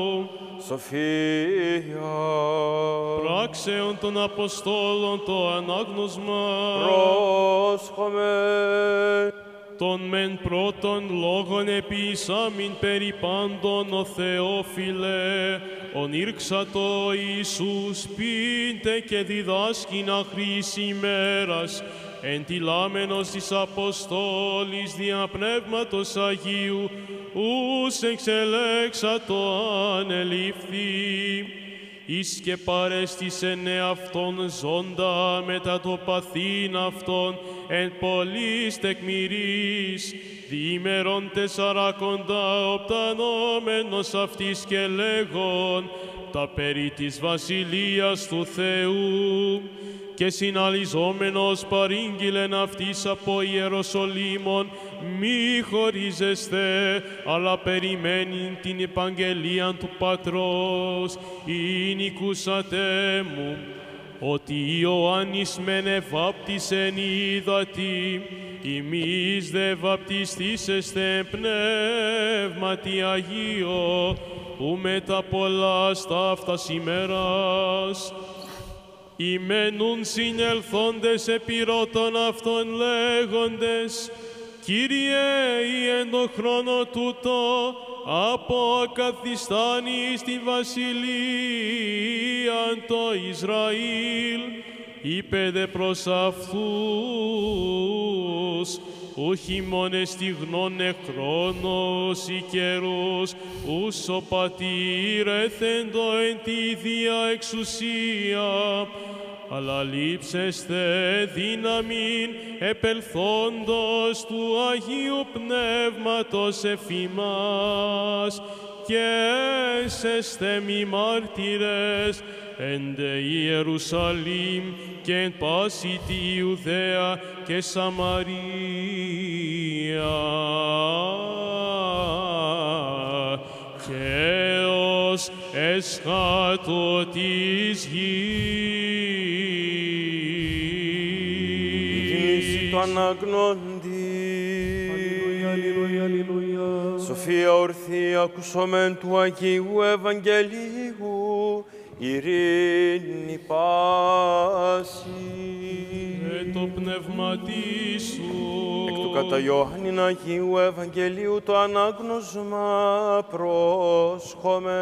Σοφία. Πράξεων των Αποστόλων το ανάγνωσμα. Πρόσχομαι. Τον μεν πρώτον λόγον επίσαμιν περί πάντων ο Θεόφιλε, ονήρξατο Ιησούς πίντε και διδάσκην αχρής ημέρας, εντυλάμενος της Αποστόλης δια Πνεύματος Αγίου, ους εξελέξατο ανελήφθη. Εις και παρέστησεν εαυτόν ζώντα μετά το παθήν αυτόν εν πολλής τεκμηρής, διήμερον 40 οπτανόμενος αυτής και λέγον τα περί της Βασιλείας του Θεού, και συναλιζόμενος παρήγγειλεν αυτής από Ιεροσολύμων μη χωρίζεστε, αλλά περιμένειν την επαγγελίαν του Πατρός. Ειν οικούσατε μου, ότι Ιωάννης μεν εβάπτισεν ύδατι, ημείς δε βαπτιστήσεστε πνεύματι Αγίο, που μετά πολλάς ταύτας ημέρας. Ημένουν συνελθόντες επιρώτων αυτών λέγοντες, Κύριε, ή εν το χρόνο τούτο αποκαθιστάνει στη βασιλεία το Ισραήλ, είπε δε προς αυτούς, ούχι μόνε στιγνών χρόνος ή καιρούς, ους ο πατήρ έθεντο εν τη δια εξουσία, αλλά λείψεστε δύναμιν επελθόντος του Αγίου Πνεύματος εφήμας, και έσεστε μη μάρτυρες εν δε Ιερουσαλήμ και εν πάση τη Ιουδαία και Σαμαρία και ως εσχάτω της γης. Κινήσει το αναγνώντι. Αλληλούια, αλληλούια. Σοφία ορθή ακουσόμεν του Αγίου Ευαγγελίου, ειρήνη πάση. Το πνευματί σου. Εκ του κατά Ιωάννην Αγίου Ευαγγελίου το ανάγνωσμα πρόσχομεν.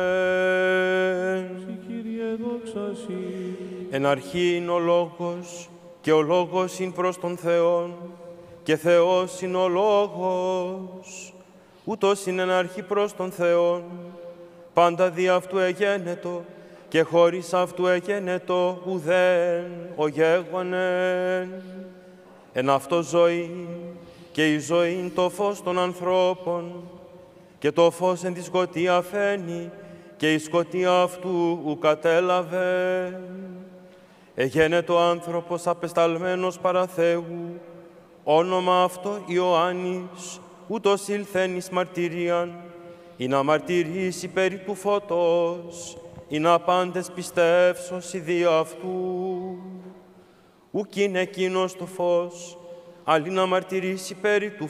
Κύριε, δόξα Συ. Εν αρχή είναι ο Λόγος, και ο Λόγος είναι προς τον Θεόν, και Θεός είναι ο Λόγος. Ούτως είναι εν αρχή προς τον Θεόν, πάντα δι' αυτού εγένετο, και χωρίς αυτού εγένετο ουδέν ο γέγονεν. Εν αυτό ζωή, και η ζωή είναι το φως των ανθρώπων, και το φως εν τη σκοτία φαίνει, και η σκοτία αυτού ου κατέλαβε. Εγένετο άνθρωπος απεσταλμένος παρά Θεού, όνομα αυτό Ιωάννης, ούτως ήλθεν εις μαρτυρίαν, ή να μαρτυρήσει περί του φωτός, ή να πάντες πιστεύσωσι δι' αυτού. Ουκ είναι εκείνος το φως, αλλή να μαρτυρήσει περί του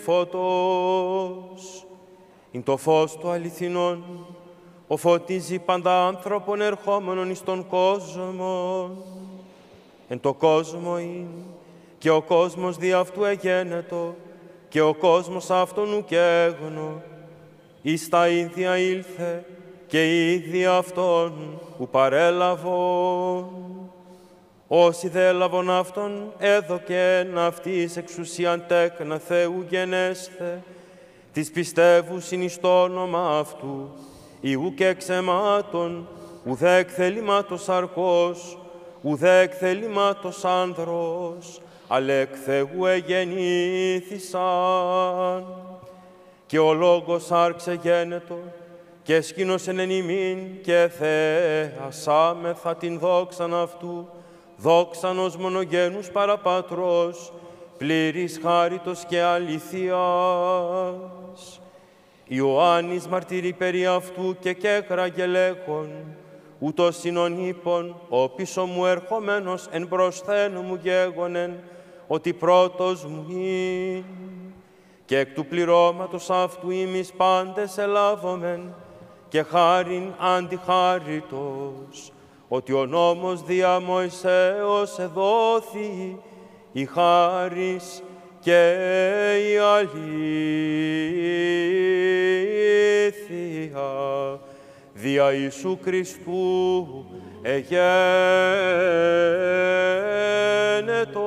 φωτός. Είναι το φως του αληθινόν, ο φωτίζει πάντα άνθρωπον ερχόμενον εις τον κόσμο. Εν το κόσμο είναι, και ο κόσμος δι' αυτού εγένετο, και ο κόσμος αυτόν ουκ έγνω. Εις τα ίδια ήλθε, και οι ίδιοι αυτόν που παρέλαβον. Όσοι δε έλαβον αυτόν, έδωκεν αυτής εξουσίαν τέκνα Θεού γενέσθε, της πιστεύουσιν εις το όνομα αυτού, ή ουκ εξαιμάτων, ουδέ εκθελήματος αρκός, ουδέ εκθελήματος άνδρος, αλλά εκ Θεού εγεννήθησαν. Και ο Λόγος άρξε γένετο, και σκήνωσεν εν ημίν, και θέασάμεθα την δόξαν αυτού, δόξαν ως μονογένους παραπατρός, πλήρης χάριτος και αληθείας. Ιωάννης μαρτυρεί περί αυτού και κέκραγε λέγον, ούτως είναι ύπον, ο πίσω μου ερχομένος εν προσθένω μου γέγονεν, ότι πρώτος μου είναι. Και εκ του πληρώματος αυτού ημείς πάντες ελάβομεν, και χάριν αντιχάριτος, ότι ο νόμος δια Μωυσέως εδόθη, η χάρις και η αλήθεια, δια Ιησού Χριστού εγένετο.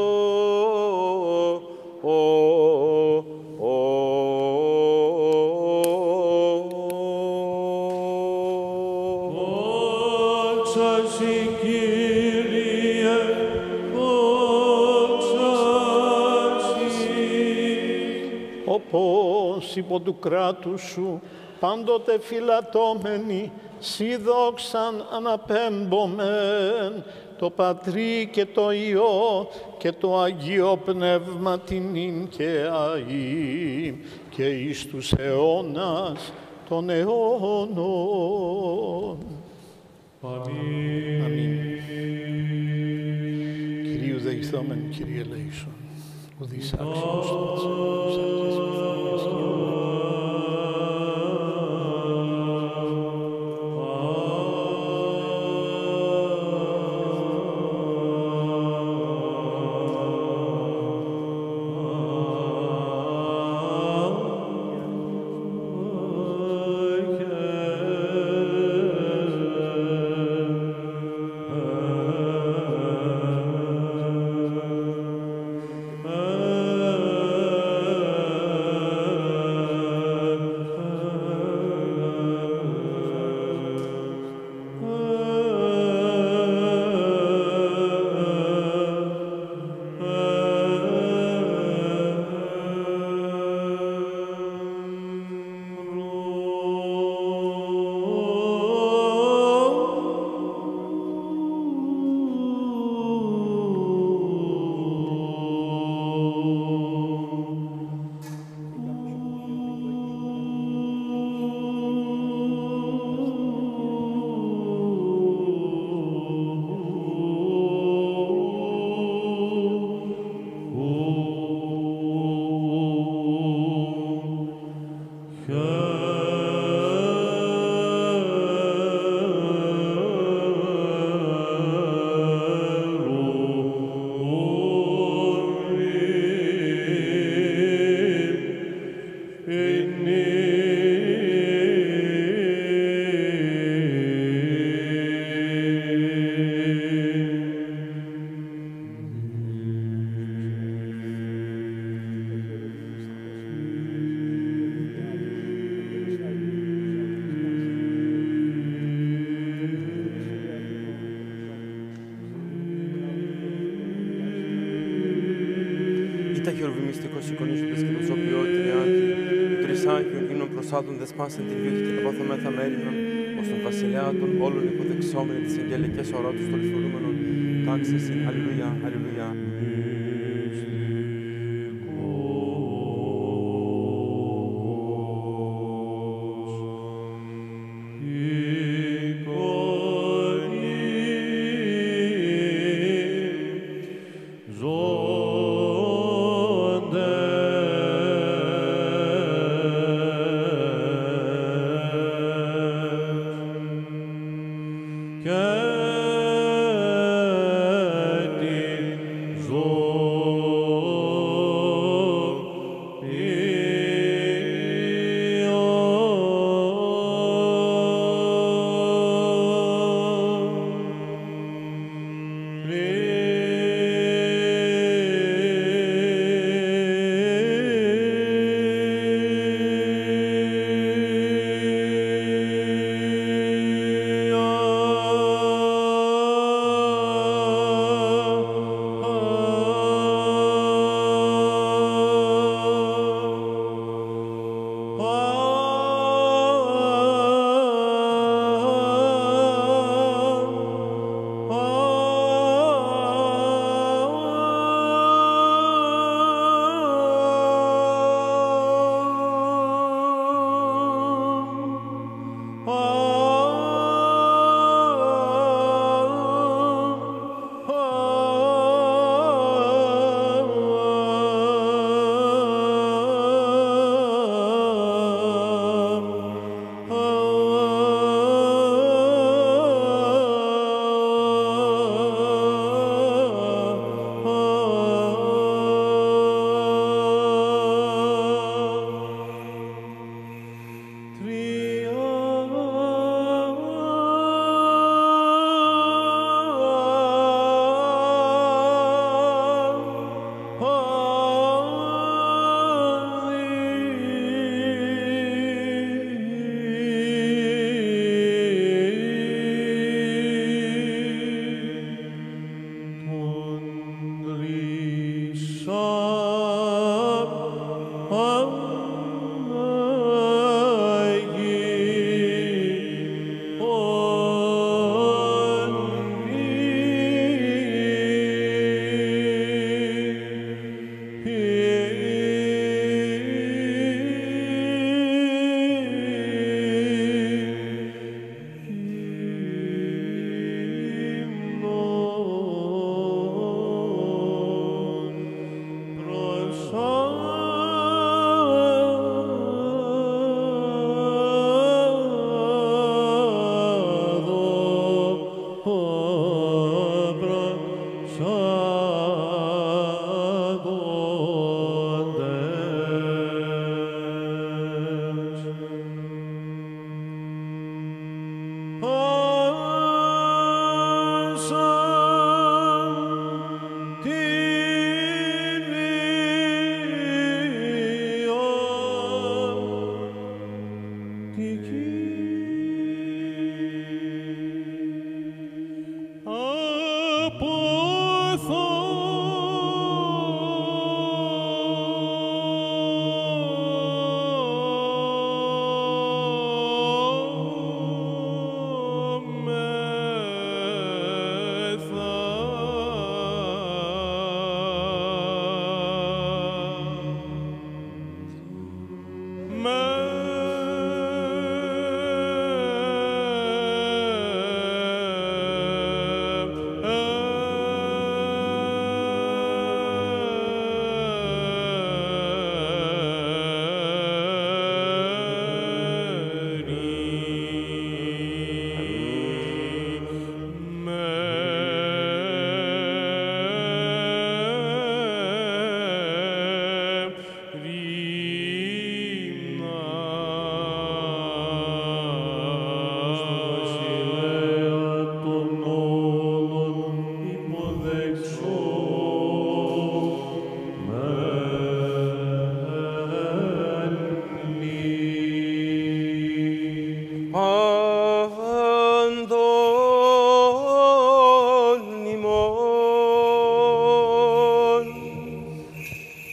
Όπως υπό του κράτους σου πάντοτε φυλατώμενοι, σοι δόξαν αναπέμπομεν, το Πατρί και το Υιό και το Αγίο Πνεύμα τιμήν και αΐ και εις τους αιώνας των αιώνων. Αμήν. Κυρίου δεηθόμεν, Κύριε ελέησον, ουδείς άξιος του Πατσέλους, αρκές επιθυμίες και δεσπάσαν τη βιώτη και πάθομέθα μέρινον, ως τον βασιλέα των όλων υποδεξόμενοι τις αγγελικές ορότους των φορούμενων, τάξεσιν, αλληλούια, αλληλούια.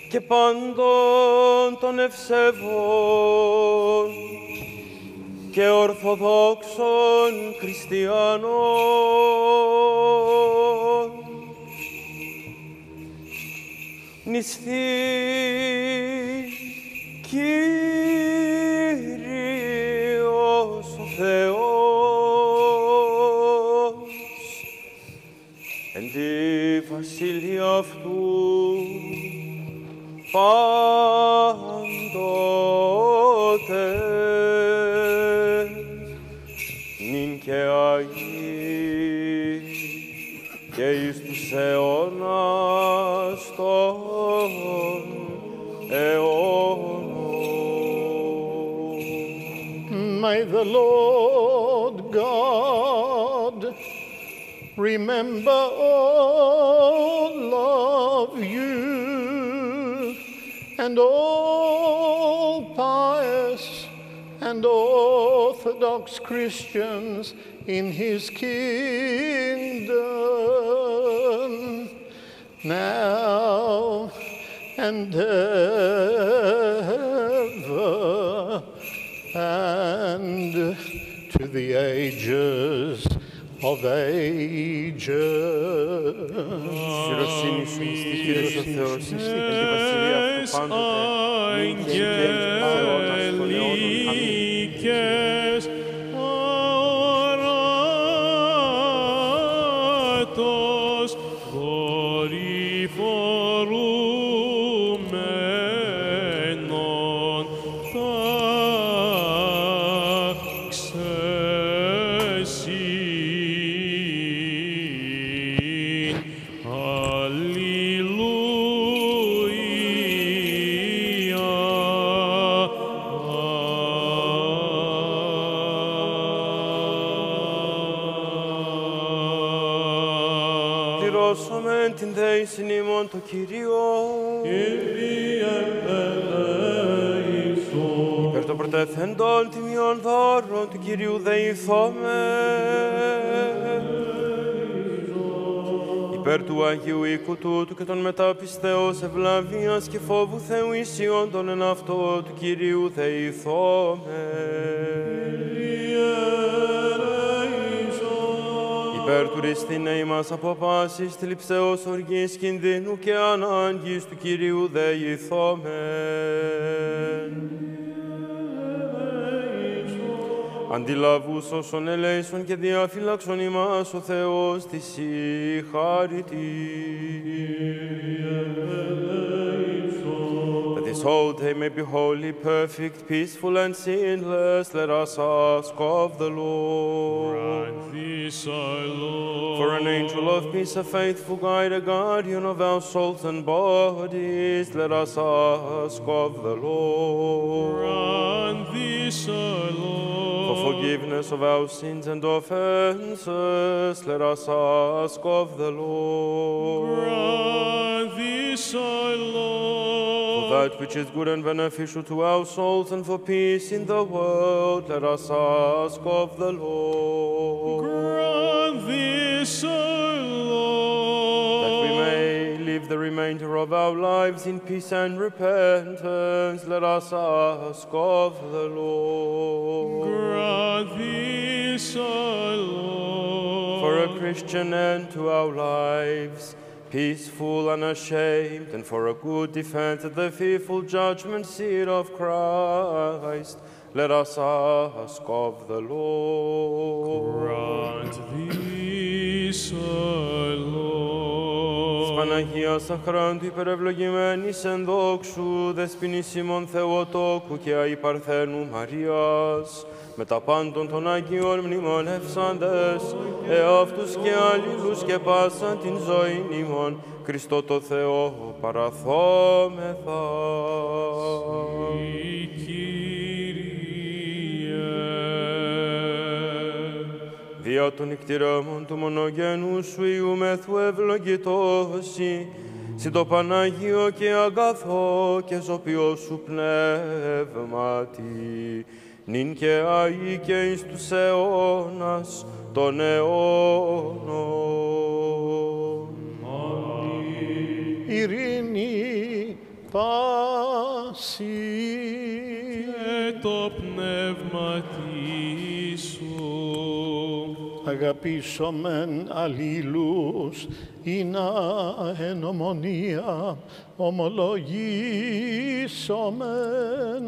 και πάντων των ευσεβών και ορθοδόξων χριστιανών. Νηστεί Κύριος ο Θεός εν τη βασιλεία αυτού πάντοτε νυν και αεί και εις τους αιώνας των αιώνων. May the Lord God remember all of you and all pious and orthodox Christians in his kingdom, now and ever, and to the ages of ages. Συρροσύνη σου μυστή, Κύριος ο Θεός, εν τη βασιλεία αυτού πάντοτε, νυν και εις τους αιώνας των αιώνων. Αμήν. αόρατος κορυφορούμενον τάξεσιν. Πληρώσομεν την δέησιν ημών το Κυρίο. Υπέρ των πρωτεθέντων τιμιών δώρων του Κυρίου δεηθόμεν. Υπέρ του Αγίου οίκου τούτου και των μεταπιστεώς ευλαβίας και φόβου Θεού ισιών των εν αυτό του Κυρίου δεηθόμεν. Υπέρ του ρηστήνε ημάς από πάσης θλιψεώς οργής κινδύνου και ανάγκης του Κυρίου δεηθόμεν. Αντιλαβούς όσων ελέησον και διαφυλάξον ημάς ο Θεός της η χάρητη. That this whole day may be holy, perfect, peaceful and sinless, let us ask of the Lord. Grant this, our Lord. For an angel of peace, a faithful guide, a guardian of our souls and bodies, let us ask of the Lord. Grant this, our Lord. For forgiveness of our sins and offenses, let us ask of the Lord. Grant this, our Lord. For that which is good and beneficial to our souls and for peace in the world, let us ask of the Lord. Grant this, our Lord. That we may live the remainder of our lives in peace and repentance, let us ask of the Lord. Grant this, our Lord. For a Christian end to our lives, peaceful, unashamed, and for a good defense at the fearful judgment seat of Christ, let us ask of the Lord. Grant this, our Lord. Παναγίας αχράντου υπερευλογημένης εν δόξου, δεσποινής ημών Θεοτόκου και αη Παρθένου Μαρίας, με τα πάντων των Αγίων μνημονεύσαντες, εαυτούς και αλλήλους και πάσαν την ζωή ημών, Χριστό το Θεό παραθόμεθα. Δια των νικτηρέμων του μονογένου σου Ιούμεθου ευλογητώσει, συν το Παναγίο και αγαθό και ζωπιό σου πνεύματι, νυν και αεί και εις τους αιώνας των αιώνων. Ειρήνη πάση και το πνεύμα σου. Αγαπήσομεν αλλήλους, ή να εν ομονία ομολογήσομεν.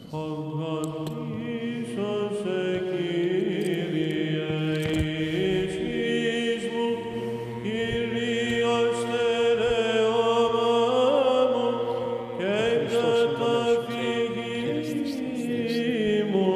Αγαθήσωσε, Κύριε, Ιησούς μου, Κύριε στερεώμα μου, και καταφύγη μου,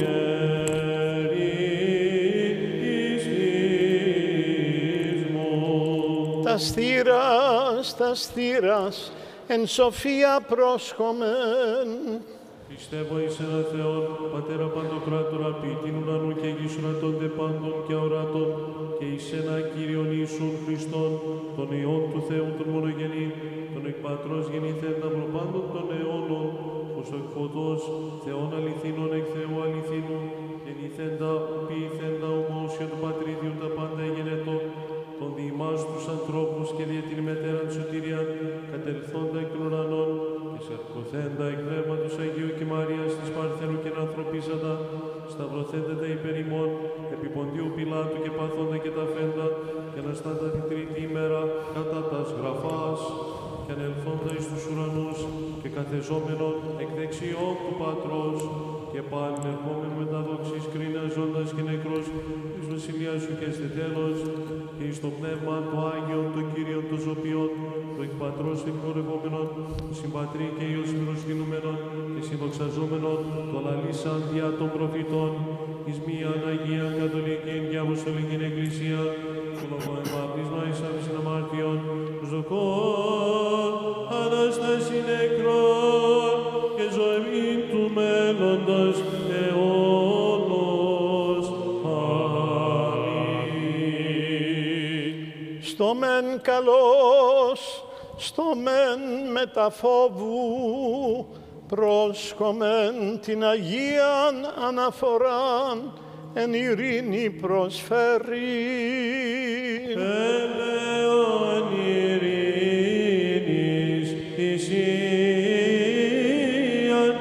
Τα στήρας, εν σοφία πρόσχομεν. Πιστεύω εις ένα Θεόν, Πατέρα Παντοκράτορα, ποιητήν ουρανού και γης ορατώνται πάντων και αοράτων, και εις ένα Κύριον Ιησούν Χριστόν, τον Υιόν του Θεού τον μονογενή, τον εκ Πατρός γεννηθέντα προπάντων των αιώνων, ως ο εκ φωτός, Θεόν αληθινών εκ Θεού αληθινού, γεννηθέντα, ποιηθέντα ομόσιο του Πατρίδιου τα πάντα εγενετών, των διημάς τους ανθρώπους και δια την μετέραν σωτηριάν, κατελθόντα εκ των ουρανών, και σαρκωθέντα εκ πνεύματος Αγίου και Μαρίας της Παρθένου και ανθρωπίσαντα, σταυρωθέντα τα υπέρ ημών, επί Ποντίου Πιλάτου και παθόντα και τα φέντα, και αναστάντα την τρίτη ημέρα κατά τας γραφάς, και ανελθόντα εις τους ουρανούς, και καθεζόμενον εκ δεξιών του Πατρός, και πάλι ερχόμενο με τα δόξης κρίνας ζώντας και νεκρός, εις βασιλείας σου και στε τέλος, και εις το πνεύμα του Άγιον, το Κύριον των Ζωπιών, το εκ Πατρός εκπορευόμενον, το συμπατρί και Υιός προσκυνούμενον, και συνδοξαζόμενον, το λαλήσαν διά των προφητών, εις μίαν Αγίαν Καθολικήν και Αποστολικήν Εκκλησία, το λόγον βαπτίσμα εις άφησιν αμαρτιών, τους δοκών, Ανάσταση νεκρών, και ζωή του μέλλοντος αιώνος. Αμήν. Στο μεν καλός, στο μεν μεταφόβου, πρόσχομεν την Αγίαν αναφοράν, εν ειρήνη προσφέρει. Ελέον ειρήνης θυσίαν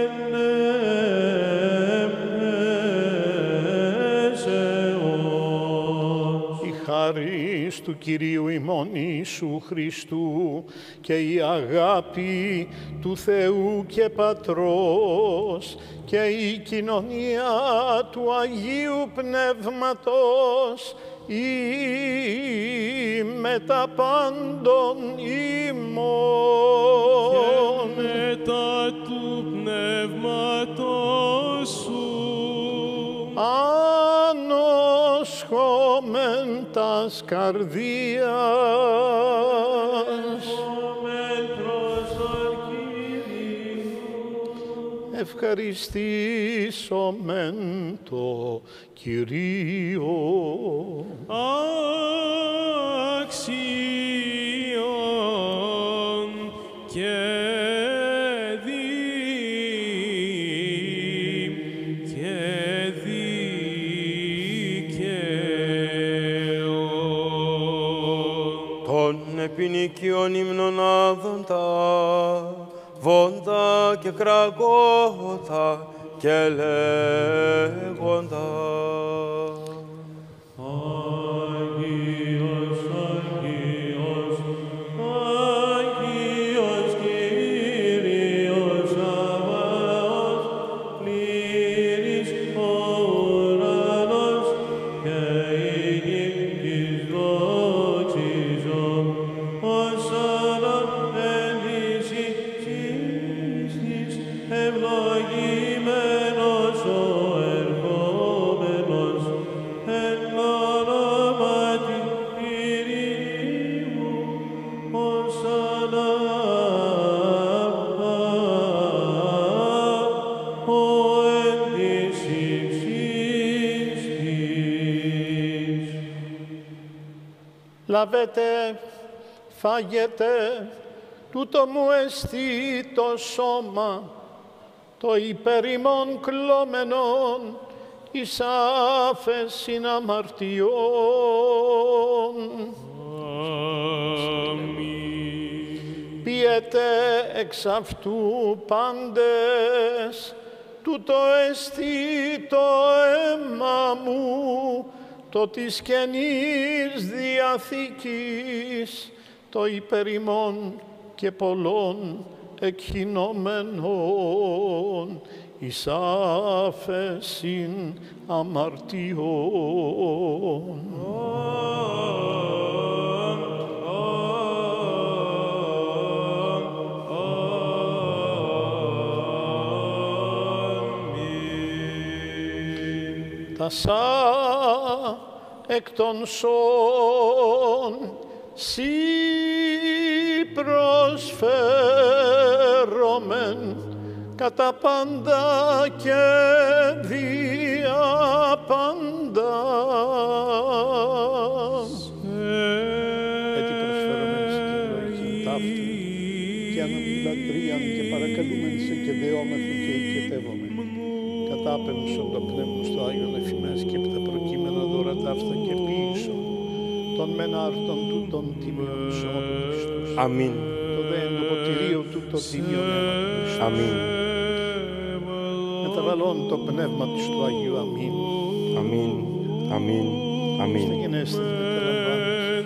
ενέμεσεως. Η χάρις του Κυρίου ημών Ιησού Χριστού και η αγάπη του Θεού και Πατρός και η κοινωνία του Αγίου Πνεύματος ή μετά πάντων ημών. Και μετά του πνεύματός σου. Ανοσχόμεν τας καρδίας. Ευχαριστήσομεν το Κυρίο. Αξιόν και δικαίων. Των επινοικίων υμνονάδων τα βόντα και κραγώτα και λέγοντα. Άγιος, Άγιος, Άγιος Κύριος Σαββαός, πλήρης ο ουρανός και η γη της δόξης σου, οσάνα εν της ύψης ευλογημένος ο ερχόμενος εν ονόματι Κυρίου, οσάνα ο εν της ύψης της. Λαβέτε, φάγετε, τούτο μου εστί το σώμα, το υπέρ ημών κλώμενον εις άφεσιν αμαρτιών. Αμήν. ποιέτε εξ αυτού πάντες, τούτο εστί το αίμα μου, το της Καινής Διαθήκης, το υπερ ημών και πολλών εκχυνόμενων εις άφεσιν αμαρτιών. Τασά εκ των σών σοι προσφέρομεν κατά πάντα και δια πάντα. Έτσι προσφέρομεν στην ευλογή ταύτη και αναλατρίαν και παρακαλούμεν σε και δεόμεθο και οικετεύομεν. Κατάπεμψον το πνεύμα στο Άγιον εφημές και τα προκείμενα δώρα ταύτα και ποιήσον των μεν άρτων τούτων τιμίων σώματων Χριστούς. Αμήν. Το δε εν το ποτηρίο τούτο τιμίων αίματων Χριστούς. Αμήν. Μεταβαλλών το πνεύμα της του Αγίου. Αμήν. Αμήν. Αμήν. Αμήν. Στα γενέστης μεταλαμβάνεις.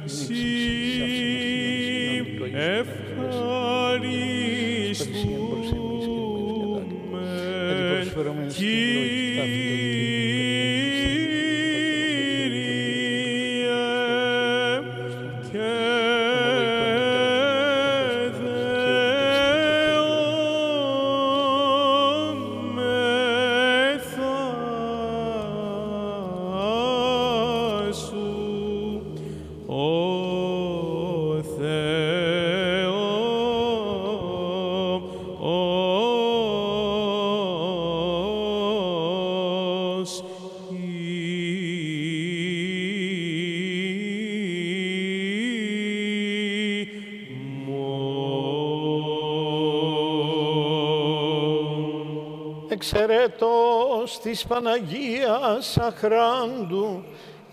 Εξαιρέτως της Παναγίας Αχράντου,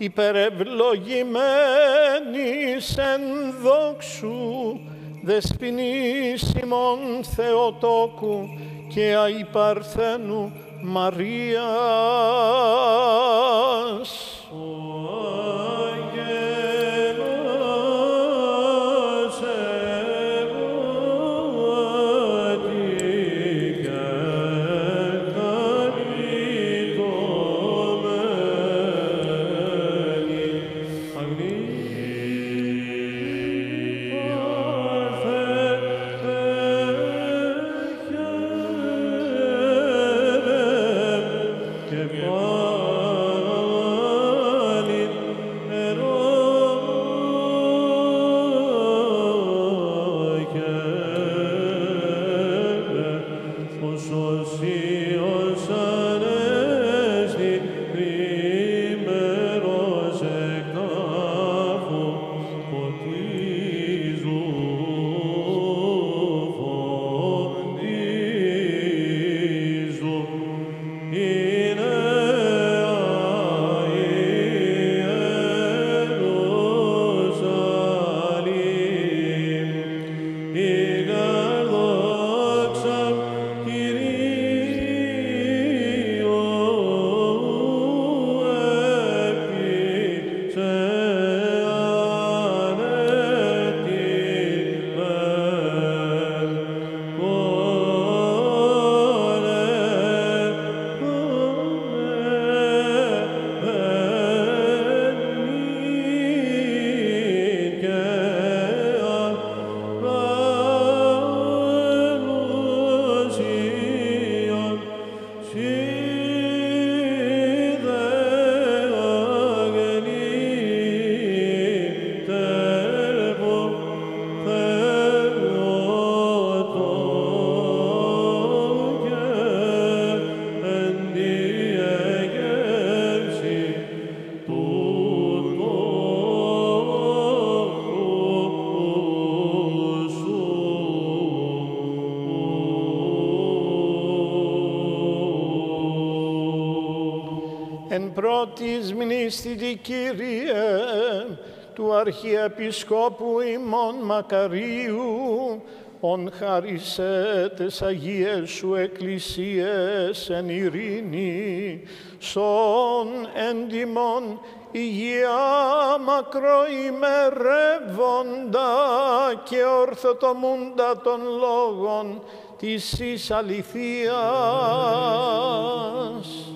υπερευλογημένης εν δόξου, δεσποινής ημών Θεοτόκου και αϊπαρθένου Μαρίας. Εν πρώτης μνήστητη, Κύριε, του Αρχιεπισκόπου ημών Μακαρίου, ον χάρισε τες Αγίες σου εκκλησίες εν ειρήνη, σον έντιμον υγεία μακροημερεύοντα και ορθοτομούντα των λόγων της εις αληθείας.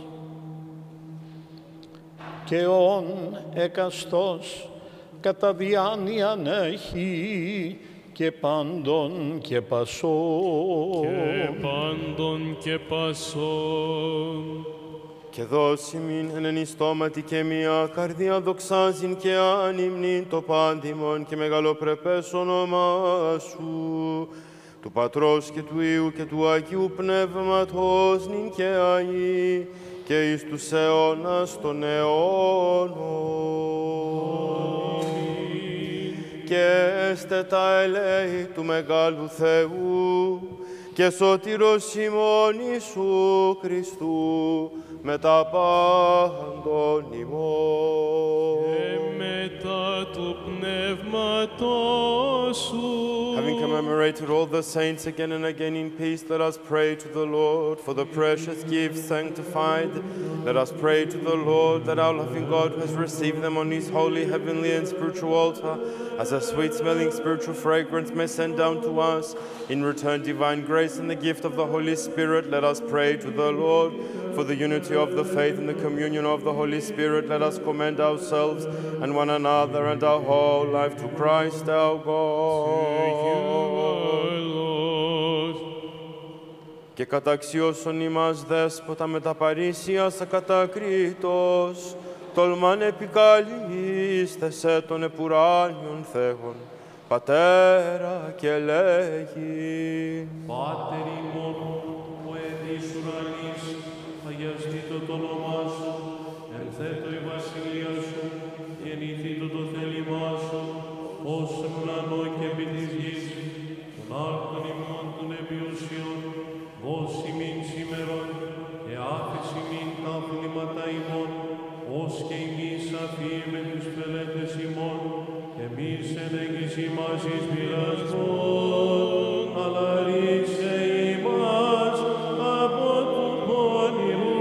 Και ον εκαστός κατά διάνοιαν έχει και πάντων και πασών. Και πάντων και πασών. Και δώσει μην εν ενιστόματι και μία καρδία δοξάζειν και άνυμνην το πάντιμον και μεγαλοπρεπές όνομά σου, του Πατρός και του Υιού και του Αγίου Πνεύματος, νυν και αεί, και εις τους αιώνας των αιώνων. Και έστε τα ελέη του Μεγάλου Θεού και σωτήρος ημών Ιησού Χριστού με τα πάντων ημών. Και μετά του πνεύματός σου. Having commemorated all the saints again and again in peace, let us pray to the Lord for the precious gifts sanctified. Let us pray to the Lord that our loving God, who has received them on his holy, heavenly and spiritual altar, as a sweet-smelling spiritual fragrance, may send down to us in return divine grace and the gift of the Holy Spirit. Let us pray to the Lord for the unity of the faith and the communion of the Holy Spirit. Let us commend ourselves and one another and our whole life to Christ our God. Και καταξιώσον ημάς δέσποτα με τα παρήσιας ακατακρίτως, τολμάν επικαλείστε των επουράνιων Θεών, Πατέρα και λέγει. Πάτερ ημών, ο εδείς ουρανής, αγιαστήτω το όνομά σου, ενθέτω η βασιλεία σου, γεννηθήτω το θέλημά σου, ως εν ουρανό και επί της γης, των άρτων ημών των επιουσιών, δώσ' ημίν σήμερον, και άφηση ημίν τα πλήματα ημών, ως και εμείς αφήμε τους πελέτες ημών, και εμείς εν έγκυς ημάς εις πειρασμόν, αλλά ρίξε ημάς από του πονηρού.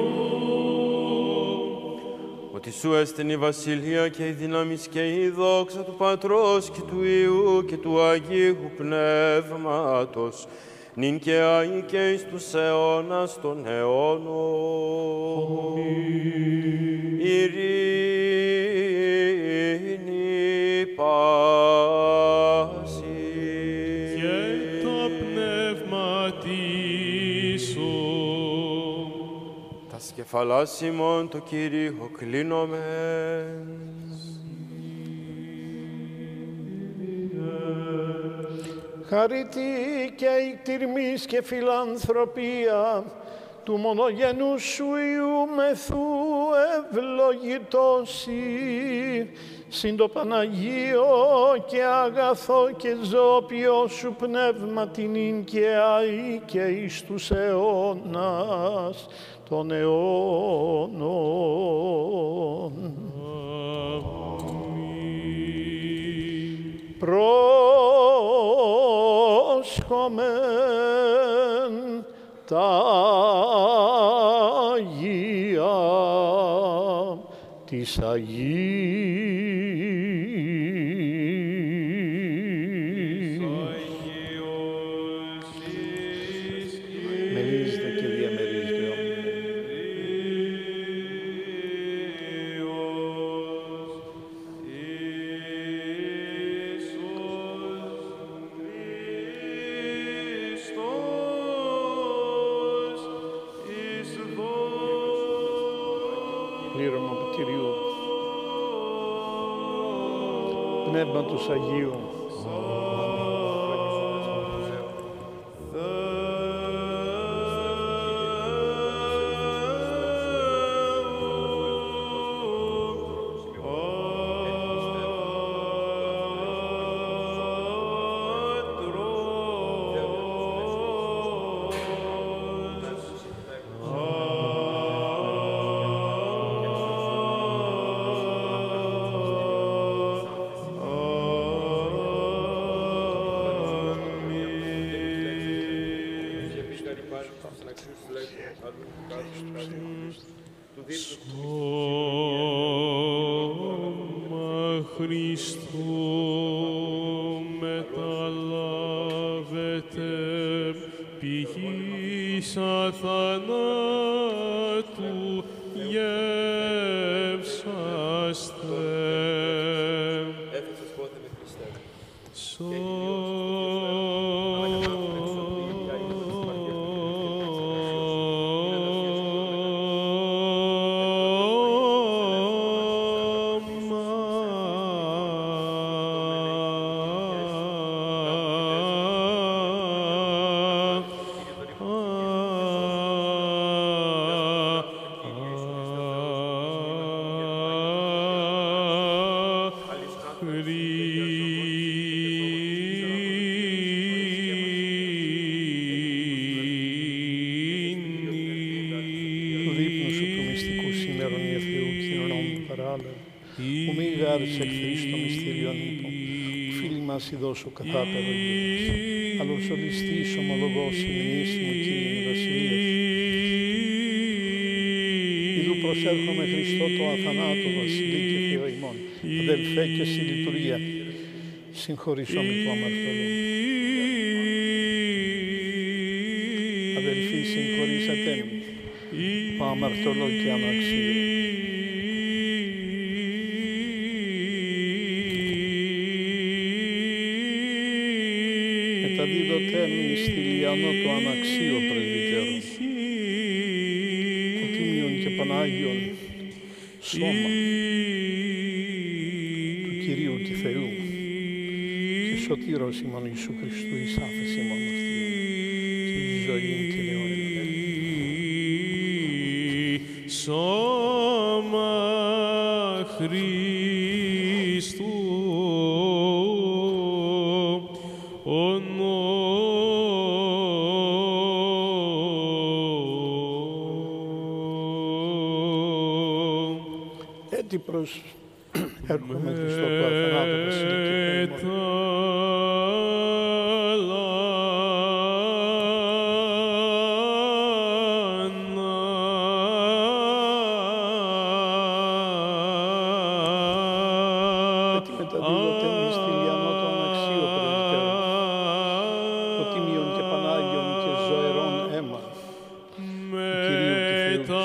Ότι σου έστεν η βασιλεία και η δύναμις και η δόξα του Πατρός και του Υιού και του Αγίου Πνεύματος, νυν και αεί και εις τους αιώνας των αιώνων. Ειρήνη πάση. Και το πνεύμα σου. Τας κεφαλάς ημών το Κύριο κλείνομεν. Χαρίτη και η κτηρμής και φιλανθρωπία του μονογενού σου Υιού μεθού ευλογητώσει, συν το Παναγίο και αγαθό και ζώπιο σου πνεύμα την ίν και αεί και εις τους αιώνας των αιώνων. Πρόσχομεν τα Αγία της μερίζεται και διαμερίζεται ο πλήρωμα του Κυρίου, Πνεύματος Αγίου. Σώμα Χριστού μεταλάβετε, πηγής αθανάτου γεύσαστε. Δώσω καθάπερο Υιός, αλωσολιστής ομολογός ημνήσιμο Κύριε Βασιλείας. Ιδού προσέρχομαι Χριστό το αθανάτο Βασιλεί και Θεό ημών, αδελφέ και στη λειτουργία, συγχωρήσομαι το αμαρτωλό. Αδελφοί, συγχωρήσατε με, το αμαρτωλό και αναξίο. Το αναξίο πρεσβυτέρων, το τίμιον και πανάγιον σώμα του Κυρίου και Θεού και σωτήρος ημών Ιησού Χριστού εις άφεση ημών αυτήν και εις ζωήν και αιώνιον. Σώμα Χριστού τι προς έρχομαι Χριστό του αθανάτου Βασιλεί και Θεού ημών. Έτσι μεταδίδωτε μη στη λιανό το αναξίο πρεσβυτέρων, το τίμιον και πανάγιον και ζωερόν αίμα του Κυρίου και Θεού και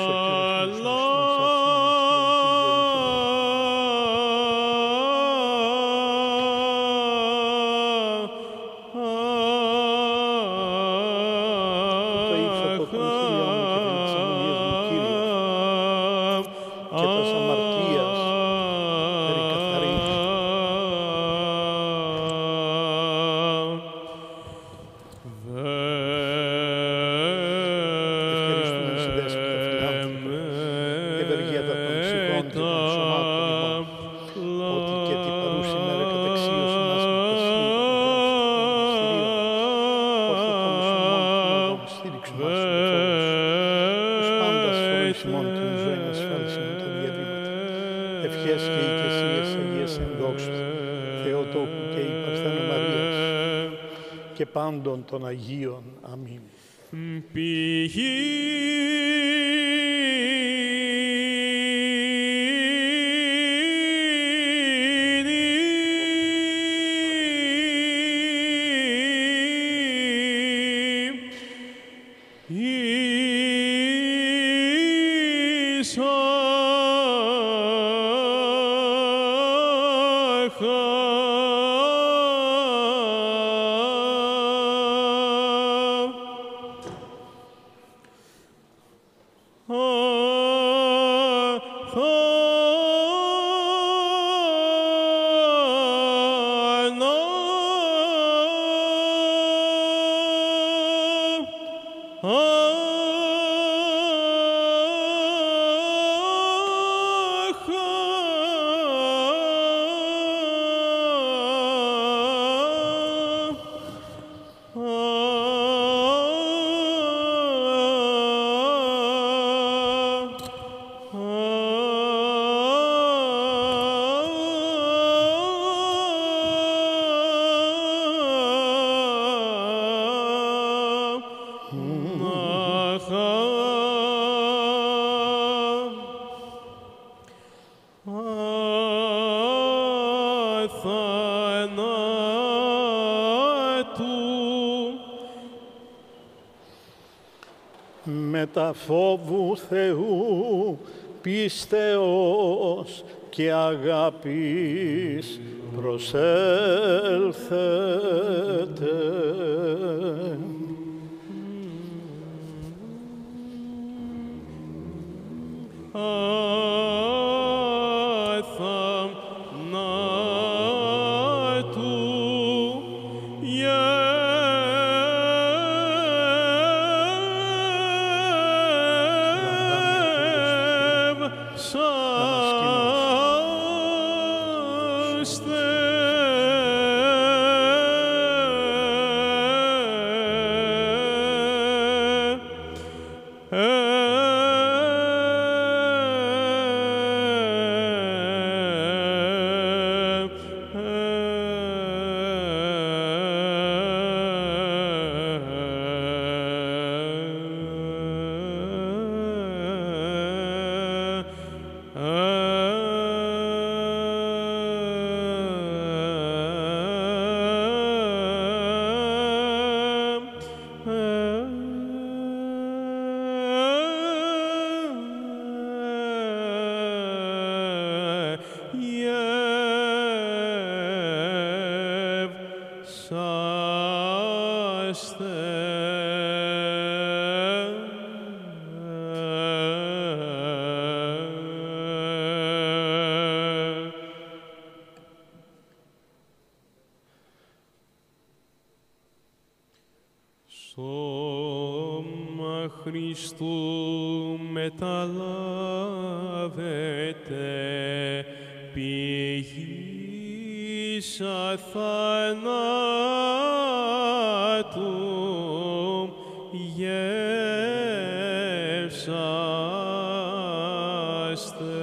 και πάντων των Αγίων. Αμήν. με τα φόβου Θεού πίστεως και αγάπης προσέλθετε. Σώμα Χριστού μεταλάβετε, πηγής αθανάτου γεύσαστε.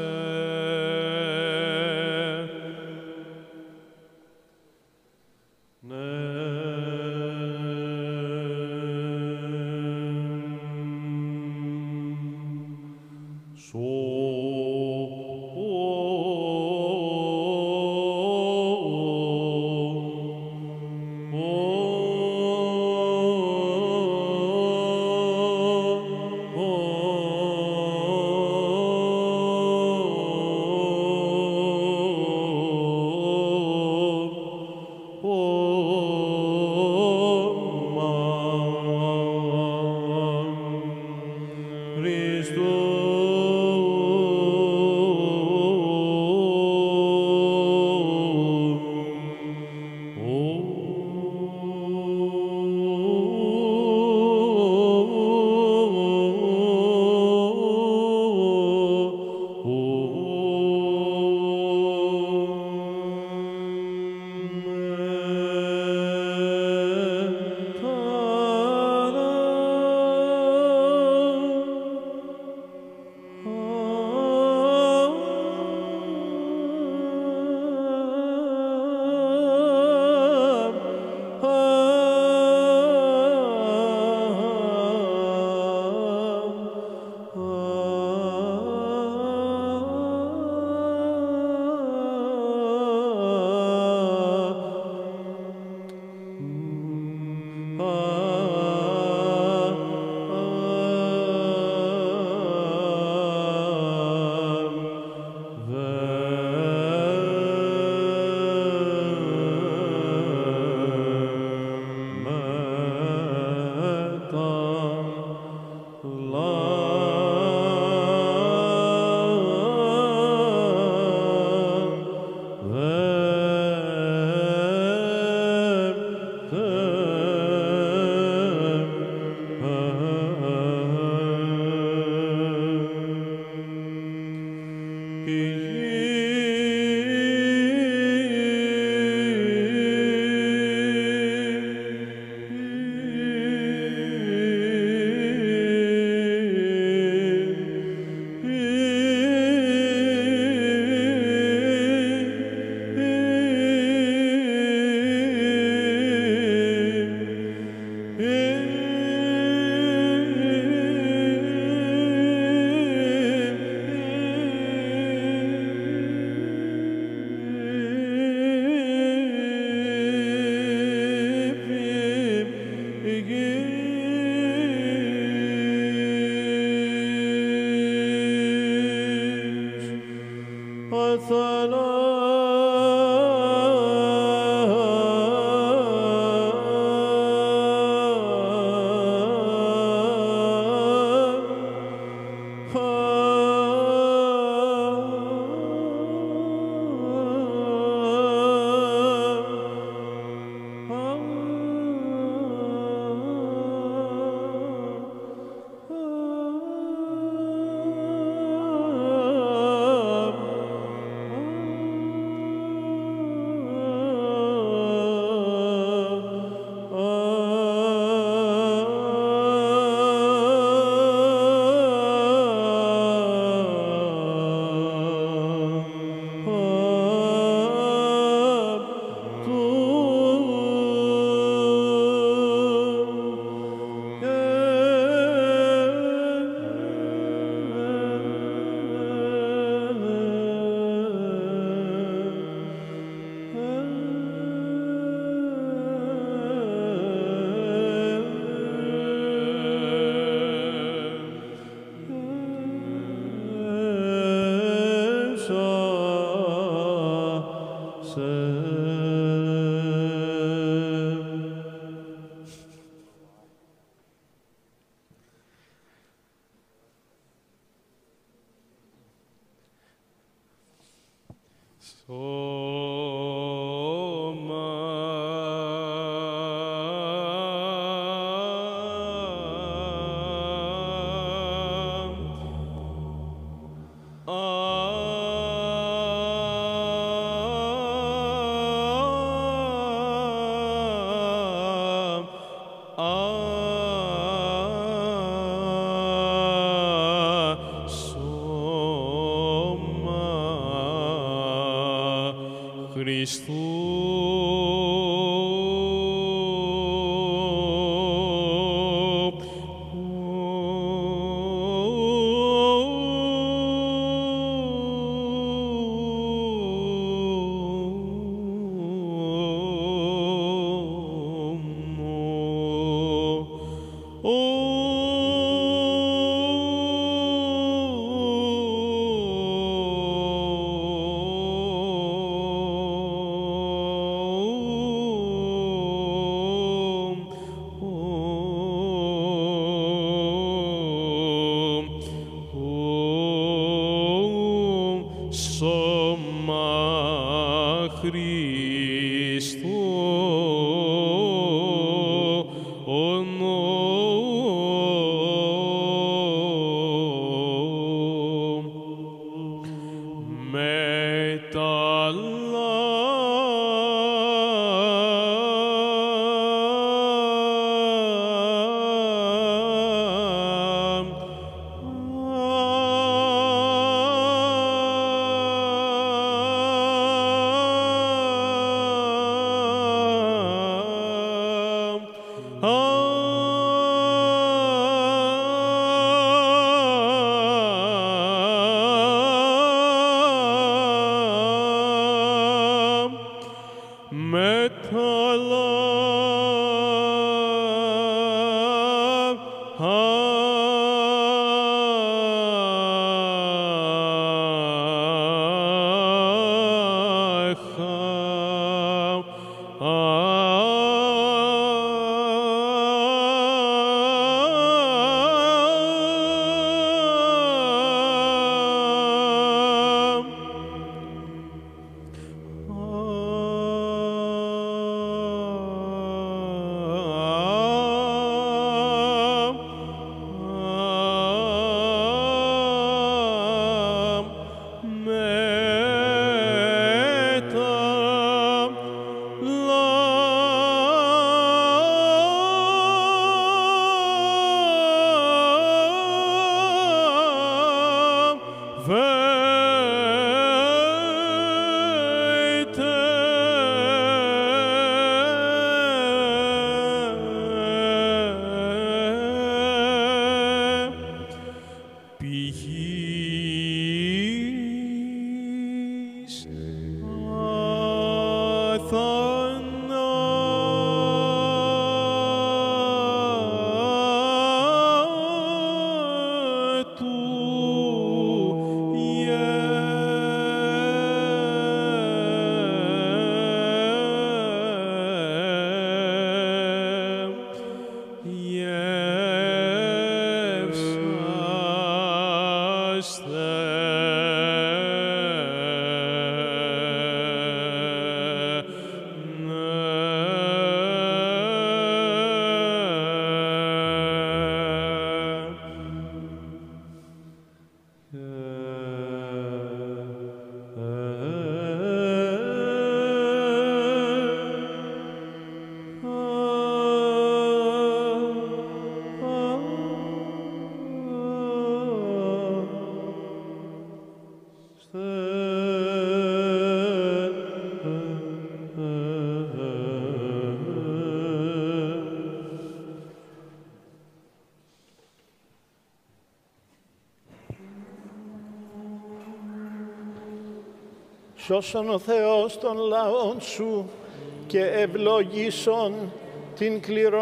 Σώσον ο Θεός των λαών σου και ευλογήσον την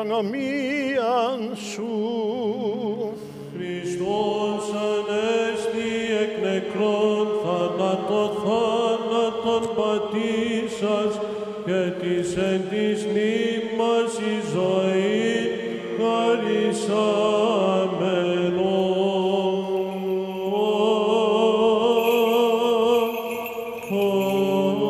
κληρονομίαν σου. Χριστός ανέστη εκ νεκρών θάνατον πατήσας και της εν της νήμας η ζωή χαρισάμενο. Oh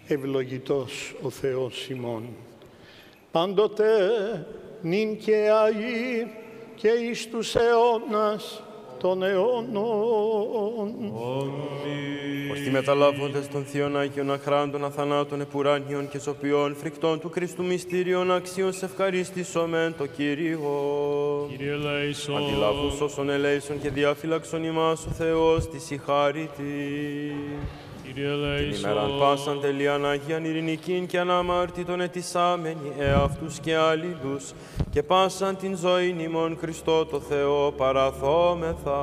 ευλογητός ο Θεός ημών. Πάντοτε νυν και αεί και εις τους αιώνας των αιώνων. Ώστε μεταλάβοντες των Θείων Άγιων Αχράντων, αθανάτων, επουράνιων και σωπιών, φρικτών του Χριστού μυστήριων αξίων σε ευχαρίστησομεν το Κύριο. Κύριε ελέησον. Αντιλάβους όσων ελέησον και διαφύλαξον ημάς ο Θεός της η χάριτη. Κύριε ελέησον. Την ημέραν πάσαν τελείαν Αγίαν ειρηνικήν και αναμάρτητον ετισάμενοι εαυτούς και αλλήλους και πάσαν την ζωήν ημών Χριστό το Θεό παραθόμεθα.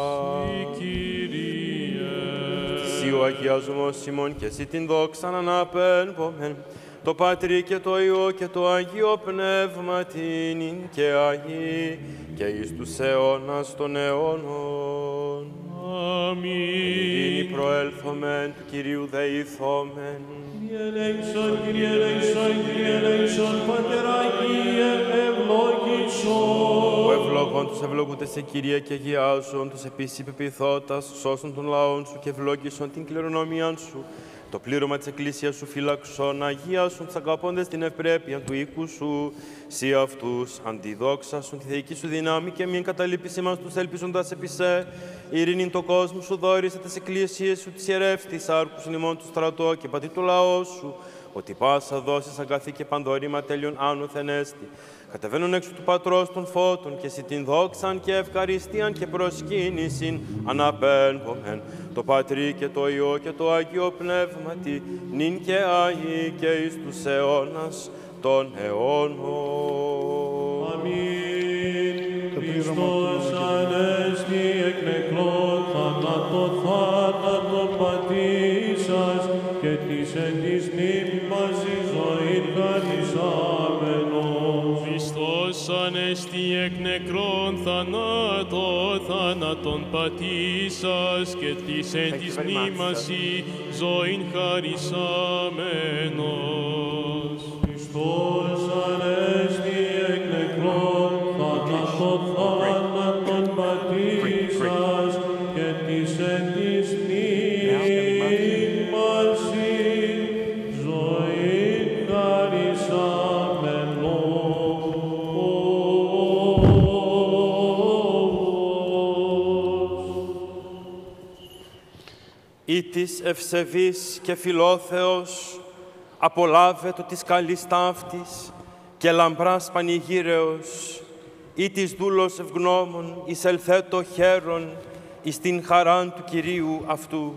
Εσύ ο αγιασμός ημών και εσύ την δόξαν αναπέλπομεν, το Πατρί και το Υιό και το Αγίο Πνεύμα την και Αγί και εις τους αιώνας των αιώνων. Αμήν. Ειρήνη προέλθομεν, του Κυρίου δεηθόμεν. Κύριε ελέησον, Κύριε ελέησον, Κύριε ελέησον, Πάτερ Αγίε, ευλόγησον. Ο ευλογών τους ευλογούνται σε Κύριε και αγιάζουν τους επίσης υπεπιθώτας, σώσον των λαών σου και ευλόγησον την κληρονομία σου. Το πλήρωμα της Εκκλησίας σου φύλαξον, αγίασον τους αγαπώντες την ευπρέπεια του οίκου σου. Σύ αυτούς αντιδόξασον τη θεϊκή σου δύναμη και μην καταλείπεις ημάς τους ελπίζοντας επί σε. Ειρήνην το κόσμο σου δόρισε τις εκκλησίες σου, τις ιερεύστης, άρκους ημών του στρατό και πατή του λαό σου, ότι πάσα δώσεις αγαθή και πανδόρημα τέλειον άνωθεν έστι. Κατεβαίνουν έξω του Πατρός των φώτων και εσύ την δόξαν και ευχαριστίαν και προσκύνησιν αναπέλπομεν το Πατρί και το Υιό και το Αγίο Πνεύματι νυν και αεί και εις τους αιώνας των αιώνων. Αμήν. Χριστός ανέστη εκ νεκρών θάνατον πατήσας και της εν της μνήμης μας η ζωήν χαρισάμενος. Χριστός ανέστη εκ νεκρών θάνατον πατήσας και της εν της μνήμας η ζωήν χαρισάμενος. Χριστός ανέστη εκ νεκρών θάνατον πατήσας και της εν της μνήμας η ζωήν Ή της ευσεβής και φιλόθεος, απολάβετο της καλής ταύτης και λαμπράς πανηγύρεως, ή της δούλος ευγνώμων, εισελθέτω χαίρον εις την χαράν του Κυρίου αυτού,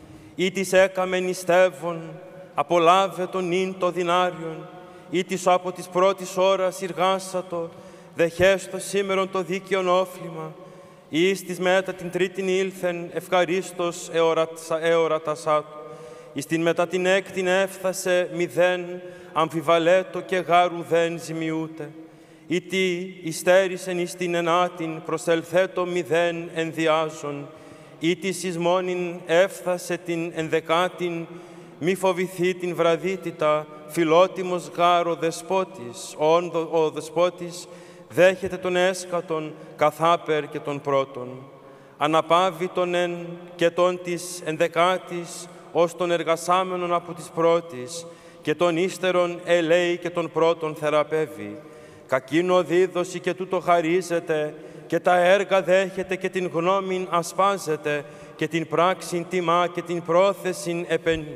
ή της έκαμεν ιστεύων, απολάβετο νυν το δυνάριον, ή της από της πρώτης ώρας εργάσατο, δεχέστο σήμερον το δίκαιον όφλημα, ή εις της μετά την τρίτην ήλθεν ευχαρίστως εορατασάτου, εις την μετά την έκτην έφθασε μηδέν, αμφιβαλέτο και γάρου δεν ζημιούται, ή τι υστέρησεν εις την ενάτην προσελθέτω μηδέν ενδιάζων, ή της εις μόνην έφθασε την ενδεκάτην, μη φοβηθεί την βραδύτητα, φιλότιμος γάρο δεσπότης, ο δεσπότης δέχεται τον έσκατον καθάπερ και τον πρώτον. Αναπάβει τον εν και τον της ενδεκάτης ως τον εργασάμενον από της πρώτης και τον ύστερον ελέει και τον πρώτον θεραπεύει. Κακίνο δίδωση και τούτο χαρίζεται και τα έργα δέχεται και την γνώμην ασπάζεται και την πράξην τιμά και την πρόθεσιν επενεί.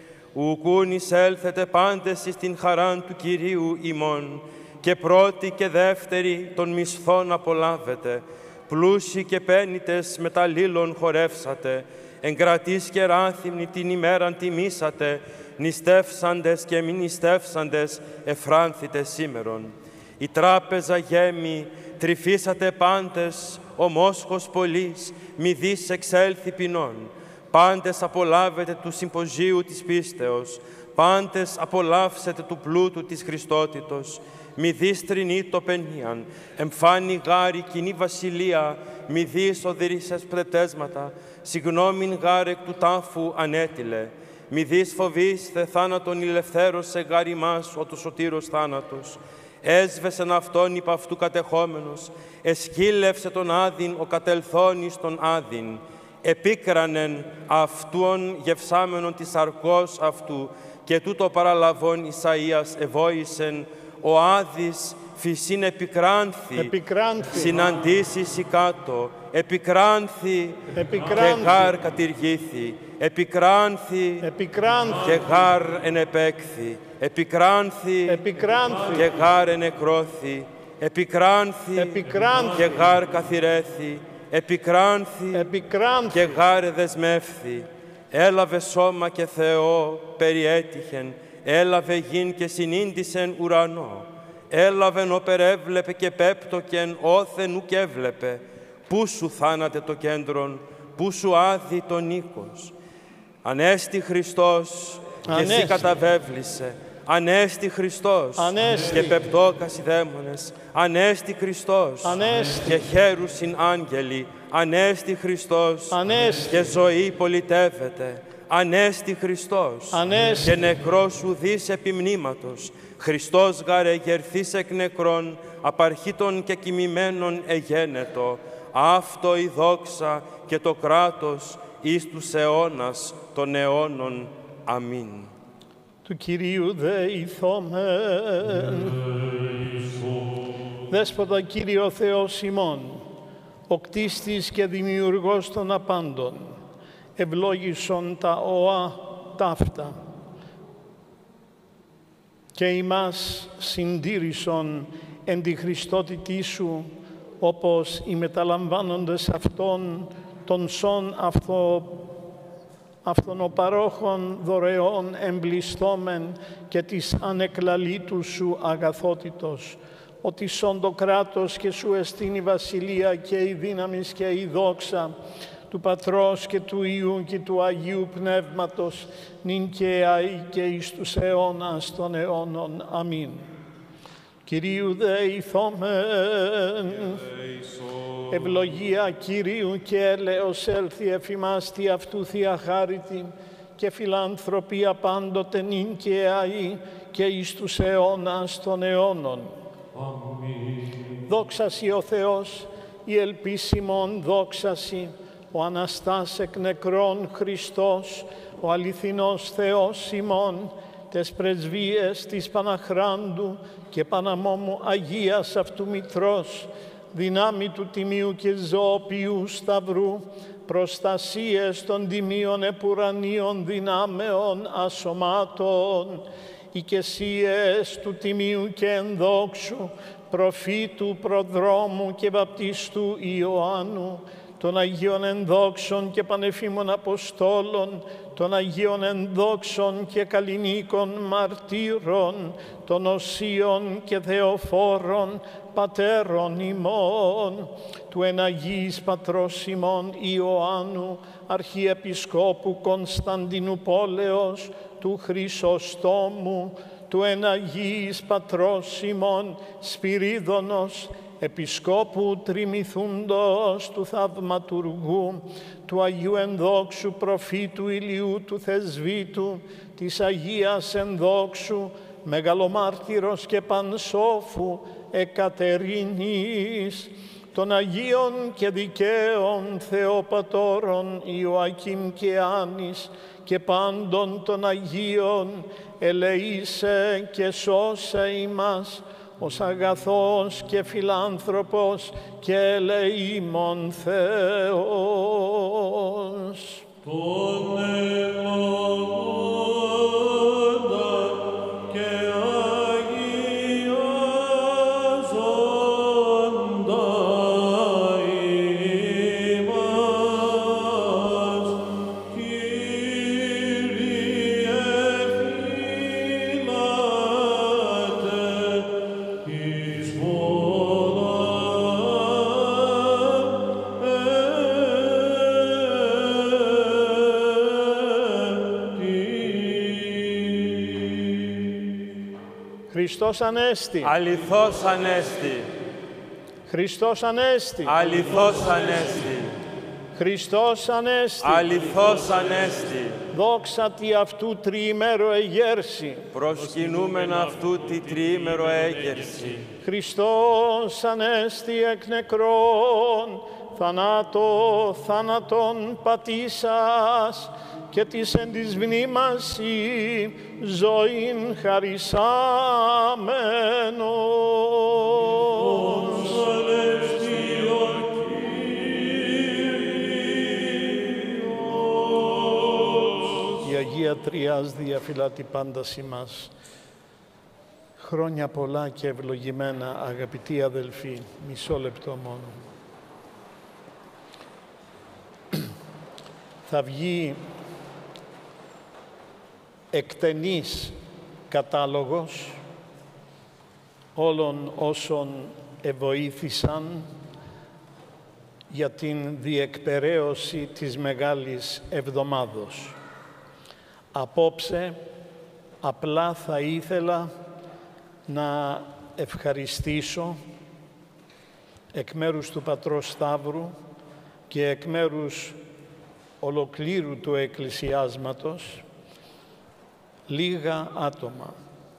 Ουκούν εισέλθετε πάντες εις την χαράν του Κυρίου ημών και πρώτη και δεύτερη των μισθών απολάβετε, πλούσιοι και πένιτες μεταλλήλων χορεύσατε, εγκρατείς και ράθυμνοι την ημέραν τιμήσατε, νηστεύσαντες και μη νηστεύσαντες εφράνθητε σήμερον. Η τράπεζα γέμει, τρυφήσατε πάντες, ο μόσχος πολλής, μη δις εξέλθει ποινών. Πάντες απολάβετε του συμποζίου της πίστεως, πάντες απολαύσετε του πλούτου της Χριστότητος, μη δις τρινή το πενίαν, εμφάνει γάρη κοινή βασιλεία, μη δις οδηρήσες πλετέσματα, συγγνώμην γάρ εκ του τάφου ανέτειλε, μη δις φοβήστε θάνατον ηλευθέρωσε γάρ ημάς ο του σωτήρος θάνατος. Έσβεσεν αυτόν υπ' αυτού κατεχόμενος, εσκύλευσε τον άδειν ο κατελθόνης τον άδειν, επίκρανεν αυτόν γευσάμενον της αρκός αυτού, και τούτο παραλαβών Ισαΐας εβόησεν, ο άδης φυσίν επικράνθη, συναντήσεις η κάτω, επικράνθη και γάρ κατηργήθη, επικράνθη και γάρ ενεπέκθη, επικράνθη και γάρ ενεκρώθη, επικράνθη και γάρ καθηρέθη, επικράνθη και γάρ δεσμεύθη. Έλαβε σώμα και Θεό περιέτυχεν, έλαβε γην και συνήντησεν ουρανό. Έλαβεν οπερέβλεπε και πέπτοκεν όθεν ουκ έβλεπε. Πού σου θάνατε το κέντρον, πού σου άδει το νίκος. Ανέστη Χριστός και εσύ καταβέβλησε. Ανέστη Χριστός και πεπτώκας οι δαίμονες. Ανέστη Χριστός και χέρουσιν άγγελοι. Ανέστη Χριστός και ζωή πολιτεύεται. Ανέστη Χριστός και νεκρός ουδής επιμνήματος. Χριστός γαρ εγερθής εκ νεκρών, απαρχήτων και κοιμημένων εγένετο. Αυτό η δόξα και το κράτος εις τους αιώνας των αιώνων. Αμήν. Του Κυρίου δεηθόμεν. Δέσποτα Κύριε ο Θεός ημών, ο κτίστης και δημιουργός των απάντων, ευλόγησον τα όα ταύτα και ημάς συντήρησον εν τη Χριστότητή Σου, όπως οι μεταλαμβάνοντες αυτών των σών αυτών ο παρόχων δωρεών εμπλιστόμεν και της ανεκλαλήτου Σου αγαθότητος, ότι σον το κράτος και Σου εστίν η βασιλεία και η δύναμις και η δόξα του Πατρός και του Υιού και του Αγίου Πνεύματος, νυν και αεί και εις τους αιώνας των αιώνων. Αμήν. Κυρίου δεηθόμεν. Ευλογία Κυρίου και έλεος έλθει εφ' ημάς τη αυτού Θεία Χάριτη και φιλανθρωπία πάντοτε νυν και αεί και εις τους αιώνας των αιώνων. Αμήν. Δόξασι ο Θεός, η ελπίσιμον δόξασι, ο Αναστάς εκ νεκρών Χριστός, ο αληθινός Θεός ημών, τες πρεσβείες της Παναχράντου και Παναμόμου Αγίας αυτού Μητρός, δυνάμει του Τιμίου και Ζωοποιού Σταυρού, προστασίες των τιμίων επουρανίων δυνάμεων ασωμάτων, οικεσίες του Τιμίου και ενδόξου, προφήτου, προδρόμου και βαπτιστού Ιωάννου, των Αγίων ενδόξων και πανεφήμων Αποστόλων, των Αγίων ενδόξων και καλλινίκων μαρτύρων, των οσίων και θεοφόρων πατέρων ημών, του εναγίης πατρός ημών Ιωάννου, Αρχιεπισκόπου Κωνσταντινουπόλεως, του Χρυσοστόμου, του εναγίης πατρός ημών Σπυρίδωνος, Επισκόπου Τριμηθούντος του Θαυματουργού, του Αγίου Ενδόξου Προφήτου Ηλιού του Θεσβήτου, της Αγίας Ενδόξου, Μεγαλομάρτυρος και Πανσόφου Εκατερίνης, των Αγίων και Δικαίων Θεοπατώρων Ιωακήμ και Άνης και πάντων των Αγίων, ελεήσε και σώσε ημάς, ως αγαθός και φιλάνθρωπος και ελεήμων Θεός. Τον ευλογούντα και αγιάζοντα ημάς, Κύριε φύλατε εις Χριστός Ανέστη. Αληθώς Ανέστη. Χριστός Ανέστη. Αληθώς Ανέστη. Χριστός Ανέστη. Αληθώς Ανέστη. Δόξα τη αυτού τριήμερο εγέρση. Προσκυνούμεν αυτού τη τριήμερο έγερση. Χριστός Ανέστη εκ νεκρών, θανάτω θάνατον πατήσας και της εν της μνήμασι ζωήν χαρισάμενος. Η Αγία Τριάς διαφυλάτει πάντας ημάς. Χρόνια πολλά και ευλογημένα, αγαπητοί αδελφοί. Μισό λεπτό μόνο. Θα βγει εκτενής κατάλογος όλων όσων εβοήθησαν για την διεκπεραίωση της Μεγάλης Εβδομάδος. Απόψε απλά θα ήθελα να ευχαριστήσω εκ μέρους του Πατρός Σταύρου και εκ μέρους ολοκλήρου του εκκλησιάσματος λίγα άτομα.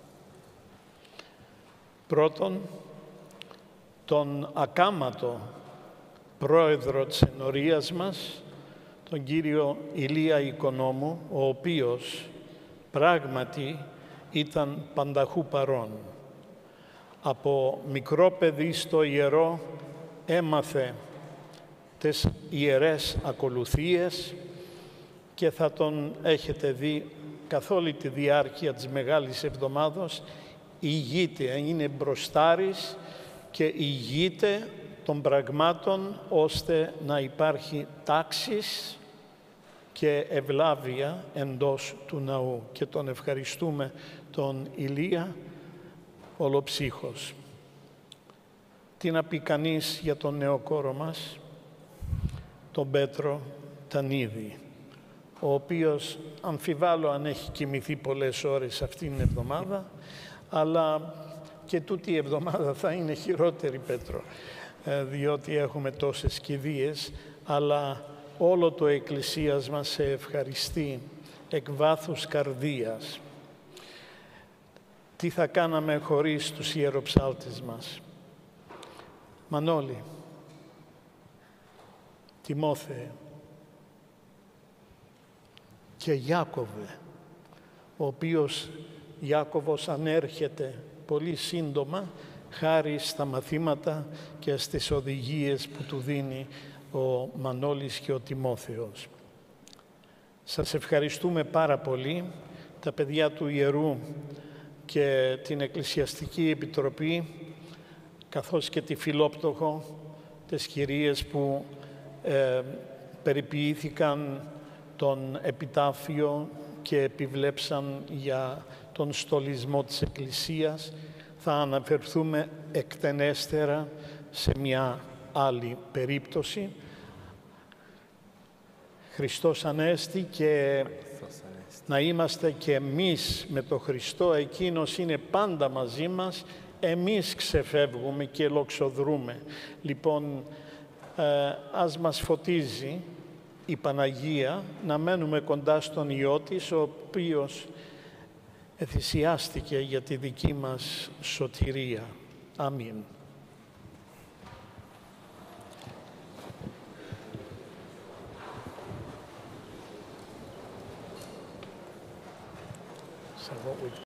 Πρώτον, τον ακάματο πρόεδρο της ενορίας μας, τον κύριο Ηλία Οικονόμου, ο οποίος πράγματι ήταν πανταχού παρών. Από μικρό παιδί στο ιερό έμαθε τις ιερές ακολουθίες και θα τον έχετε δει καθ' όλη τη διάρκεια της Μεγάλης Εβδομάδος. Ηγείται, είναι μπροστάρης και ηγείται των πραγμάτων ώστε να υπάρχει τάξης και ευλάβεια εντός του ναού. Και τον ευχαριστούμε τον Ηλία ολοψύχος. Τι να πει κανείς για τον νεοκόρο μας, τον Πέτρο Τανίδη, ο οποίος αμφιβάλλω αν έχει κοιμηθεί πολλές ώρες αυτήν την εβδομάδα, αλλά και τούτη η εβδομάδα θα είναι χειρότερη, Πέτρο, διότι έχουμε τόσες κηδείες, αλλά όλο το εκκλησίασμα σε ευχαριστεί εκ βάθους καρδίας. Τι θα κάναμε χωρίς τους ιεροψάλτες μας? Μανώλη, Τιμόθεε και Ιάκωβε, ο οποίος Ιάκωβος ανέρχεται πολύ σύντομα χάρη στα μαθήματα και στις οδηγίες που του δίνει ο Μανώλης και ο Τιμόθεος. Σας ευχαριστούμε πάρα πολύ, τα παιδιά του Ιερού και την Εκκλησιαστική Επιτροπή, καθώς και τη Φιλόπτωχο, τις κυρίες που περιποιήθηκαν τον επιτάφιο και επιβλέψαν για τον στολισμό της Εκκλησίας. Θα αναφερθούμε εκτενέστερα σε μια άλλη περίπτωση. Χριστός Ανέστη και να είμαστε και εμείς με τον Χριστό. Εκείνος είναι πάντα μαζί μας. Εμείς ξεφεύγουμε και λοξοδρούμε. Λοιπόν, ας μας φωτίζει η Παναγία να μένουμε κοντά στον Υιό της, ο οποίος θυσιάστηκε για τη δική μας σωτηρία. Αμήν. So what we